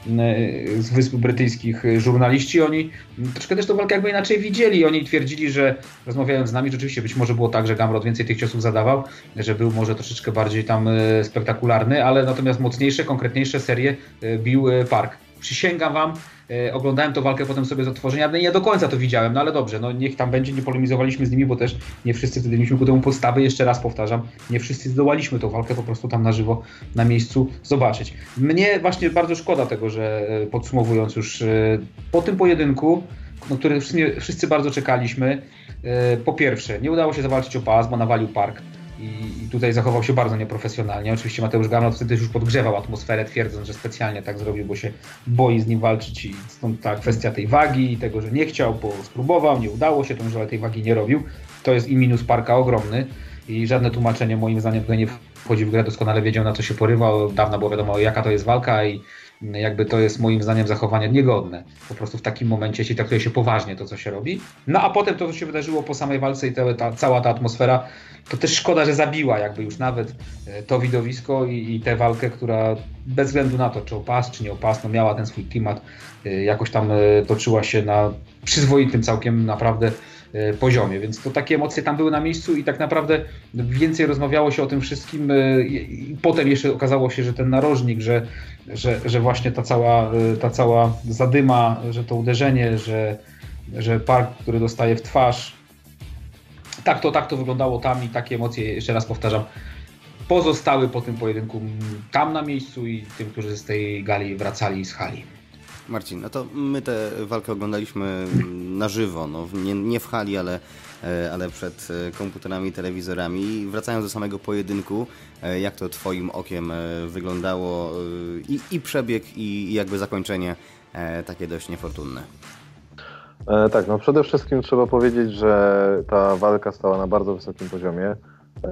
z Wysp Brytyjskich żurnaliści, oni troszkę też tą walkę jakby inaczej widzieli. Oni twierdzili, że rozmawiając z nami, rzeczywiście być może było tak, że Gamrot więcej tych ciosów zadawał, że był może troszeczkę bardziej tam spektakularny, ale natomiast mocniejsze, konkretniejsze serie bił Park. Przysięgam wam, e, oglądałem tę walkę potem sobie z odtworzenia, nie do końca to widziałem, no ale dobrze, no niech tam będzie, nie polemizowaliśmy z nimi, bo też nie wszyscy wtedy mieliśmy ku temu podstawy, jeszcze raz powtarzam, nie wszyscy zdołaliśmy tą walkę po prostu tam na żywo, na miejscu zobaczyć. Mnie właśnie bardzo szkoda tego, że e, podsumowując już, e, po tym pojedynku, no, który wszyscy, wszyscy bardzo czekaliśmy, e, po pierwsze, nie udało się zawalczyć o pas, bo nawalił Park. I tutaj zachował się bardzo nieprofesjonalnie. Oczywiście Mateusz Gamrot wtedy już podgrzewał atmosferę, twierdząc, że specjalnie tak zrobił, bo się boi z nim walczyć i stąd ta kwestia tej wagi i tego, że nie chciał, bo spróbował, nie udało się, to już ale tej wagi nie robił. To jest i minus Parka ogromny i żadne tłumaczenie moim zdaniem tutaj nie wchodzi w grę, doskonale wiedział, na co się porywał. Od dawna było wiadomo, jaka to jest walka i jakby to jest moim zdaniem zachowanie niegodne. Po prostu w takim momencie, jeśli traktuje się poważnie to, co się robi. No a potem to, co się wydarzyło po samej walce i te, ta, cała ta atmosfera, to też szkoda, że zabiła jakby już nawet to widowisko i, i tę walkę, która bez względu na to, czy o pas, czy nie o pas, no miała ten swój klimat, jakoś tam toczyła się na przyzwoitym całkiem naprawdę poziomie, więc to takie emocje tam były na miejscu i tak naprawdę więcej rozmawiało się o tym wszystkim i potem jeszcze okazało się, że ten narożnik, że, że, że właśnie ta cała, ta cała zadyma, że to uderzenie, że, że Park, który dostaje w twarz, tak to, tak to wyglądało tam i takie emocje, jeszcze raz powtarzam, pozostały po tym pojedynku tam na miejscu i tym, którzy z tej gali wracali z hali. Marcin, no to my tę walkę oglądaliśmy na żywo, no, nie, nie w hali, ale, ale przed komputerami, telewizorami. Wracając do samego pojedynku, jak to twoim okiem wyglądało i, i przebieg, i jakby zakończenie takie dość niefortunne? E, tak, no przede wszystkim trzeba powiedzieć, że ta walka stała na bardzo wysokim poziomie. E,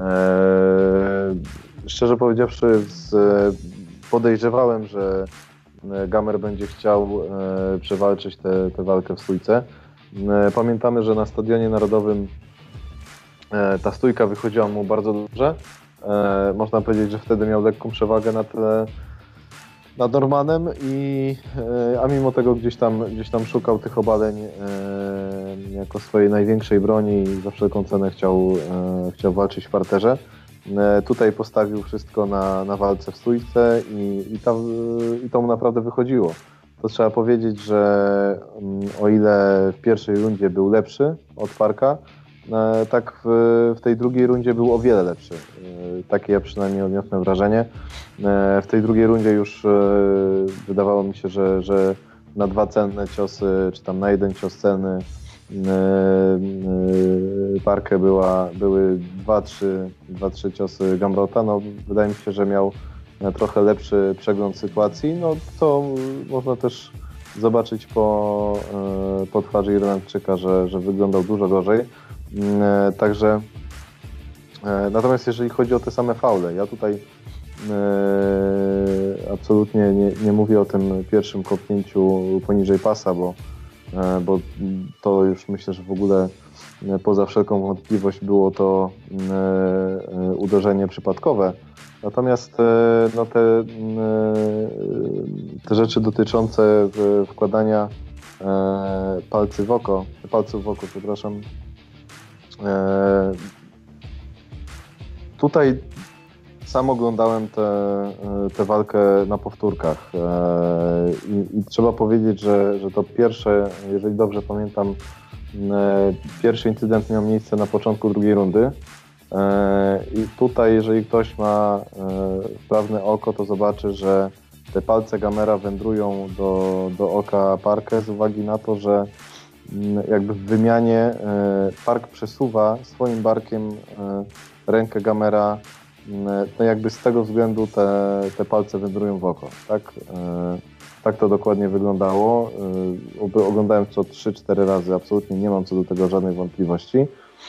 szczerze powiedziawszy, z, podejrzewałem, że Gamer będzie chciał e, przewalczyć tę walkę w stójce. E, pamiętamy, że na Stadionie Narodowym e, ta stójka wychodziła mu bardzo dobrze. E, można powiedzieć, że wtedy miał lekką przewagę nad, nad Normanem, i, e, a mimo tego gdzieś tam, gdzieś tam szukał tych obaleń e, jako swojej największej broni i za wszelką cenę chciał, e, chciał walczyć w parterze. Tutaj postawił wszystko na, na walce w stójce i, i, tam, i to mu naprawdę wychodziło. To trzeba powiedzieć, że o ile w pierwszej rundzie był lepszy od Parka, tak w, w tej drugiej rundzie był o wiele lepszy. Takie ja przynajmniej odniosłem wrażenie. W tej drugiej rundzie już wydawało mi się, że, że na dwa cenne ciosy, czy tam na jeden cios celny Parkę była, były dwa trzy ciosy Gamrota. No, wydaje mi się, że miał trochę lepszy przegląd sytuacji. No, to można też zobaczyć po, po twarzy Irlandczyka, że, że wyglądał dużo gorzej. Także natomiast jeżeli chodzi o te same faule, ja tutaj absolutnie nie, nie mówię o tym pierwszym kopnięciu poniżej pasa, bo bo to już myślę, że w ogóle poza wszelką wątpliwość było to uderzenie przypadkowe. Natomiast no, te, te rzeczy dotyczące wkładania palcy w oko, palców w oko, przepraszam, tutaj sam oglądałem tę walkę na powtórkach i, i trzeba powiedzieć, że, że to pierwsze, jeżeli dobrze pamiętam, pierwszy incydent miał miejsce na początku drugiej rundy i tutaj, jeżeli ktoś ma wprawne oko, to zobaczy, że te palce Gamera wędrują do, do oka Parkę z uwagi na to, że jakby w wymianie Park przesuwa swoim barkiem rękę Gamera, no jakby z tego względu te, te palce wędrują w oko, tak? Tak to dokładnie wyglądało. Oglądałem to trzy cztery razy, absolutnie nie mam co do tego żadnej wątpliwości.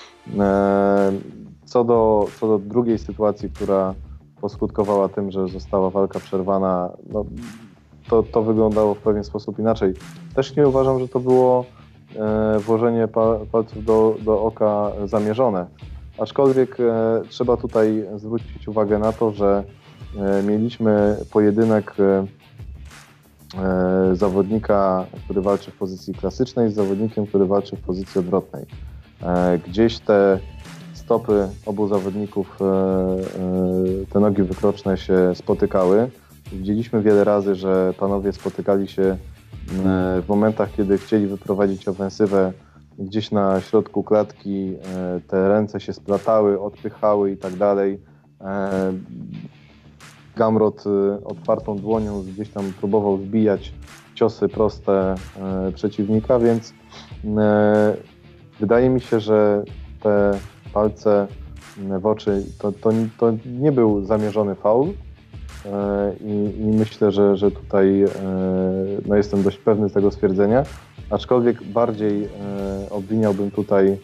Co do, co do drugiej sytuacji, która poskutkowała tym, że została walka przerwana, no, to, to wyglądało w pewien sposób inaczej. Też nie uważam, że to było e, włożenie pa, palców do, do oka zamierzone. Aczkolwiek e, trzeba tutaj zwrócić uwagę na to, że e, mieliśmy pojedynek e, e, zawodnika, który walczy w pozycji klasycznej z zawodnikiem, który walczy w pozycji odwrotnej. E, gdzieś te stopy obu zawodników, te nogi wykroczne się spotykały. Widzieliśmy wiele razy, że panowie spotykali się w momentach, kiedy chcieli wyprowadzić ofensywę gdzieś na środku klatki, te ręce się splatały, odpychały i tak dalej. Gamrot otwartą dłonią gdzieś tam próbował zbijać ciosy proste przeciwnika, więc wydaje mi się, że te palce w oczy, to, to, to nie był zamierzony faul i, i myślę, że, że tutaj no jestem dość pewny tego stwierdzenia, aczkolwiek bardziej obwiniałbym tutaj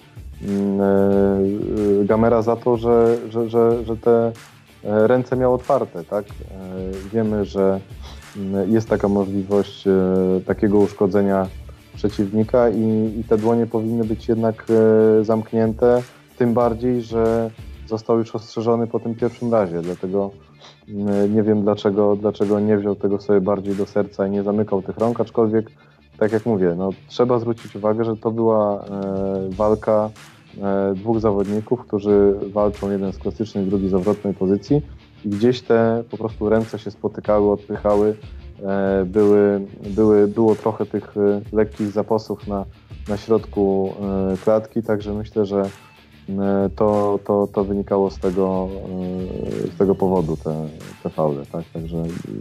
Gamera za to, że, że, że, że te ręce miał otwarte, tak? Wiemy, że jest taka możliwość takiego uszkodzenia przeciwnika i, i te dłonie powinny być jednak zamknięte. Tym bardziej, że został już ostrzeżony po tym pierwszym razie, dlatego nie wiem dlaczego, dlaczego nie wziął tego sobie bardziej do serca i nie zamykał tych rąk, aczkolwiek tak jak mówię, no, trzeba zwrócić uwagę, że to była e, walka e, dwóch zawodników, którzy walczą jeden z klasycznej, drugi z odwrotnej pozycji i gdzieś te po prostu ręce się spotykały, odpychały, e, były, były, było trochę tych e, lekkich zaposów na, na środku e, klatki, także myślę, że To, to, to wynikało z tego, z tego powodu, te, te faule, tak? Także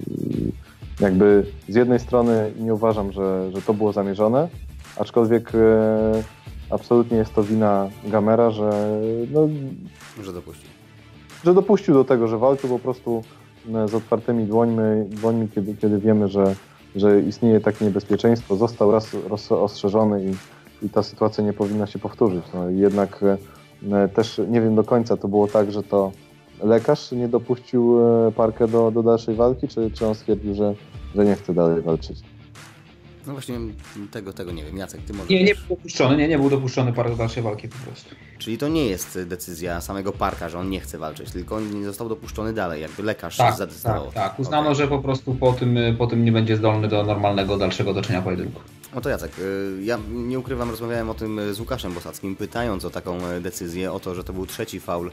jakby z jednej strony nie uważam, że, że to było zamierzone, aczkolwiek absolutnie jest to wina Gamera, że, no, że dopuścił. Że dopuścił do tego, że walczył po prostu z otwartymi dłońmi, dłońmi kiedy, kiedy wiemy, że, że istnieje takie niebezpieczeństwo. Został raz ostrzeżony i, i ta sytuacja nie powinna się powtórzyć. No, jednak też nie wiem do końca, to było tak, że to lekarz nie dopuścił Parkę do, do dalszej walki, czy, czy on stwierdził, że, że nie chce dalej walczyć? No właśnie tego, tego nie wiem. Jacek, ty możesz... Nie, nie był dopuszczony, nie, nie był dopuszczony Park do dalszej walki po prostu. Czyli to nie jest decyzja samego Parka, że on nie chce walczyć, tylko on nie został dopuszczony dalej, jakby lekarz tak, zadecydował. Tak, tak. Uznano, okay. że po prostu po tym, po tym nie będzie zdolny do normalnego, dalszego toczenia pojedynku. No to Jacek, ja nie ukrywam, rozmawiałem o tym z Łukaszem Bosackim, pytając o taką decyzję, o to, że to był trzeci faul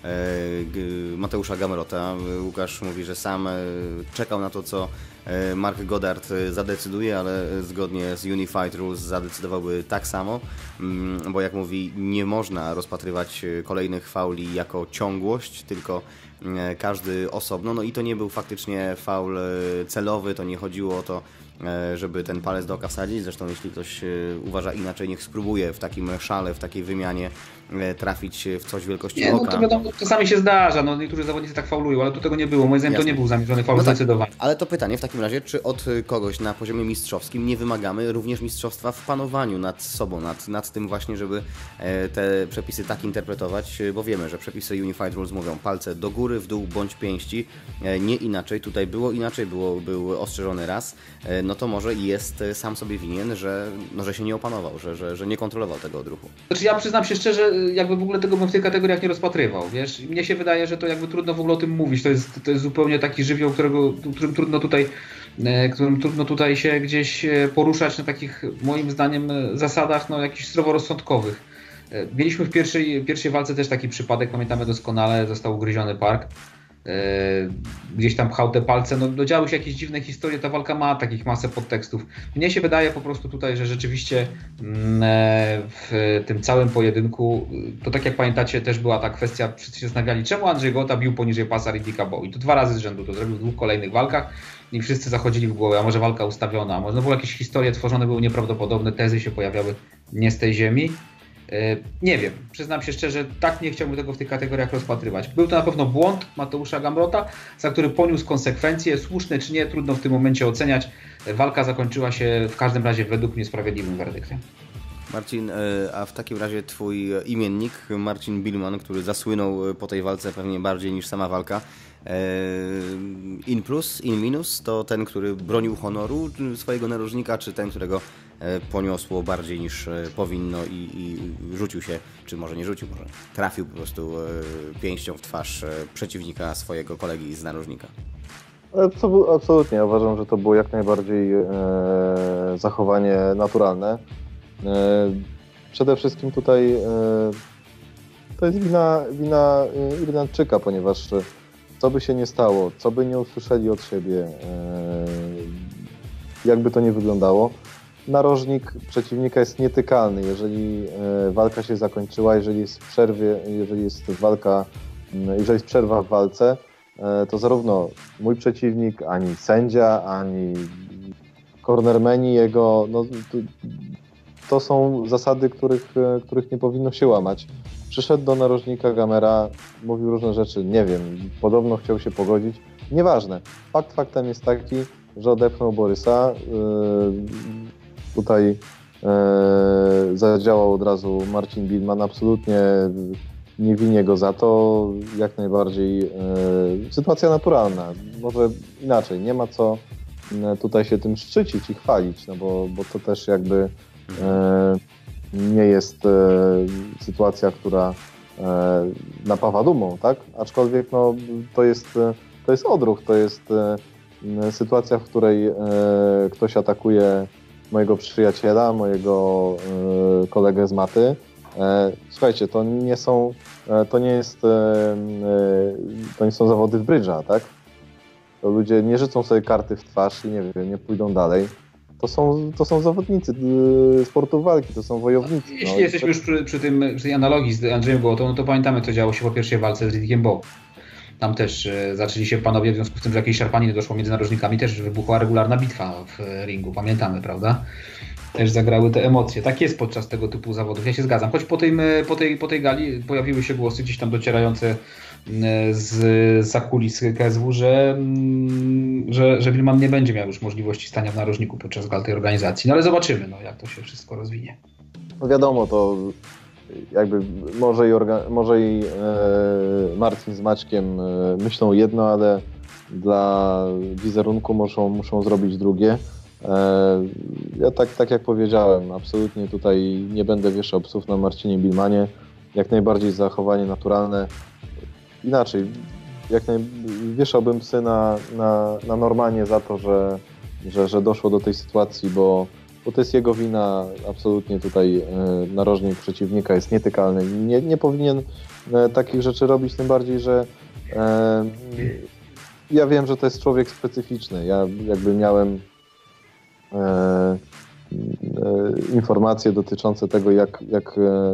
Mateusza Gamrota. Łukasz mówi, że sam czekał na to, co Mark Goddard zadecyduje, ale zgodnie z Unified Rules zadecydowałby tak samo, bo jak mówi, nie można rozpatrywać kolejnych fauli jako ciągłość, tylko każdy osobno. No i to nie był faktycznie faul celowy, to nie chodziło o to, żeby ten palec do oka wsadzić. Zresztą jeśli ktoś uważa inaczej, niech spróbuje w takim szale, w takiej wymianie trafić w coś wielkości nie, oka. No to wiadomo, czasami się zdarza, no niektórzy zawodnicy tak faulują, ale tu tego nie było. Moim zdaniem to nie był zamierzony faul, no tak, zdecydowanie. Ale to pytanie w takim razie, czy od kogoś na poziomie mistrzowskim nie wymagamy również mistrzostwa w panowaniu nad sobą, nad, nad tym właśnie, żeby te przepisy tak interpretować, bo wiemy, że przepisy Unified Rules mówią palce do góry, w dół bądź pięści, nie inaczej. Tutaj było inaczej, było, był ostrzeżony raz, no to może jest sam sobie winien, że, no, że się nie opanował, że, że, że nie kontrolował tego odruchu. Znaczy ja przyznam się szczerze, jakby w ogóle tego bym w tych kategoriach nie rozpatrywał, wiesz, mnie się wydaje, że to jakby trudno w ogóle o tym mówić, to jest, to jest zupełnie taki żywioł, którego, którym trudno tutaj, którym trudno tutaj się gdzieś poruszać na takich, moim zdaniem, zasadach, no jakichś zdroworozsądkowych. Mieliśmy w pierwszej, pierwszej walce też taki przypadek, pamiętamy doskonale, został ugryziony Park. gdzieś tam pchał te palce, no, no działy się jakieś dziwne historie, ta walka ma takich masę podtekstów. Mnie się wydaje po prostu tutaj, że rzeczywiście w tym całym pojedynku, to tak jak pamiętacie, też była ta kwestia, wszyscy się zastanawiali, czemu Andrzej Gota bił poniżej pasa Riddicka Bowe. I to dwa razy z rzędu, to zrobił w dwóch kolejnych walkach i wszyscy zachodzili w głowę, a może walka ustawiona, a może no, były jakieś historie tworzone, były nieprawdopodobne, tezy się pojawiały nie z tej ziemi. Nie wiem, przyznam się szczerze, tak nie chciałbym tego w tych kategoriach rozpatrywać. Był to na pewno błąd Mateusza Gamrota, za który poniósł konsekwencje, słuszne czy nie, trudno w tym momencie oceniać. Walka zakończyła się w każdym razie według mnie sprawiedliwym werdyktem. Marcin, a w takim razie twój imiennik, Marcin Billman, który zasłynął po tej walce pewnie bardziej niż sama walka, in plus, in minus, to ten, który bronił honoru swojego narożnika, czy ten, którego poniosło bardziej niż powinno i, i rzucił się, czy może nie rzucił, może trafił po prostu pięścią w twarz przeciwnika swojego kolegi z narożnika? Absolutnie, ja uważam, że to było jak najbardziej e, zachowanie naturalne. E, przede wszystkim tutaj e, to jest wina, wina Irlandczyka, ponieważ co by się nie stało, co by nie usłyszeli od siebie, e, jakby to nie wyglądało, narożnik przeciwnika jest nietykalny. Jeżeli e, walka się zakończyła, jeżeli jest w przerwie, jeżeli jest walka, jeżeli jest przerwa w walce, to zarówno mój przeciwnik, ani sędzia, ani cornermeni jego, no, to, to są zasady, których, których nie powinno się łamać. Przyszedł do narożnika Gamera, mówił różne rzeczy, nie wiem, podobno chciał się pogodzić, nieważne. Fakt faktem jest taki, że odepchnął Borysa, yy, tutaj yy, zadziałał od razu Marcin Billman, absolutnie nie winię go za to, jak najbardziej e, sytuacja naturalna. Może inaczej, nie ma co tutaj się tym szczycić i chwalić, no bo, bo to też jakby e, nie jest e, sytuacja, która e, napawa dumą, tak? Aczkolwiek no, to, jest, to jest odruch, to jest e, sytuacja, w której e, ktoś atakuje mojego przyjaciela, mojego e, kolegę z maty. Słuchajcie, to nie są, to nie jest, to nie są zawody w brydża, tak? To ludzie nie rzucą sobie karty w twarz i nie wiem, nie pójdą dalej. To są, to są zawodnicy sportu walki, to są wojownicy. Jeśli no. jesteśmy już przy, przy, tym, przy tej analogii z Andrzejem Gołotą, no to pamiętamy, co działo się po pierwszej walce z Riddickiem Bowe. Tam też e, zaczęli się panowie, w związku z tym, że jakieś szarpaniny doszło między narożnikami, też wybuchła regularna bitwa w ringu, pamiętamy, prawda? Też zagrały te emocje. Tak jest podczas tego typu zawodów. Ja się zgadzam. Choć po tej, po tej, po tej gali pojawiły się głosy gdzieś tam docierające z za kulis K S W, że, że, że Billman nie będzie miał już możliwości stania w narożniku podczas gal tej organizacji. No ale zobaczymy, no, jak to się wszystko rozwinie. No wiadomo, to jakby może i, orga, może i e, Marcin z Maćkiem e, myślą jedno, ale dla wizerunku muszą, muszą zrobić drugie. Ja tak, tak jak powiedziałem, absolutnie tutaj nie będę wieszał psów na Marcinie Billmanie. Jak najbardziej zachowanie naturalne. Inaczej, jak naj... wieszałbym psy na, na, na Normanie za to, że, że, że doszło do tej sytuacji, bo, bo to jest jego wina. Absolutnie tutaj e, narożnik przeciwnika jest nietykalny. Nie, nie powinien e, takich rzeczy robić, tym bardziej, że e, ja wiem, że to jest człowiek specyficzny. Ja jakby miałem E, e, informacje dotyczące tego, jak, jak e,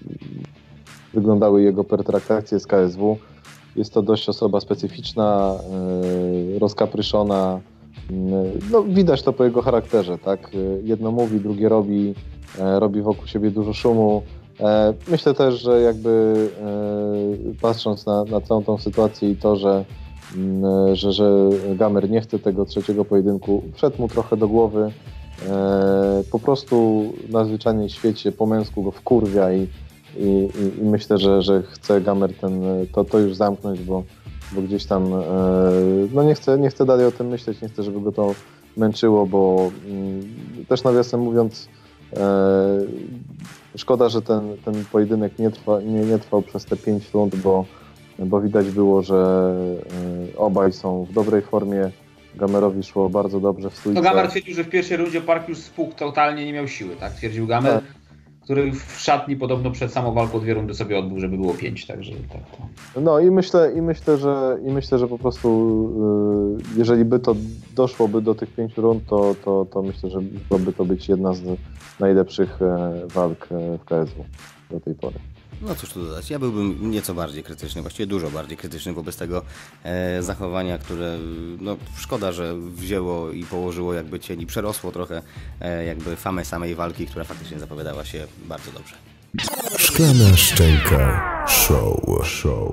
wyglądały jego pertraktacje z K S W. Jest to dość osoba specyficzna, e, rozkapryszona. E, no, widać to po jego charakterze, tak? Jedno mówi, drugie robi, e, robi wokół siebie dużo szumu. E, myślę też, że jakby e, patrząc na, na całą tą sytuację i to, że Że, że Gamer nie chce tego trzeciego pojedynku, wszedł mu trochę do głowy, e, po prostu na zwyczajnym świecie po męsku go wkurwia i, i, i myślę, że, że chce Gamer ten, to, to już zamknąć, bo, bo gdzieś tam e, no nie chcę, nie chcę dalej o tym myśleć, nie chcę, żeby go to męczyło, bo m, też nawiasem mówiąc e, szkoda, że ten, ten pojedynek nie, trwa, nie, nie trwał przez te pięć rund, bo bo widać było, że obaj są w dobrej formie. Gamerowi szło bardzo dobrze w stójce. No Gamer twierdził, że w pierwszej rundzie Park już spukł, totalnie nie miał siły, tak? Twierdził Gamer, tak. który w szatni podobno przed samą walką dwie rundy sobie odbył, żeby było pięć, także tak. To. No i myślę, i myślę, że i myślę, że po prostu jeżeli by to doszłoby do tych pięciu rund, to, to, to myślę, że mogłaby to być jedna z najlepszych walk w K S W do tej pory. No cóż tu dodać, ja byłbym nieco bardziej krytyczny, właściwie dużo bardziej krytyczny wobec tego e, zachowania, które no szkoda, że wzięło i położyło jakby cień i przerosło trochę e, jakby famę samej walki, która faktycznie zapowiadała się bardzo dobrze. Szklana Szczęka Show. Show.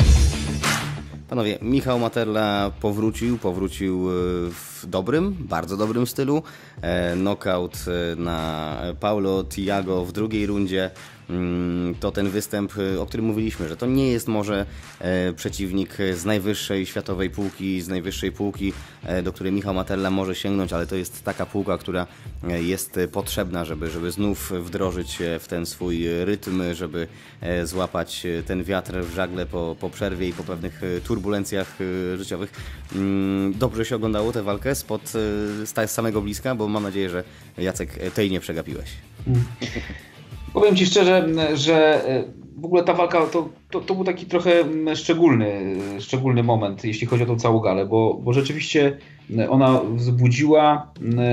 Panowie, Michał Materla powrócił, powrócił w dobrym, bardzo dobrym stylu. Knockout na Paulo Thiago w drugiej rundzie. To ten występ, o którym mówiliśmy, że to nie jest może przeciwnik z najwyższej światowej półki, z najwyższej półki, do której Michał Materla może sięgnąć, ale to jest taka półka, która jest potrzebna, żeby, żeby znów wdrożyć się w ten swój rytm, żeby złapać ten wiatr w żagle po, po przerwie i po pewnych turbulencjach życiowych. Dobrze się oglądało tę walkę spod, z samego bliska, bo mam nadzieję, że Jacek, tej nie przegapiłeś. Hmm. Powiem Ci szczerze, że w ogóle ta walka to, to, to był taki trochę szczególny, szczególny moment, jeśli chodzi o tą całą galę, bo, bo rzeczywiście ona wzbudziła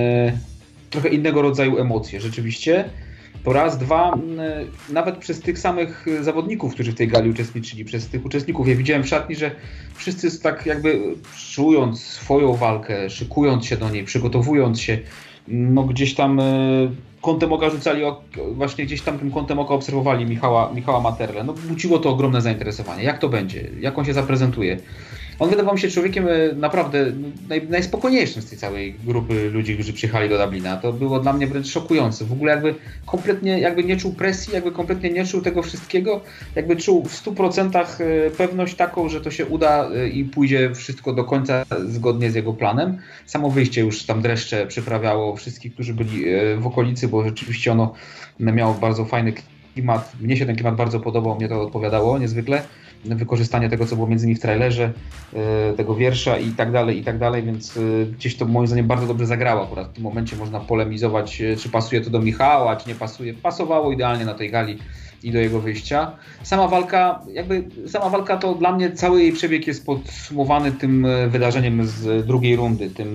trochę innego rodzaju emocje. Rzeczywiście to raz, dwa, nawet przez tych samych zawodników, którzy w tej gali uczestniczyli, przez tych uczestników, ja widziałem w szatni, że wszyscy tak jakby czując swoją walkę, szykując się do niej, przygotowując się, no gdzieś tam kątem oka rzucali, właśnie gdzieś tam tym kątem oka obserwowali Michała, Michała Materlę. No budziło to ogromne zainteresowanie. Jak to będzie? Jak on się zaprezentuje? On wydawał mi się człowiekiem naprawdę naj, najspokojniejszym z tej całej grupy ludzi, którzy przyjechali do Dublina. To było dla mnie wręcz szokujące. W ogóle jakby kompletnie jakby nie czuł presji, jakby kompletnie nie czuł tego wszystkiego. Jakby czuł w stu procentach pewność taką, że to się uda i pójdzie wszystko do końca zgodnie z jego planem. Samo wyjście już tam dreszcze przyprawiało wszystkich, którzy byli w okolicy, bo rzeczywiście ono miało bardzo fajny klimat. Mnie się ten klimat bardzo podobał, mnie to odpowiadało niezwykle. Wykorzystanie tego, co było między innymi w trailerze, tego wiersza i tak dalej, i tak dalej, więc gdzieś to moim zdaniem bardzo dobrze zagrało. Akurat w tym momencie można polemizować, czy pasuje to do Michała, czy nie pasuje. Pasowało idealnie na tej gali i do jego wyjścia. Sama walka, jakby sama walka to dla mnie cały jej przebieg jest podsumowany tym wydarzeniem z drugiej rundy, tym,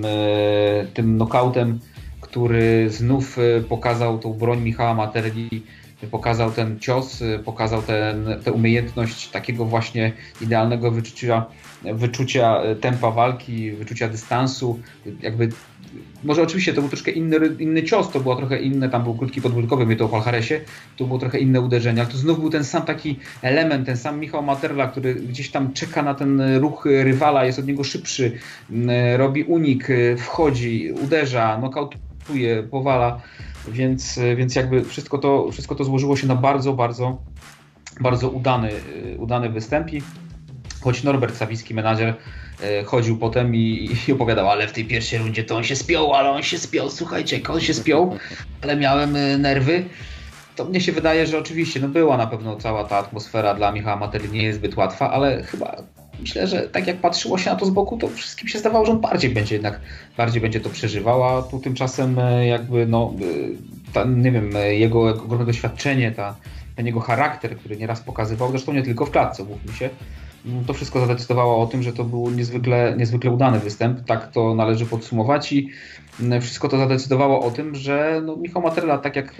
tym knockoutem, który znów pokazał tą broń Michała Materli, pokazał ten cios, pokazał tę umiejętność takiego właśnie idealnego wyczucia, wyczucia tempa walki, wyczucia dystansu. Jakby, może oczywiście to był troszkę inny, inny cios, to było trochę inne, tam był krótki podwórkowy, mówię to o Palharesie, to było trochę inne uderzenie, ale to znów był ten sam taki element, ten sam Michał Materla, który gdzieś tam czeka na ten ruch rywala, jest od niego szybszy, robi unik, wchodzi, uderza, nokautuje, powala. Więc, więc jakby wszystko to, wszystko to złożyło się na bardzo, bardzo, bardzo udany, udany występ. I choć Norbert Sawicki, menadżer, chodził potem i, i opowiadał, ale w tej pierwszej rundzie to on się spiął, ale on się spiął, słuchajcie, on się spiął, ale miałem nerwy. To mnie się wydaje, że oczywiście no była na pewno cała ta atmosfera dla Michała Materli nie jest zbyt łatwa, ale chyba myślę, że tak jak patrzyło się na to z boku, to wszystkim się zdawało, że on bardziej będzie jednak, bardziej będzie to przeżywał, a tu tymczasem jakby no, ta, nie wiem, jego ogromne doświadczenie, ta, ten jego charakter, który nieraz pokazywał, zresztą nie tylko w klatce, mówmy się, to wszystko zadecydowało o tym, że to był niezwykle, niezwykle udany występ, tak to należy podsumować i wszystko to zadecydowało o tym, że no, Michał Materla, tak jak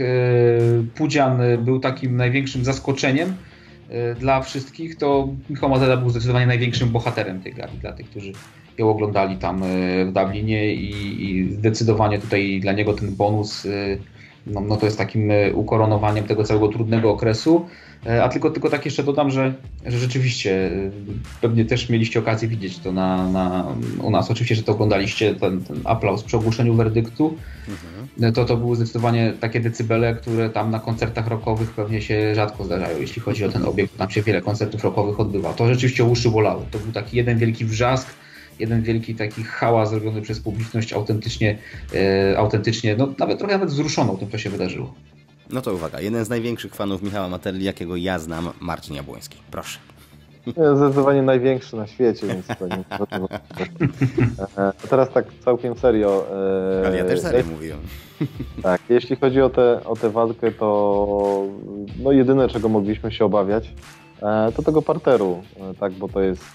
Pudzian był takim największym zaskoczeniem dla wszystkich, to Michał Materla był zdecydowanie największym bohaterem tej gali, dla tych, którzy ją oglądali tam w Dublinie i, i zdecydowanie tutaj dla niego ten bonus no, no to jest takim ukoronowaniem tego całego trudnego okresu. A tylko, tylko tak jeszcze dodam, że, że rzeczywiście pewnie też mieliście okazję widzieć to na, na, u nas. Oczywiście, że to oglądaliście, ten, ten aplauz przy ogłoszeniu werdyktu. Mhm. To, to były zdecydowanie takie decybele, które tam na koncertach rockowych pewnie się rzadko zdarzają, jeśli chodzi o ten obiekt. Tam się wiele koncertów rockowych odbywa. To rzeczywiście uszy bolały. To był taki jeden wielki wrzask, jeden wielki taki hałas zrobiony przez publiczność autentycznie, e, autentycznie no nawet trochę nawet wzruszoną tym, co się wydarzyło. No to uwaga, jeden z największych fanów Michała Materli, jakiego ja znam, Marcin Jabłoński. Proszę. Zdecydowanie największy na świecie, więc to nie A teraz tak całkiem serio. Ale ja też serio mówiłem. Tak, jeśli chodzi o tę o tę walkę, to no jedyne, czego mogliśmy się obawiać, to tego parteru, tak, bo to jest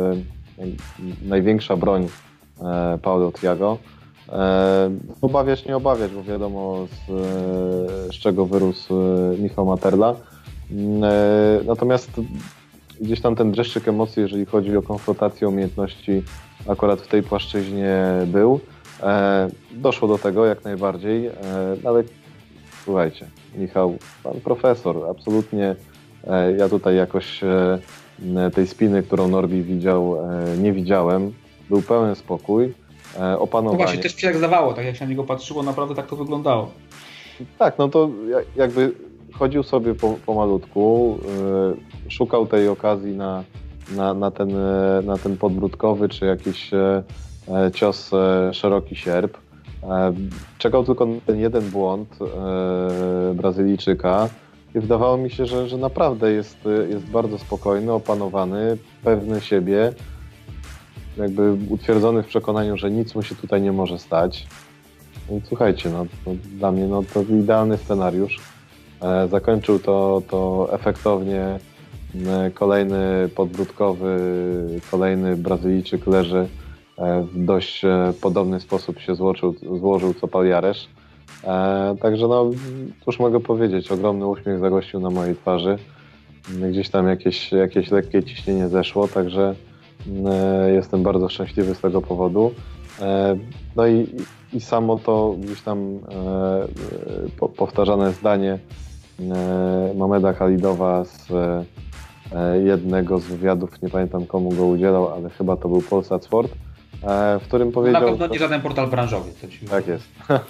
największa broń Paulo Thiago. Obawiać, nie obawiać, bo wiadomo z, z czego wyrósł Michał Materla. Natomiast gdzieś tam ten dreszczyk emocji, jeżeli chodzi o konfrontację umiejętności, akurat w tej płaszczyźnie był. Doszło do tego jak najbardziej, ale słuchajcie, Michał, pan profesor, absolutnie ja tutaj jakoś tej spiny, którą Norbi widział, nie widziałem. Był pełen spokój, opanowanie. No właśnie, też mi się tak zdawało, tak jak się na niego patrzyło, naprawdę tak to wyglądało. Tak, no to jakby chodził sobie po, po malutku, yy, szukał tej okazji na, na, na, ten, na ten podbródkowy czy jakiś e, cios e, szeroki sierp. E, czekał tylko na ten jeden błąd e, Brazylijczyka i wydawało mi się, że, że naprawdę jest, jest bardzo spokojny, opanowany, pewny siebie, jakby utwierdzony w przekonaniu, że nic mu się tutaj nie może stać. No, słuchajcie, no, to dla mnie no, to idealny scenariusz. E, zakończył to, to efektownie. E, kolejny podbródkowy, kolejny Brazylijczyk leży e, w dość e, podobny sposób się złożył, złożył co Palhares. E, także no, cóż mogę powiedzieć, ogromny uśmiech zagościł na mojej twarzy. Gdzieś tam jakieś, jakieś lekkie ciśnienie zeszło, także e, jestem bardzo szczęśliwy z tego powodu. E, no i, i samo to gdzieś tam e, po, powtarzane zdanie e, Mameda Khalidowa z e, jednego z wywiadów, nie pamiętam komu go udzielał, ale chyba to był Polsat Sport, e, w którym powiedział... Na pewno nie żaden portal branżowy. To ci tak jest.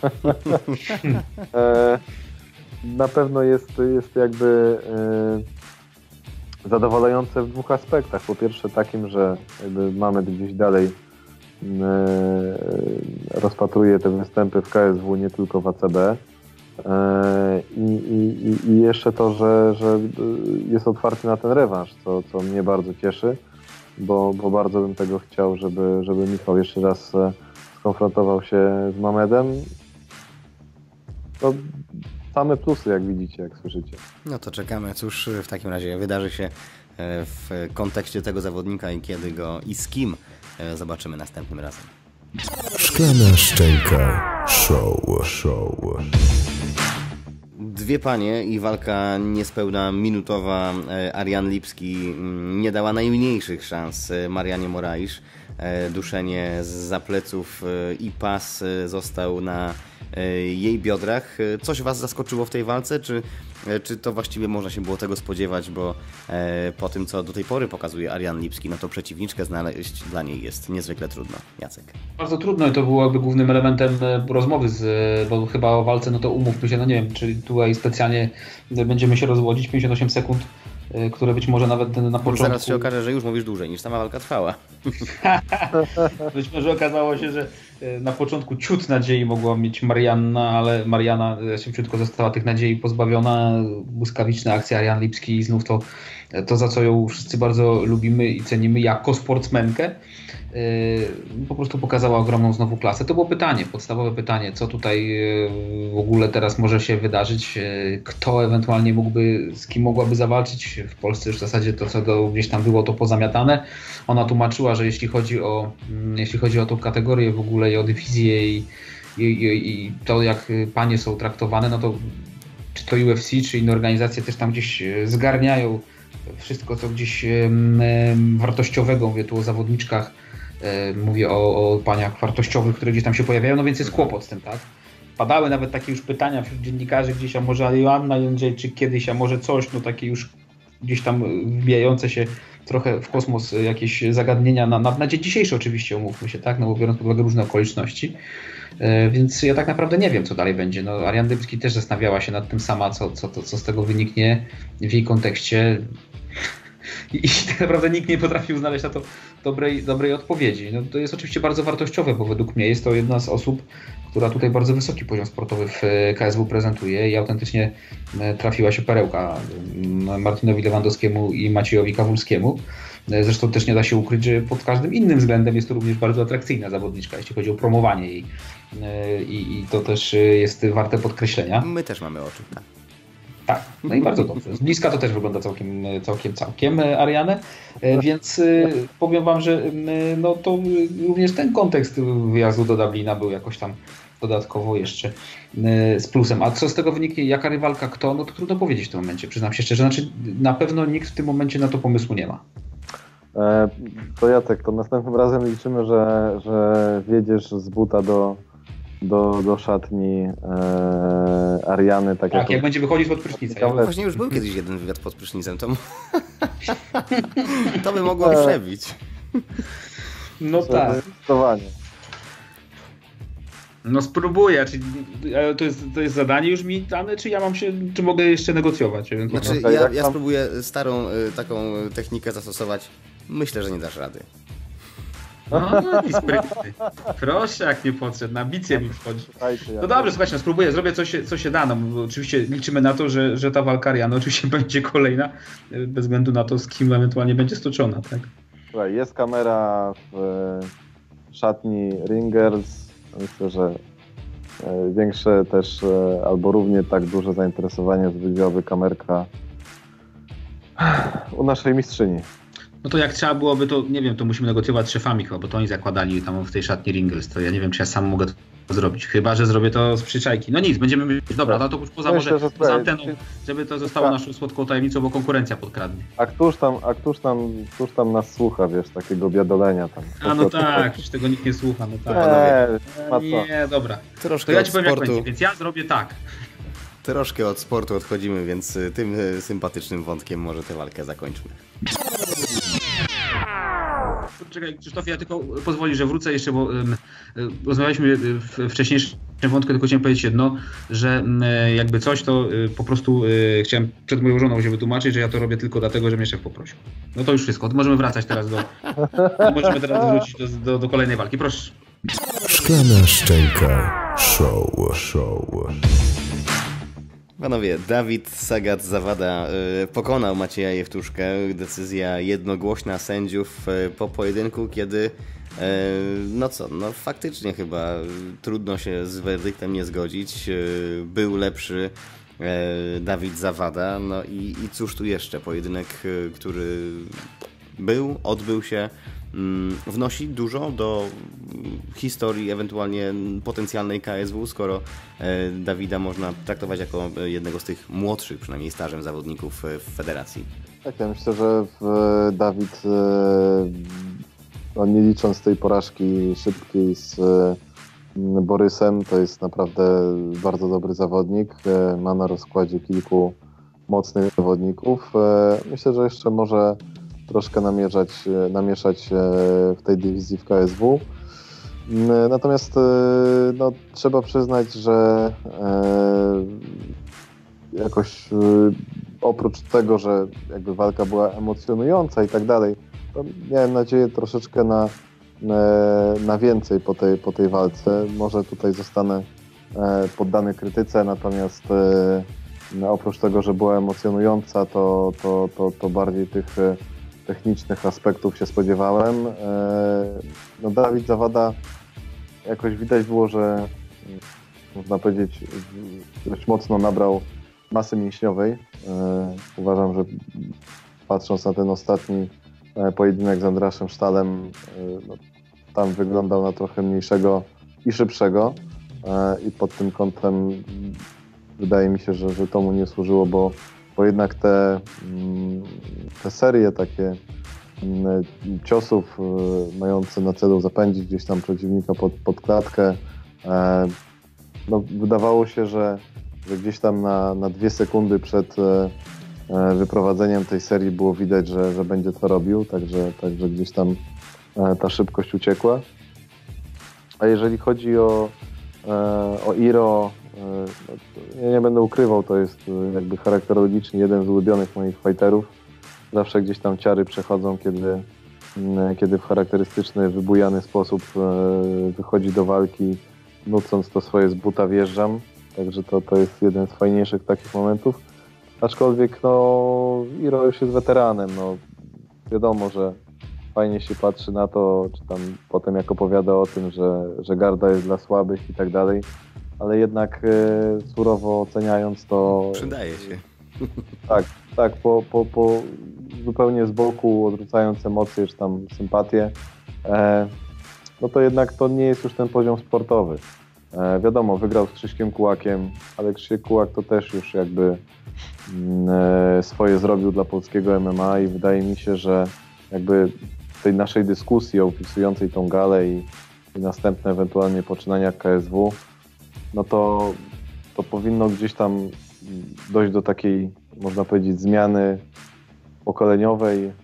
e, na pewno jest, jest jakby e, zadowalające w dwóch aspektach. Po pierwsze takim, że jakby Mamed gdzieś dalej rozpatruje te występy w K S W, nie tylko w A C B. I, i, i jeszcze to, że, że jest otwarty na ten rewanż, co, co mnie bardzo cieszy, bo, bo bardzo bym tego chciał, żeby, żeby Michał jeszcze raz skonfrontował się z Mamedem. To same plusy, jak widzicie, jak słyszycie. No to czekamy, cóż w takim razie wydarzy się w kontekście tego zawodnika i kiedy go i z kim zobaczymy następnym razem. Szklana Szczęka Show. Show. Dwie panie i walka niespełna minutowa. Arian Lipski nie dała najmniejszych szans Marianie Morais. Duszenie zza pleców i pas został na jej biodrach. Coś Was zaskoczyło w tej walce, czy, czy to właściwie można się było tego spodziewać, bo po tym, co do tej pory pokazuje Arian Lipski, no to przeciwniczkę znaleźć dla niej jest niezwykle trudno. Jacek. Bardzo trudno i to było jakby głównym elementem rozmowy, z, bo chyba o walce, no to umówmy się, no nie wiem, czy tutaj specjalnie będziemy się rozwodzić, pięćdziesiąt osiem sekund, które być może nawet na początku... Zaraz się okaże, że już mówisz dłużej niż sama walka trwała. Być może okazało się, że na początku ciut nadziei mogła mieć Marianna, ale Mariana szybciutko została tych nadziei pozbawiona. Błyskawiczna akcja Arian Lipski i znów to, to, za co ją wszyscy bardzo lubimy i cenimy jako sportsmenkę. Po prostu pokazała ogromną znowu klasę. To było pytanie, podstawowe pytanie, co tutaj w ogóle teraz może się wydarzyć, kto ewentualnie mógłby, z kim mogłaby zawalczyć. W Polsce już w zasadzie to, co do, gdzieś tam było, to pozamiatane. Ona tłumaczyła, że jeśli chodzi o, jeśli chodzi o tą kategorię w ogóle i o dywizję i, i, i, i to, jak panie są traktowane, no to czy to U F C, czy inne organizacje też tam gdzieś zgarniają wszystko, co gdzieś um, wartościowego, mówię tu o zawodniczkach, um, mówię o, o paniach wartościowych, które gdzieś tam się pojawiają, no więc jest kłopot z tym, tak? Padały nawet takie już pytania wśród dziennikarzy gdzieś, a może Joanna Jędrzejczyk kiedyś, a może coś, no takie już gdzieś tam wbijające się trochę w kosmos jakieś zagadnienia na, na, na dzień dzisiejszy oczywiście, umówmy się, tak? No bo biorąc pod uwagę różne okoliczności. Yy, więc ja tak naprawdę nie wiem, co dalej będzie. No, Arian Lipski też zastanawiała się nad tym sama, co, co, to, co z tego wyniknie w jej kontekście. I, I tak naprawdę nikt nie potrafił znaleźć na to dobrej, dobrej odpowiedzi. No, to jest oczywiście bardzo wartościowe, bo według mnie jest to jedna z osób, która tutaj bardzo wysoki poziom sportowy w K S W prezentuje i autentycznie trafiła się perełka Martinowi Lewandowskiemu i Maciejowi Kawulskiemu. Zresztą też nie da się ukryć, że pod każdym innym względem jest to również bardzo atrakcyjna zawodniczka, jeśli chodzi o promowanie jej. I, i to też jest warte podkreślenia. My też mamy oczy, tak. Tak, no i bardzo dobrze. Z bliska to też wygląda całkiem, całkiem, całkiem Arianę, więc powiem wam, że no to również ten kontekst wyjazdu do Dublina był jakoś tam dodatkowo jeszcze z plusem. A co z tego wyniknie, jaka rywalka, kto, no to trudno powiedzieć w tym momencie, przyznam się szczerze. Znaczy, na pewno nikt w tym momencie na to pomysłu nie ma. E, to Jacek, to następnym razem liczymy, że, że wjedziesz z buta do, do, do szatni e, Ariany. Tak, tak jak, jak będzie wychodzić pod prysznicem. Ja... Właśnie już był kiedyś jeden wywiad pod prysznicem, to, to by mogło przebić. No tak. Zdecydowanie. No spróbuję, czy to jest, to jest zadanie już mi dane, czy ja mam się, czy mogę jeszcze negocjować? Znaczy, ja, ja spróbuję starą taką technikę zastosować. Myślę, że nie dasz rady. No, no i sprytny. Proszę, jak nie podszedł, na bicję mi wchodzi. No dobrze, słuchajcie, no spróbuję, zrobię co się, co się da. No, bo oczywiście liczymy na to, że, że ta walka Ariany oczywiście będzie kolejna, bez względu na to, z kim ewentualnie będzie stoczona, tak? Słuchaj, jest kamera w szatni Ringers. Myślę, że większe też, albo równie tak duże zainteresowanie wzbudziłaby kamerka u naszej mistrzyni. No to jak trzeba byłoby, to nie wiem, to musimy negocjować z szefami chyba, bo to oni zakładali tam w tej szatni Ringers, to ja nie wiem, czy ja sam mogę to zrobić, chyba że zrobię to z przyczajki. No nic, będziemy myśleć, dobra, no to już poza Myślę, może że poza anteną, żeby to zostało tak. naszą słodką tajemnicą, bo konkurencja podkradnie. A któż tam, a któż tam, któż tam nas słucha, wiesz, takiego biadolenia tam. A no tak, przecież tego nikt nie słucha, no tak. Nie, nie, nie dobra. Troszkę to ja ci powiem sportu, jak będzie, więc ja zrobię tak. Troszkę od sportu odchodzimy, więc tym sympatycznym wątkiem może tę walkę zakończmy. Czekaj, Krzysztof, ja tylko pozwoli, że wrócę jeszcze, bo um, rozmawialiśmy w wcześniejszym wątku, tylko chciałem powiedzieć jedno, że um, jakby coś, to um, po prostu um, chciałem przed moją żoną się wytłumaczyć, że ja to robię tylko dlatego, że mnie szef poprosił. No to już wszystko, możemy wracać teraz do... możemy teraz wrócić do, do, do kolejnej walki, proszę. Szklana Szczęka Show, show. Panowie, Dawid Sagat Zawada y, pokonał Macieja Jewtuszkę. Decyzja jednogłośna sędziów y, po pojedynku, kiedy y, no co, no faktycznie chyba y, trudno się z werdyktem nie zgodzić. Y, był lepszy y, Dawid Zawada. No i, i cóż tu jeszcze? Pojedynek, y, który był, odbył się, wnosi dużo do historii ewentualnie potencjalnej K S W, skoro Dawida można traktować jako jednego z tych młodszych, przynajmniej stażem zawodników w federacji. Tak, ja myślę, że Dawid, no nie licząc tej porażki szybkiej z Borysem, to jest naprawdę bardzo dobry zawodnik. Ma na rozkładzie kilku mocnych zawodników. Myślę, że jeszcze może troszkę namieszać, namieszać w tej dywizji w K S W. Natomiast no, trzeba przyznać, że jakoś oprócz tego, że jakby walka była emocjonująca i tak dalej, to miałem nadzieję troszeczkę na, na więcej po tej, po tej walce. Może tutaj zostanę poddany krytyce, natomiast no, oprócz tego, że była emocjonująca, to, to, to, to bardziej tych technicznych aspektów się spodziewałem. No, Dawid Zawada jakoś widać było, że można powiedzieć dość mocno nabrał masy mięśniowej. Uważam, że patrząc na ten ostatni pojedynek z Andraszem Sztalem, no, tam wyglądał na trochę mniejszego i szybszego i pod tym kątem wydaje mi się, że, że to mu nie służyło, bo bo jednak te, te serie takie ciosów mające na celu zapędzić gdzieś tam przeciwnika pod, pod klatkę, no, wydawało się, że, że gdzieś tam na, na dwie sekundy przed wyprowadzeniem tej serii było widać, że, że będzie to robił, także, także gdzieś tam ta szybkość uciekła. A jeżeli chodzi o, o Iro, ja nie będę ukrywał, to jest jakby charakterologicznie jeden z ulubionych moich fighterów. Zawsze gdzieś tam ciary przechodzą, kiedy, kiedy w charakterystyczny, wybujany sposób wychodzi do walki, nucąc to swoje z buta wjeżdżam. Także to, to jest jeden z fajniejszych takich momentów. Aczkolwiek no, Iro już jest weteranem. No, wiadomo, że fajnie się patrzy na to, czy tam potem jak opowiada o tym, że, że garda jest dla słabych i tak dalej, ale jednak e, surowo oceniając to... Przydaje się. Tak, tak, po, po, po zupełnie z boku odrzucając emocje, czy tam sympatię, e, no to jednak to nie jest już ten poziom sportowy. E, wiadomo, wygrał z Krzyśkiem Kułakiem, ale Krzysiek Kułak to też już jakby e, swoje zrobił dla polskiego M M A i wydaje mi się, że jakby w tej naszej dyskusji opisującej tą galę i, i następne ewentualnie poczynania K S W, no to, to powinno gdzieś tam dojść do takiej, można powiedzieć, zmiany pokoleniowej, e,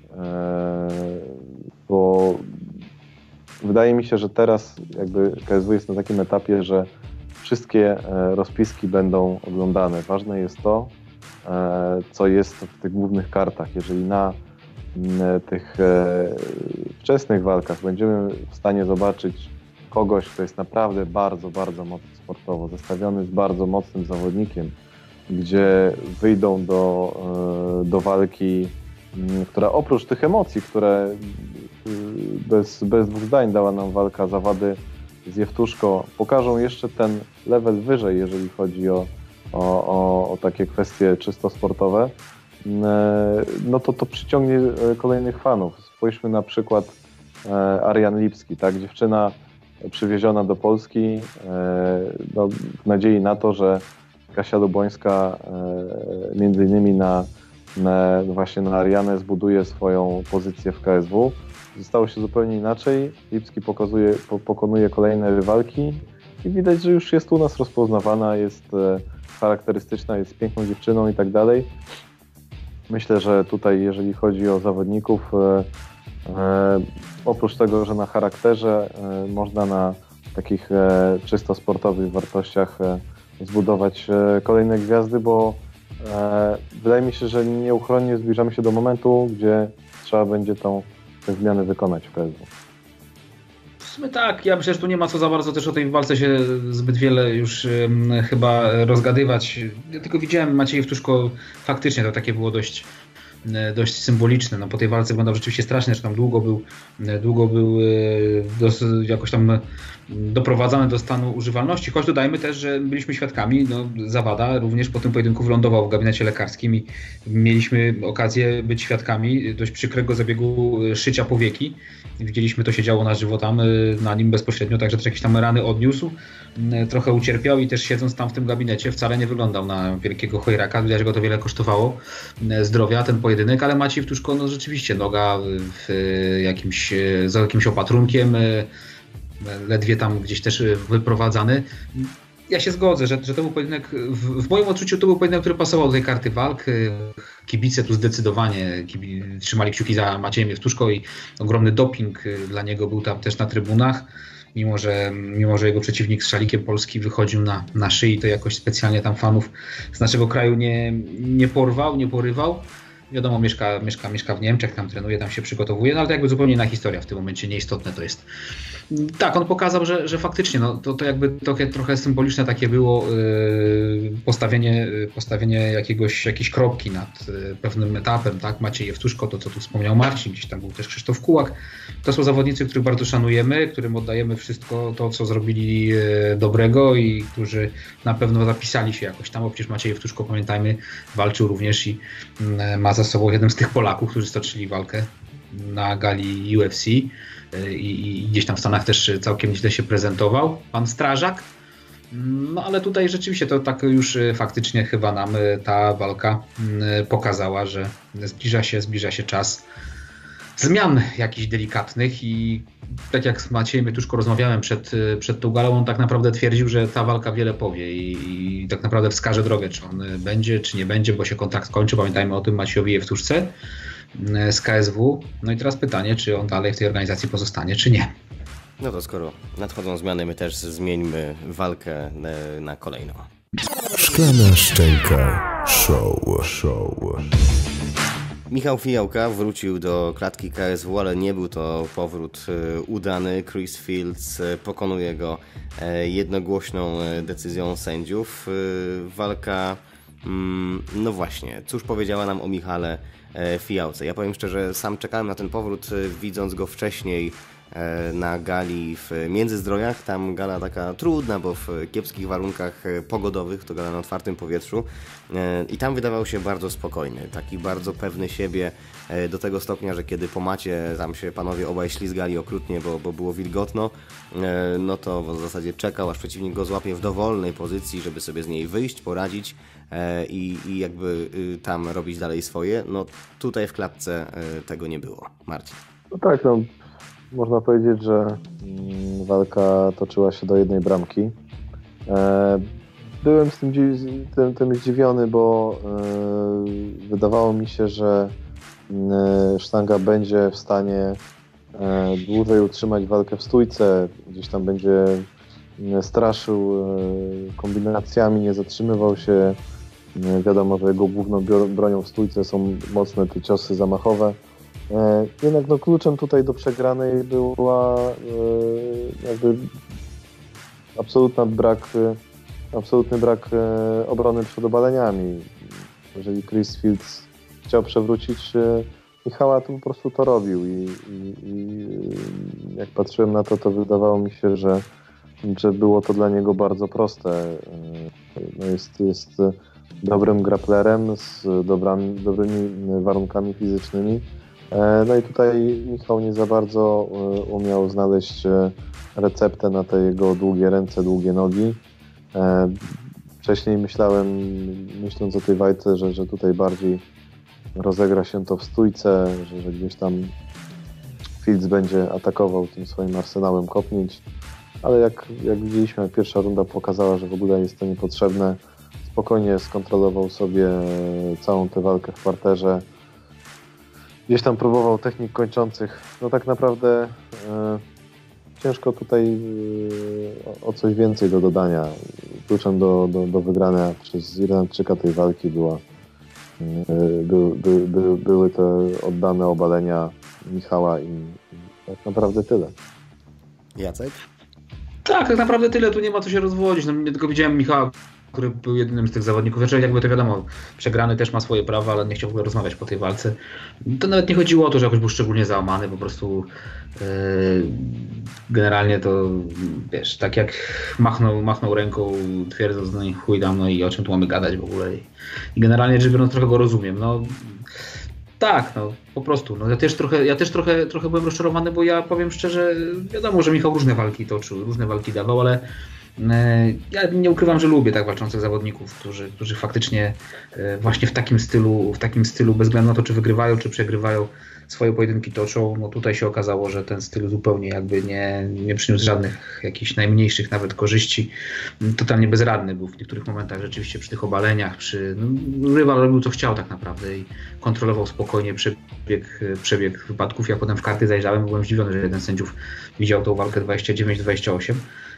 bo wydaje mi się, że teraz jakby K S W jest na takim etapie, że wszystkie rozpiski będą oglądane. Ważne jest to, e, co jest w tych głównych kartach. Jeżeli na m, tych e, wczesnych walkach będziemy w stanie zobaczyć kogoś, kto jest naprawdę bardzo, bardzo mocny sportowo, zestawiony z bardzo mocnym zawodnikiem, gdzie wyjdą do, do walki, która oprócz tych emocji, które bez, bez dwóch zdań dała nam walka Zawady z Jewtuszko, pokażą jeszcze ten level wyżej, jeżeli chodzi o, o, o, o takie kwestie czysto sportowe, no to to przyciągnie kolejnych fanów. Spójrzmy na przykład Arian Lipski, tak? Dziewczyna przywieziona do Polski no, w nadziei na to, że Kasia Lubońska e, między innymi na, na, właśnie na Arianę zbuduje swoją pozycję w K S W. Zostało się zupełnie inaczej. Lipski pokazuje, po, pokonuje kolejne rywalki i widać, że już jest u nas rozpoznawana, jest e, charakterystyczna, jest piękną dziewczyną i tak dalej. Myślę, że tutaj jeżeli chodzi o zawodników, e, e, oprócz tego, że na charakterze e, można na takich e, czysto sportowych wartościach e, zbudować kolejne gwiazdy, bo e, wydaje mi się, że nieuchronnie zbliżamy się do momentu, gdzie trzeba będzie tą, tę zmianę wykonać w K S W. W sumie tak, ja myślę, że tu nie ma co za bardzo też o tej walce się zbyt wiele już um, chyba rozgadywać. Ja tylko widziałem Macieja Jewtuszko, faktycznie to takie było dość dość symboliczne. No, po tej walce wyglądał rzeczywiście strasznie, że tam długo był, długo był do, jakoś tam doprowadzany do stanu używalności, choć dodajmy też, że byliśmy świadkami, no, Zawada również po tym pojedynku wylądował w gabinecie lekarskim i mieliśmy okazję być świadkami dość przykrego zabiegu szycia powieki. Widzieliśmy, to się działo na żywo tam, na nim bezpośrednio, także też jakieś tam rany odniósł, trochę ucierpiał i też siedząc tam w tym gabinecie wcale nie wyglądał na wielkiego chojraka, widać, że go to wiele kosztowało zdrowia, ten pojedynek, ale Maciej Jewtuszko, no rzeczywiście noga w jakimś, za jakimś opatrunkiem, ledwie tam gdzieś też wyprowadzany. Ja się zgodzę, że, że to był pojedynek, w, w moim odczuciu to był pojedynek, który pasował do tej karty walk. Kibice tu zdecydowanie kibi, trzymali kciuki za Maciejem Jewtuszko i ogromny doping dla niego był tam też na trybunach. Mimo że, mimo, że jego przeciwnik z szalikiem Polski wychodził na, na szyi, to jakoś specjalnie tam fanów z naszego kraju nie, nie porwał, nie porywał. Wiadomo, mieszka, mieszka, mieszka w Niemczech, tam trenuje, tam się przygotowuje, no ale to jakby zupełnie inna historia w tym momencie, nieistotne to jest. Tak, on pokazał, że, że faktycznie no, to, to jakby trochę, trochę symboliczne takie było yy, postawienie, postawienie jakiegoś, jakiejś kropki nad yy, pewnym etapem, tak? Maciej Jewtuszko, to co tu wspomniał Marcin, gdzieś tam był też Krzysztof Kułak. To są zawodnicy, których bardzo szanujemy, którym oddajemy wszystko to, co zrobili yy, dobrego i którzy na pewno zapisali się jakoś tam, bo przecież Maciej Jewtuszko, pamiętajmy, walczył również i yy, ma za sobą jednym z tych Polaków, którzy stoczyli walkę na gali U F C i, i gdzieś tam w Stanach też całkiem nieźle się prezentował, pan Strażak. No ale tutaj rzeczywiście to tak już faktycznie chyba nam ta walka pokazała, że zbliża się, zbliża się czas zmian jakichś delikatnych i tak jak z Maciejem Jewtuszko rozmawiałem przed, przed tą galą, on tak naprawdę twierdził, że ta walka wiele powie i, i tak naprawdę wskaże drogę, czy on będzie, czy nie będzie, bo się kontrakt kończy, pamiętajmy o tym Maciejowi Jewtuszce z K S W. No i teraz pytanie, czy on dalej w tej organizacji pozostanie, czy nie. No to skoro nadchodzą zmiany, my też zmieńmy walkę na kolejną. Szklana Szczęka Show. Show. Michał Fijałka wrócił do klatki K S W, ale nie był to powrót udany. Chris Fields pokonuje go jednogłośną decyzją sędziów. Walka No właśnie, cóż powiedziała nam o Michale Fijałce? Ja powiem szczerze, sam czekałem na ten powrót, widząc go wcześniej na gali w Międzyzdrojach. Tam gala taka trudna, bo w kiepskich warunkach pogodowych, to gala na otwartym powietrzu. I tam wydawał się bardzo spokojny, taki bardzo pewny siebie, do tego stopnia, że kiedy po macie tam się panowie obaj ślizgali okrutnie, bo, bo było wilgotno, no to w zasadzie czekał, aż przeciwnik go złapie w dowolnej pozycji, żeby sobie z niej wyjść, poradzić i, i jakby tam robić dalej swoje. No tutaj w klatce tego nie było. Marcin. No tak, no można powiedzieć, że walka toczyła się do jednej bramki. Byłem z tym, tym, tym zdziwiony, bo wydawało mi się, że sztanga będzie w stanie dłużej utrzymać walkę w stójce, gdzieś tam będzie straszył kombinacjami, nie zatrzymywał się. Wiadomo, że jego główną bronią w stójce są mocne te ciosy zamachowe. Jednak no, kluczem tutaj do przegranej była jakby absolutny brak, absolutny brak obrony przed obaleniami. Jeżeli Chris Fields chciał przewrócić Michała, to po prostu to robił i, i, i jak patrzyłem na to, to wydawało mi się, że, że było to dla niego bardzo proste. No jest, jest dobrym grapplerem z dobrami, dobrymi warunkami fizycznymi. No i tutaj Michał nie za bardzo umiał znaleźć receptę na te jego długie ręce, długie nogi. Wcześniej myślałem, myśląc o tej walce, że, że tutaj bardziej rozegra się to w stójce, że, że gdzieś tam Fields będzie atakował tym swoim arsenałem kopnięć, ale jak, jak widzieliśmy, pierwsza runda pokazała, że w ogóle jest to niepotrzebne. Spokojnie skontrolował sobie całą tę walkę w parterze. Gdzieś tam próbował technik kończących. No tak naprawdę e, ciężko tutaj e, o coś więcej do dodania. Kluczem do, do, do wygrania przez Irlandczyka tej walki była, e, by, by, by, były te oddane obalenia Michała i, i tak naprawdę tyle. Jacek? Tak, tak naprawdę tyle. Tu nie ma co się rozwodzić. No, tylko widziałem Michała, który był jedynym z tych zawodników. Znaczy, jakby to wiadomo, przegrany też ma swoje prawa, ale nie chciał w ogóle rozmawiać po tej walce. To nawet nie chodziło o to, że jakoś był szczególnie załamany, po prostu yy, generalnie to, wiesz, tak jak machnął, machnął ręką, twierdząc, no i chuj dam, no i o czym tu mamy gadać w ogóle. I, i generalnie rzecz biorąc, trochę go rozumiem. No, tak, no po prostu. No, ja też, trochę, ja też trochę, trochę byłem rozczarowany, bo ja powiem szczerze, wiadomo, że Michał różne walki toczył, różne walki dawał, ale ja nie ukrywam, że lubię tak walczących zawodników, którzy, którzy faktycznie właśnie w takim stylu, w takim stylu, bez względu na to, czy wygrywają, czy przegrywają, swoje pojedynki toczą. No tutaj się okazało, że ten styl zupełnie jakby nie, nie przyniósł żadnych jakichś najmniejszych nawet korzyści. Totalnie bezradny był w niektórych momentach rzeczywiście przy tych obaleniach, przy no, rywal robił co chciał tak naprawdę i kontrolował spokojnie przebieg, przebieg wypadków. Ja potem w karty zajrzałem, byłem zdziwiony, że jeden z sędziów widział tą walkę dwadzieścia dziewięć dwadzieścia osiem.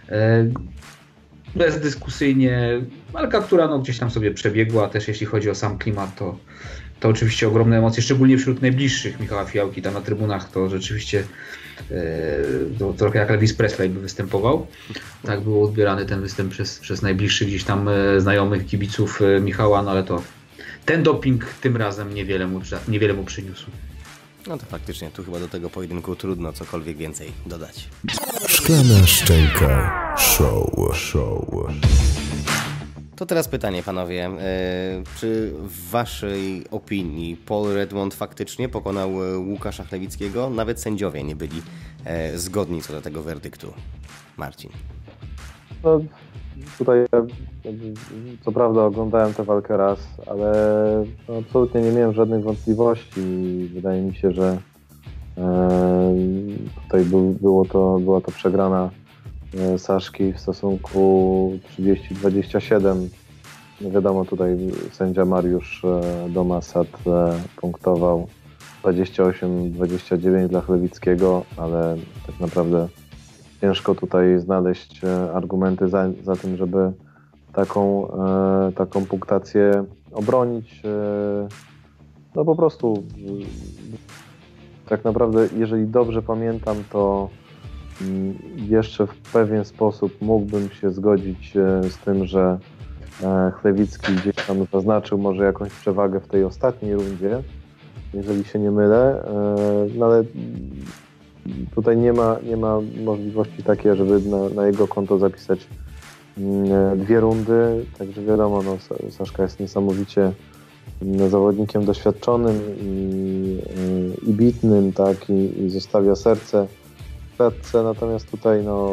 Bezdyskusyjnie walka, która no, gdzieś tam sobie przebiegła, też jeśli chodzi o sam klimat, to, to oczywiście ogromne emocje, szczególnie wśród najbliższych Michała Fijałki, tam na trybunach to rzeczywiście e, to trochę jak Elvis Presley by występował. Tak był odbierany ten występ przez, przez najbliższych gdzieś tam e, znajomych kibiców e, Michała, no ale to ten doping tym razem niewiele mu, niewiele mu przyniósł. No to faktycznie, tu chyba do tego pojedynku trudno cokolwiek więcej dodać. Szklana Szczęka Show. Show. To teraz pytanie, panowie. Czy w waszej opinii Paul Redmond faktycznie pokonał Łukasza Chlewickiego? Nawet sędziowie nie byli zgodni co do tego werdyktu. Marcin. No, tutaj co prawda oglądałem tę walkę raz, ale no, absolutnie nie miałem żadnych wątpliwości. Wydaje mi się, że e, tutaj był, było to, była to przegrana e, Saszki w stosunku trzydzieści dwadzieścia siedem. No wiadomo, tutaj sędzia Mariusz e, Domasat e, punktował dwadzieścia osiem dwadzieścia dziewięć dla Chlewickiego, ale tak naprawdę ciężko tutaj znaleźć argumenty za, za tym, żeby taką, e, taką punktację obronić. E, no po prostu e, tak naprawdę, jeżeli dobrze pamiętam, to m, jeszcze w pewien sposób mógłbym się zgodzić e, z tym, że Chlewicki gdzieś tam zaznaczył może jakąś przewagę w tej ostatniej rundzie, jeżeli się nie mylę, no ale tutaj nie ma, nie ma możliwości takiej, żeby na, na jego konto zapisać dwie rundy, także wiadomo, no, Saszka jest niesamowicie zawodnikiem doświadczonym i, i bitnym, tak, i, i zostawia serce w klatce, natomiast tutaj no,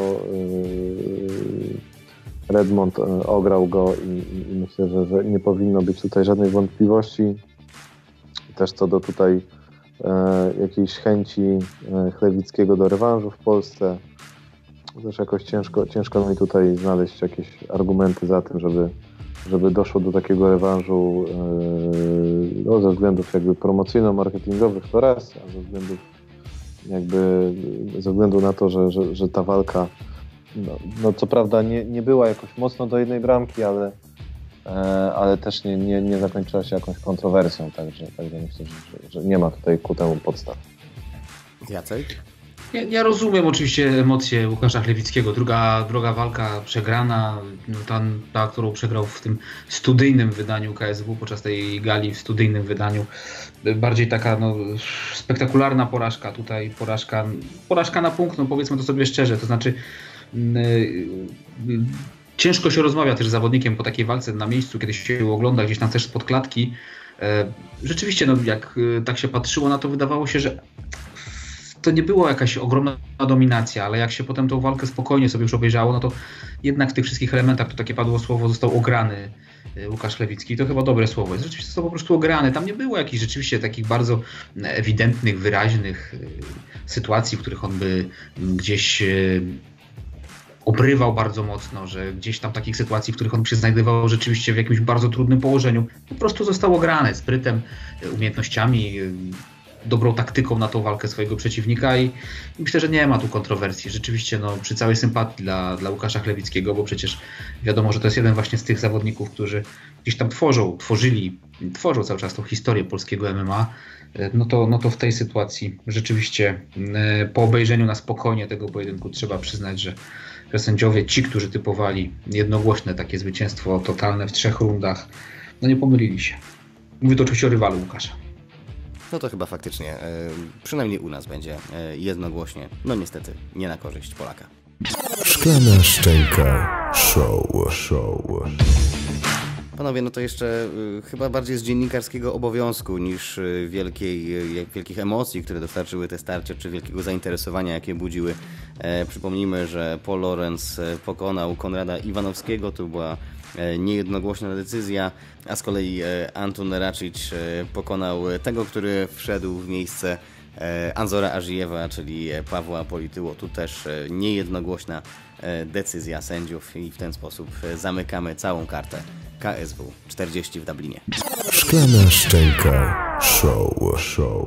Redmond ograł go i, i myślę, że, że nie powinno być tutaj żadnej wątpliwości. Też co do tutaj e, jakiejś chęci e, Chlewickiego do rewanżu w Polsce. Też jakoś ciężko, ciężko mi tutaj znaleźć jakieś argumenty za tym, żeby, żeby doszło do takiego rewanżu e, no, ze względów jakby promocyjno-marketingowych to raz, a ze względów jakby ze względu na to, że, że, że ta walka no, no co prawda nie, nie była jakoś mocno do jednej bramki, ale ale też nie, nie, nie zakończyła się jakąś kontrowersją, także, także myślę, że, że nie ma tutaj ku temu podstaw. Jacek? Ja, ja rozumiem oczywiście emocje Łukasza Chlewickiego. Druga, druga walka przegrana, no ta, ta, którą przegrał w tym studyjnym wydaniu K S W podczas tej gali w studyjnym wydaniu. Bardziej taka no, spektakularna porażka. Tutaj porażka, porażka na punkt, no powiedzmy to sobie szczerze, to znaczy yy, yy, ciężko się rozmawia też z zawodnikiem po takiej walce na miejscu, kiedy się ogląda gdzieś tam też spod klatki. Rzeczywiście, no, jak tak się patrzyło na to, wydawało się, że to nie była jakaś ogromna dominacja, ale jak się potem tą walkę spokojnie sobie już obejrzało, no to jednak w tych wszystkich elementach, to takie padło słowo, został ograny Łukasz Chlewicki. To chyba dobre słowo jest. Rzeczywiście został po prostu ograny. Tam nie było jakichś rzeczywiście takich bardzo ewidentnych, wyraźnych sytuacji, w których on by gdzieś obrywał bardzo mocno, że gdzieś tam takich sytuacji, w których on się znajdował rzeczywiście w jakimś bardzo trudnym położeniu. Po prostu zostało grane sprytem, umiejętnościami, dobrą taktyką na tą walkę swojego przeciwnika i myślę, że nie ma tu kontrowersji. Rzeczywiście no, przy całej sympatii dla, dla Łukasza Chlewickiego, bo przecież wiadomo, że to jest jeden właśnie z tych zawodników, którzy gdzieś tam tworzą, tworzyli, tworzą cały czas tą historię polskiego M M A, no to, no to w tej sytuacji rzeczywiście po obejrzeniu na spokojnie tego pojedynku trzeba przyznać, że że sędziowie, ci, którzy typowali jednogłośne takie zwycięstwo totalne w trzech rundach, no nie pomylili się. Mówię to oczywiście o rywalu Łukasza. No to chyba faktycznie, e, przynajmniej u nas będzie e, jednogłośnie, no niestety nie na korzyść Polaka. Szklana szczęka show, show. Panowie, no to jeszcze y, chyba bardziej z dziennikarskiego obowiązku niż y, wielkiej, y, wielkich emocji, które dostarczyły te starcia, czy wielkiego zainteresowania, jakie budziły. E, przypomnijmy, że Paul Lawrence pokonał Konrada Iwanowskiego, to była e, niejednogłośna decyzja, a z kolei e, Antun Racic e, pokonał tego, który wszedł w miejsce e, Anzora Ażijewa, czyli Pawła Polityło. Tu też e, niejednogłośna e, decyzja sędziów i w ten sposób e, zamykamy całą kartę K S W czterdzieści w Dublinie. Szklana szczęka show, show.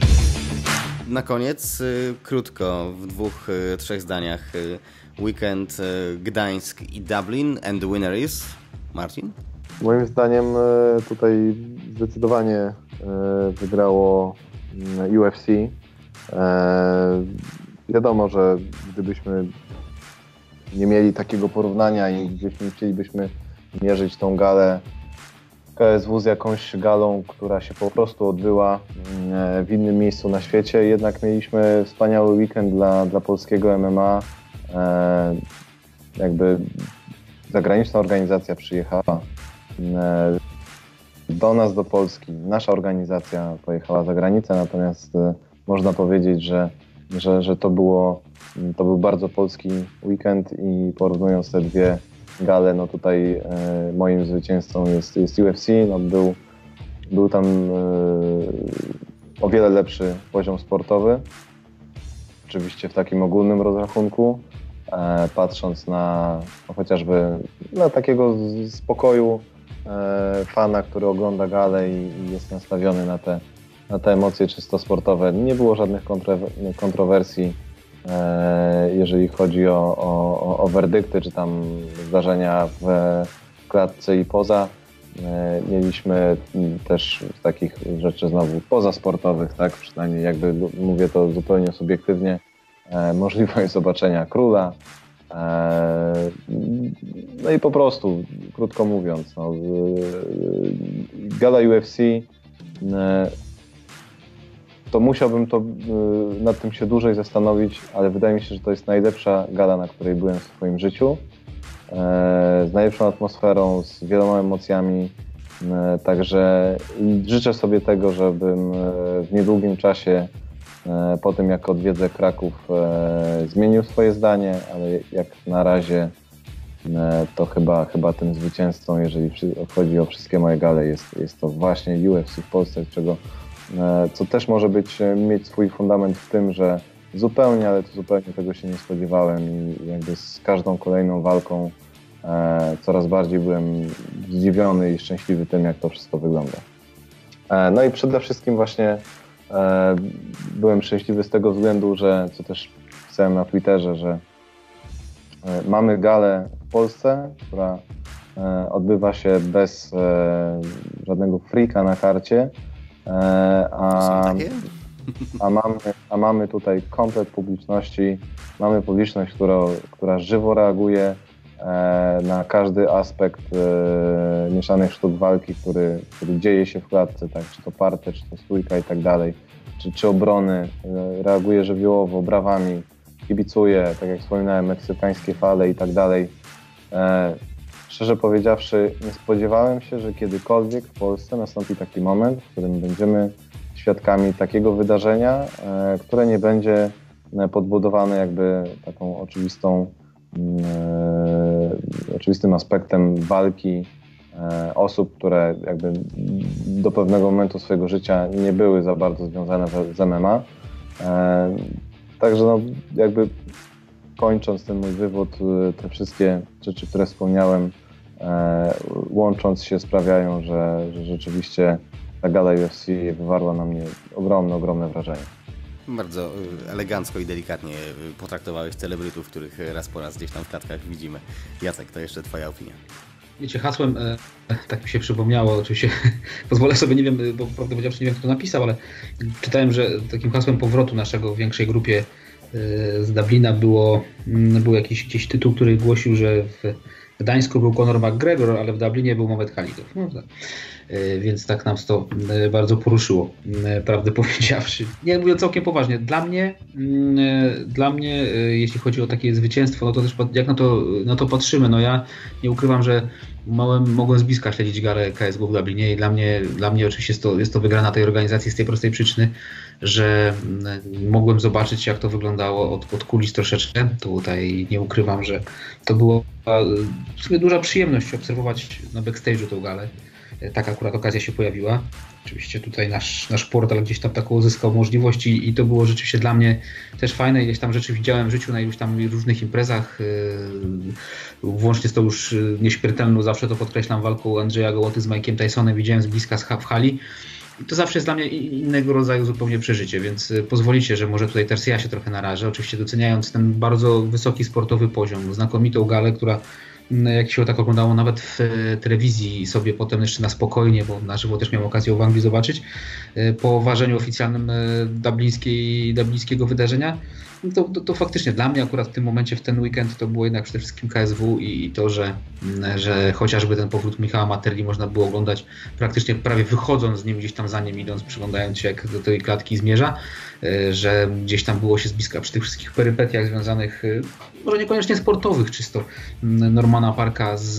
Na koniec, y, krótko, w dwóch, y, trzech zdaniach, y, weekend y, Gdańsk i Dublin and the winner is Marcin? Moim zdaniem y, tutaj zdecydowanie y, wygrało y, U F C. Y, wiadomo, że gdybyśmy nie mieli takiego porównania i gdzieś nie chcielibyśmy mierzyć tą galę K S W z jakąś galą, która się po prostu odbyła w innym miejscu na świecie. Jednak mieliśmy wspaniały weekend dla, dla polskiego M M A. E, jakby zagraniczna organizacja przyjechała e, do nas, do Polski. Nasza organizacja pojechała za granicę, natomiast e, można powiedzieć, że, że, że to, było, to był bardzo polski weekend i porównując te dwie gale, no tutaj e, moim zwycięzcą jest, jest U F C. No był, był tam e, o wiele lepszy poziom sportowy, oczywiście w takim ogólnym rozrachunku, e, patrząc na no, chociażby na takiego spokoju e, fana, który ogląda galę i, i jest nastawiony na te, na te emocje czysto sportowe. Nie było żadnych kontro- kontrowersji, jeżeli chodzi o, o, o werdykty, czy tam zdarzenia w klatce i poza. Mieliśmy też takich rzeczy znowu pozasportowych, tak? Przynajmniej jakby mówię to zupełnie subiektywnie, możliwość zobaczenia króla, No i po prostu, krótko mówiąc, no, gala U F C, to musiałbym to, nad tym się dłużej zastanowić, ale wydaje mi się, że to jest najlepsza gala, na której byłem w swoim życiu. Z najlepszą atmosferą, z wieloma emocjami. Także życzę sobie tego, żebym w niedługim czasie, po tym jak odwiedzę Kraków, zmienił swoje zdanie, ale jak na razie to chyba, chyba tym zwycięzcą, jeżeli chodzi o wszystkie moje gale, jest, jest to właśnie U F C w Polsce, czego, co też może być, mieć swój fundament w tym, że zupełnie, ale to zupełnie tego się nie spodziewałem i jakby z każdą kolejną walką e, coraz bardziej byłem zdziwiony i szczęśliwy tym, jak to wszystko wygląda. E, no i przede wszystkim właśnie e, byłem szczęśliwy z tego względu, że, co też pisałem na Twitterze, że e, mamy galę w Polsce, która e, odbywa się bez e, żadnego freaka na karcie, e, a... A mamy, a mamy tutaj komplet publiczności, mamy publiczność, która, która żywo reaguje e, na każdy aspekt e, mieszanych sztuk walki, który, który dzieje się w klatce, tak? Czy to parte, czy to stójka i tak dalej, czy, czy obrony, e, reaguje żywiołowo, brawami, kibicuje, tak jak wspominałem, meksykańskie fale i tak dalej. E, szczerze powiedziawszy, nie spodziewałem się, że kiedykolwiek w Polsce nastąpi taki moment, w którym będziemy świadkami takiego wydarzenia, e, które nie będzie podbudowane jakby taką oczywistą, e, oczywistym aspektem walki e, osób, które jakby do pewnego momentu swojego życia nie były za bardzo związane z M M A. E, także no, jakby kończąc ten mój wywód, te wszystkie rzeczy, które wspomniałem, e, łącząc się, sprawiają, że, że rzeczywiście ta gala U F C wywarła na mnie ogromne, ogromne wrażenie. Bardzo elegancko i delikatnie potraktowałeś celebrytów, których raz po raz gdzieś tam w klatkach widzimy. Jacek, to jeszcze twoja opinia. Wiecie, hasłem, e, tak mi się przypomniało, oczywiście pozwolę sobie, nie wiem, bo prawdę powiedziawszy nie wiem, kto to napisał, ale czytałem, że takim hasłem powrotu naszego w większej grupie e, z Dublina było, m, był jakiś gdzieś tytuł, który głosił, że w Gdańsku był Conor McGregor, ale w Dublinie był Mamed Khalidow. No, tak. Więc tak nam to bardzo poruszyło, prawdę powiedziawszy. Nie, mówię całkiem poważnie. Dla mnie, dla mnie, jeśli chodzi o takie zwycięstwo, no to też jak na to, na to patrzymy, no ja nie ukrywam, że mogłem, mogłem z bliska śledzić galę K S W w Dublinie i dla mnie, dla mnie oczywiście jest to, jest to wygrana tej organizacji z tej prostej przyczyny, że mogłem zobaczyć, jak to wyglądało od, od kulis troszeczkę. Tutaj nie ukrywam, że to była w sumie duża przyjemność obserwować na backstage'u tę galę. Taka akurat okazja się pojawiła. Oczywiście tutaj nasz, nasz portal gdzieś tam taką uzyskał możliwość i, i to było rzeczywiście dla mnie też fajne. Gdzieś tam rzeczy widziałem w życiu na już tam różnych imprezach. Yy, włącznie z tą już nieśmiertelną, zawsze to podkreślam, walką Andrzeja Gołoty z Mike'iem Tysonem widziałem z bliska w hali. I to zawsze jest dla mnie innego rodzaju zupełnie przeżycie, więc pozwolicie, że może tutaj też ja się trochę narażę, oczywiście doceniając ten bardzo wysoki sportowy poziom, znakomitą galę, która jak się tak oglądało nawet w telewizji sobie potem jeszcze na spokojnie, bo na żywo też miałem okazję w Anglii zobaczyć, po ważeniu oficjalnym dublińskiej, dublińskiego wydarzenia, to, to, to faktycznie dla mnie akurat w tym momencie, w ten weekend to było jednak przede wszystkim K S W i, i to, że, że chociażby ten powrót Michała Materli można było oglądać praktycznie prawie wychodząc z nim, gdzieś tam za nim idąc, przyglądając się jak do tej klatki zmierza, że gdzieś tam było się z bliska przy tych wszystkich perypetiach związanych, może niekoniecznie sportowych, czysto Normana Parka z,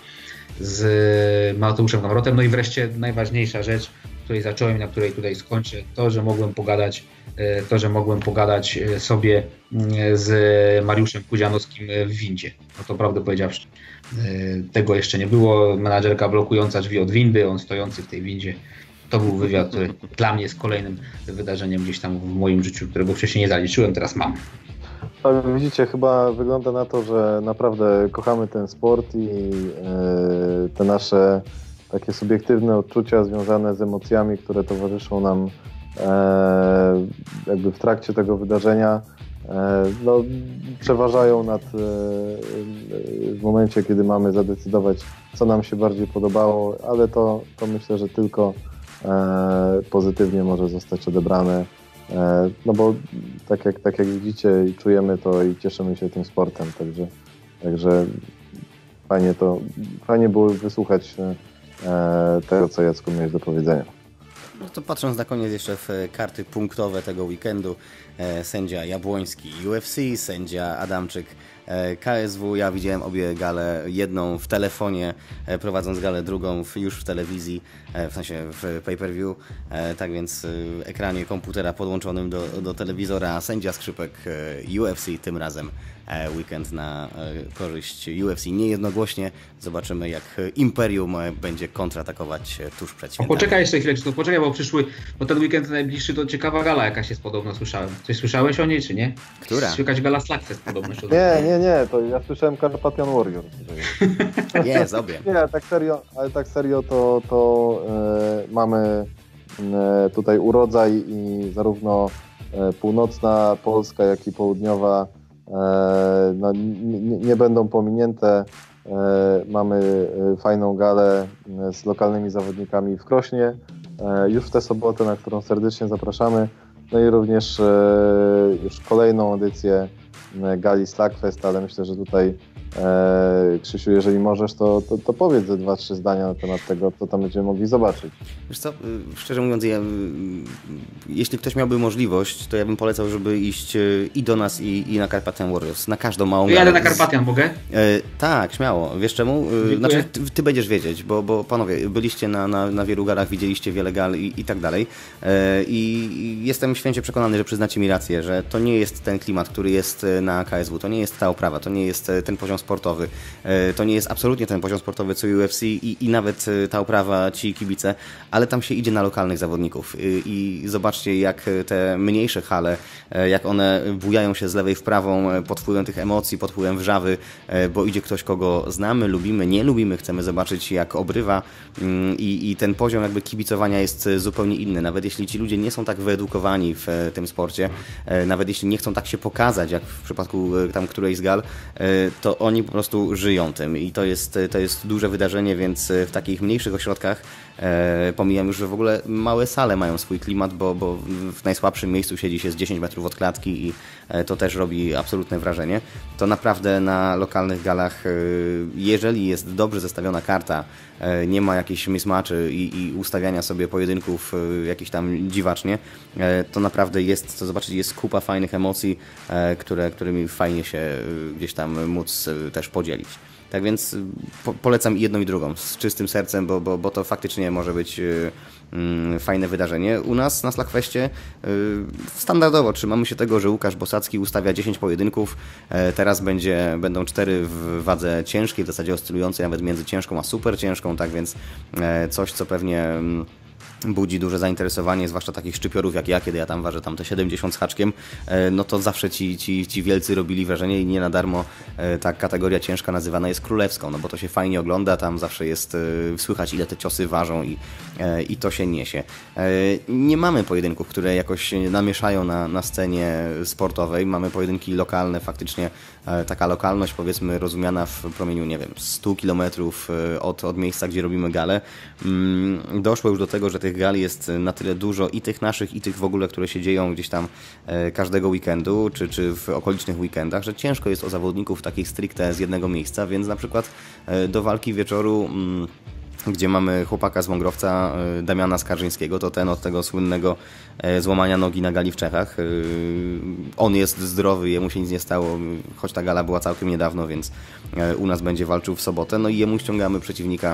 z Mateuszem Gamrotem. No i wreszcie najważniejsza rzecz, której zacząłem, na której tutaj skończę, to, że mogłem pogadać, to, że mogłem pogadać sobie z Mariuszem Kudzianowskim w windzie. No to prawdę powiedziawszy, tego jeszcze nie było. Menadżerka blokująca drzwi od windy, on stojący w tej windzie. To był wywiad, który dla mnie jest kolejnym wydarzeniem gdzieś tam w moim życiu, którego wcześniej nie zaliczyłem, teraz mam. Ale widzicie, chyba wygląda na to, że naprawdę kochamy ten sport i yy, te nasze takie subiektywne odczucia związane z emocjami, które towarzyszą nam e, jakby w trakcie tego wydarzenia, e, no, przeważają nad e, w momencie, kiedy mamy zadecydować, co nam się bardziej podobało, ale to, to myślę, że tylko e, pozytywnie może zostać odebrane, e, no bo tak jak, tak jak widzicie i czujemy to i cieszymy się tym sportem, także Także fajnie to, fajnie było wysłuchać e, tego, co Jacku miałeś do powiedzenia. No to patrząc na koniec jeszcze w karty punktowe tego weekendu, e, sędzia Jabłoński U F C, sędzia Adamczyk e, K S W. Ja widziałem obie gale, jedną w telefonie, e, prowadząc galę, drugą w, już w telewizji, e, w sensie w pay-per-view, e, tak więc w ekranie komputera podłączonym do, do telewizora, a sędzia Skrzypek e, U F C tym razem. Weekend na korzyść U F C niejednogłośnie. Zobaczymy, jak Imperium będzie kontratakować tuż przed świętami. O, poczekaj jeszcze chwilę, czy to poczekaj, bo przyszły, bo ten weekend najbliższy to ciekawa gala jakaś jest podobno, słyszałem. Coś słyszałeś o niej, czy nie? Która? Jakaś gala Slugfest podobno. Nie, nie, nie, to ja słyszałem Carpathian Warrior. Jest, obie. Nie, tak serio, ale tak serio to, to e, mamy e, tutaj urodzaj i zarówno e, północna Polska, jak i południowa no, nie, nie będą pominięte. Mamy fajną galę z lokalnymi zawodnikami w Krośnie już w tę sobotę, na którą serdecznie zapraszamy. No i również już kolejną edycję gali Slugfest, ale myślę, że tutaj Krzysiu, jeżeli możesz, to, to, to powiedz ze dwa, trzy zdania na temat tego, co tam będziemy mogli zobaczyć. Wiesz co, szczerze mówiąc, ja, jeśli ktoś miałby możliwość, to ja bym polecał, żeby iść i do nas, i, i na Carpathian Warriors, na każdą małą galę. Jadę na Carpathian, mogę? E, tak, śmiało. Wiesz czemu? E, znaczy, ty, ty będziesz wiedzieć, bo, bo panowie, byliście na, na, na wielu galach, widzieliście wiele gal i, i tak dalej. E, I jestem święcie przekonany, że przyznacie mi rację, że to nie jest ten klimat, który jest na K S W, to nie jest ta oprawa, to nie jest ten poziom sportowy. To nie jest absolutnie ten poziom sportowy co U F C i, i nawet ta oprawa, ci kibice, ale tam się idzie na lokalnych zawodników i, i zobaczcie, jak te mniejsze hale, jak one bujają się z lewej w prawą pod wpływem tych emocji, pod wpływem wrzawy, bo idzie ktoś, kogo znamy, lubimy, nie lubimy, chcemy zobaczyć, jak obrywa i, i ten poziom jakby kibicowania jest zupełnie inny. Nawet jeśli ci ludzie nie są tak wyedukowani w tym sporcie, nawet jeśli nie chcą tak się pokazać, jak w przypadku tam którejś z gal, to oni po prostu żyją tym i to jest, to jest duże wydarzenie, więc w takich mniejszych ośrodkach, e, pomijam już, że w ogóle małe sale mają swój klimat, bo, bo w najsłabszym miejscu siedzi się z dziesięć metrów od klatki i e, to też robi absolutne wrażenie. To naprawdę na lokalnych galach, e, jeżeli jest dobrze zestawiona karta, e, nie ma jakichś mismatchy i, i ustawiania sobie pojedynków e, jakichś tam dziwacznie, e, to naprawdę jest, co zobaczyć, jest kupa fajnych emocji, e, które, którymi fajnie się e, gdzieś tam móc e, też podzielić. Tak więc po, polecam jedną i drugą z czystym sercem, bo, bo, bo to faktycznie może być yy, yy, fajne wydarzenie. U nas na Slugfestie yy, standardowo trzymamy się tego, że Łukasz Bosacki ustawia dziesięć pojedynków. Yy, teraz będzie, będą cztery w wadze ciężkiej, w zasadzie oscylującej nawet między ciężką a super ciężką, tak więc yy, coś, co pewnie Yy, budzi duże zainteresowanie, zwłaszcza takich szczypiorów jak ja, kiedy ja tam ważę tam te siedemdziesiąt z haczkiem, no to zawsze ci, ci, ci wielcy robili wrażenie i nie na darmo ta kategoria ciężka nazywana jest królewską, no bo to się fajnie ogląda, tam zawsze jest słychać, ile te ciosy ważą i, i to się niesie. Nie mamy pojedynków, które jakoś namieszają na, na scenie sportowej, mamy pojedynki lokalne, faktycznie taka lokalność, powiedzmy, rozumiana w promieniu, nie wiem, stu kilometrów od, od miejsca, gdzie robimy galę. Doszło już do tego, że tych gali jest na tyle dużo i tych naszych, i tych w ogóle, które się dzieją gdzieś tam każdego weekendu, czy, czy w okolicznych weekendach, że ciężko jest o zawodników takich stricte z jednego miejsca, więc na przykład do walki wieczoru, gdzie mamy chłopaka z Wągrowca, Damiana Skarżyńskiego, to ten od tego słynnego złamania nogi na gali w Czechach. On jest zdrowy, jemu się nic nie stało, choć ta gala była całkiem niedawno, więc u nas będzie walczył w sobotę. No i jemu ściągamy przeciwnika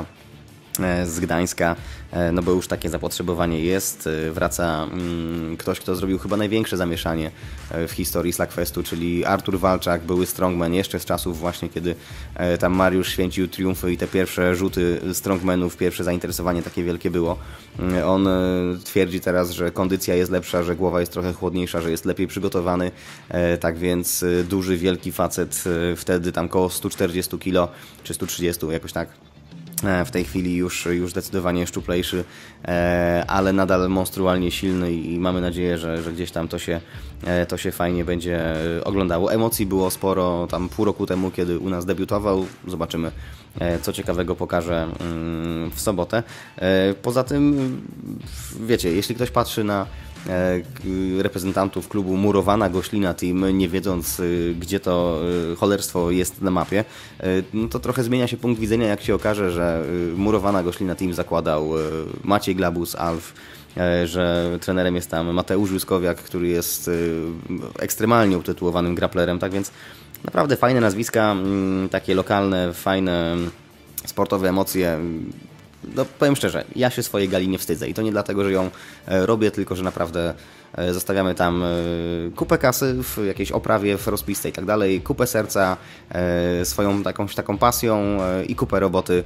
z Gdańska, no bo już takie zapotrzebowanie jest. Wraca ktoś, kto zrobił chyba największe zamieszanie w historii Slugfestu, czyli Artur Walczak, były strongman, jeszcze z czasów właśnie, kiedy tam Mariusz święcił triumfy i te pierwsze rzuty strongmanów, pierwsze zainteresowanie takie wielkie było. On twierdzi teraz, że kondycja jest lepsza, że głowa jest trochę chłodniejsza, że jest lepiej przygotowany, tak więc duży, wielki facet, wtedy tam koło stu czterdziestu kilo, czy stu trzydziestu, jakoś tak. W tej chwili już, już zdecydowanie szczuplejszy, ale nadal monstrualnie silny i mamy nadzieję, że, że gdzieś tam to się, to się fajnie będzie oglądało. Emocji było sporo tam pół roku temu, kiedy u nas debiutował. Zobaczymy, co ciekawego pokaże w sobotę. Poza tym, wiecie, jeśli ktoś patrzy na reprezentantów klubu Murowana Goślina Team, nie wiedząc gdzie to cholerstwo jest na mapie, no to trochę zmienia się punkt widzenia, jak się okaże, że Murowana Goślina Team zakładał Maciej Glabus, Alf, że trenerem jest tam Mateusz Juskowiak, który jest ekstremalnie utytułowanym grapplerem, tak więc naprawdę fajne nazwiska, takie lokalne, fajne sportowe emocje. No, powiem szczerze, ja się swojej gali nie wstydzę i to nie dlatego, że ją robię, tylko że naprawdę zostawiamy tam kupę kasy w jakiejś oprawie, w rozpisce i tak dalej, kupę serca, swoją jakąś taką pasją i kupę roboty,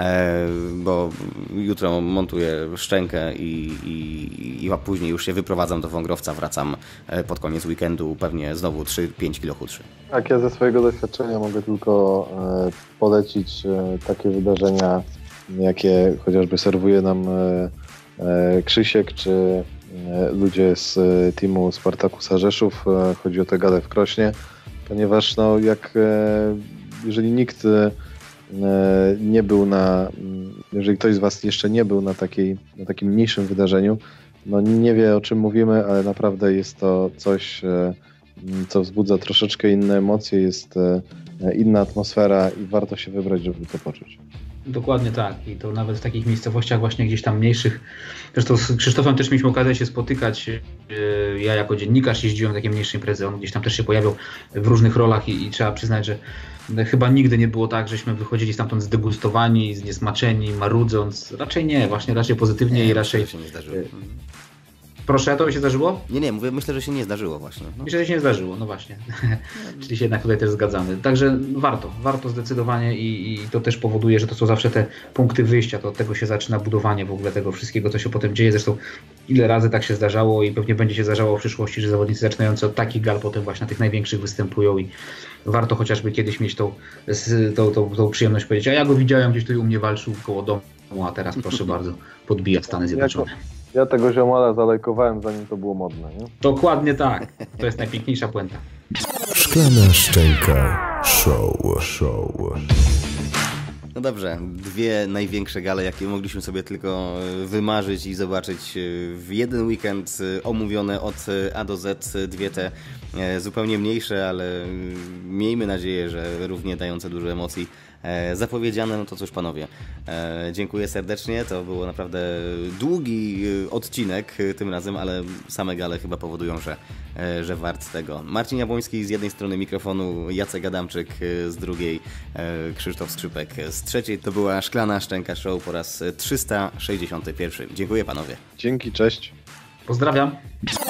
bo jutro montuję szczękę i, i, i a później już się wyprowadzam do Wągrowca, wracam pod koniec weekendu, pewnie znowu trzy pięć kilo chudszy. Tak, ja ze swojego doświadczenia mogę tylko polecić takie wydarzenia, jakie chociażby serwuje nam Krzysiek, czy ludzie z teamu Spartakusa Rzeszów. Chodzi o tę galę w Krośnie, ponieważ no, jak, jeżeli nikt nie był na, jeżeli ktoś z Was jeszcze nie był na, takiej, na takim mniejszym wydarzeniu, no nie wie, o czym mówimy, ale naprawdę jest to coś, co wzbudza troszeczkę inne emocje, jest inna atmosfera i warto się wybrać, żeby to poczuć. Dokładnie tak i to nawet w takich miejscowościach właśnie gdzieś tam mniejszych. Zresztą z Krzysztofem też mieliśmy okazję się spotykać. Ja jako dziennikarz jeździłem na takie mniejsze imprezy, on gdzieś tam też się pojawiał w różnych rolach i, i trzeba przyznać, że chyba nigdy nie było tak, żeśmy wychodzili stamtąd zdegustowani, zniesmaczeni, marudząc. Raczej nie, właśnie raczej pozytywnie nie, i raczej... się nie zdarzyło. Proszę, to by się zdarzyło? Nie, nie, mówię, myślę, że się nie zdarzyło właśnie. No. Myślę, że się nie zdarzyło, no właśnie. Czyli się jednak tutaj też zgadzamy. Także warto, warto zdecydowanie i, i to też powoduje, że to są zawsze te punkty wyjścia, to od tego się zaczyna budowanie w ogóle tego wszystkiego, co się potem dzieje. Zresztą ile razy tak się zdarzało i pewnie będzie się zdarzało w przyszłości, że zawodnicy zaczynający od takich gal potem właśnie na tych największych występują i warto chociażby kiedyś mieć tą, tą, tą, tą przyjemność powiedzieć, a ja go widziałem gdzieś tutaj u mnie walczył koło domu, a teraz proszę bardzo, podbija Stany Zjednoczone. Ja tego ziomala zalajkowałem, zanim to było modne, nie? Dokładnie tak. To jest najpiękniejsza puenta. Szklana szczęka show, show. No dobrze, dwie największe gale, jakie mogliśmy sobie tylko wymarzyć i zobaczyć w jeden weekend, omówione od A do Z, dwie te zupełnie mniejsze, ale miejmy nadzieję, że równie dające dużo emocji zapowiedziane. No to cóż panowie, dziękuję serdecznie, to było naprawdę długi odcinek tym razem, ale same gale chyba powodują, że, że wart tego. Marcin Jabłoński z jednej strony mikrofonu, Jacek Adamczyk z drugiej, Krzysztof Skrzypek z trzeciej. To była Szklana Szczęka Show po raz trzysta sześćdziesiąty pierwszy. Dziękuję panowie. Dzięki, cześć. Pozdrawiam.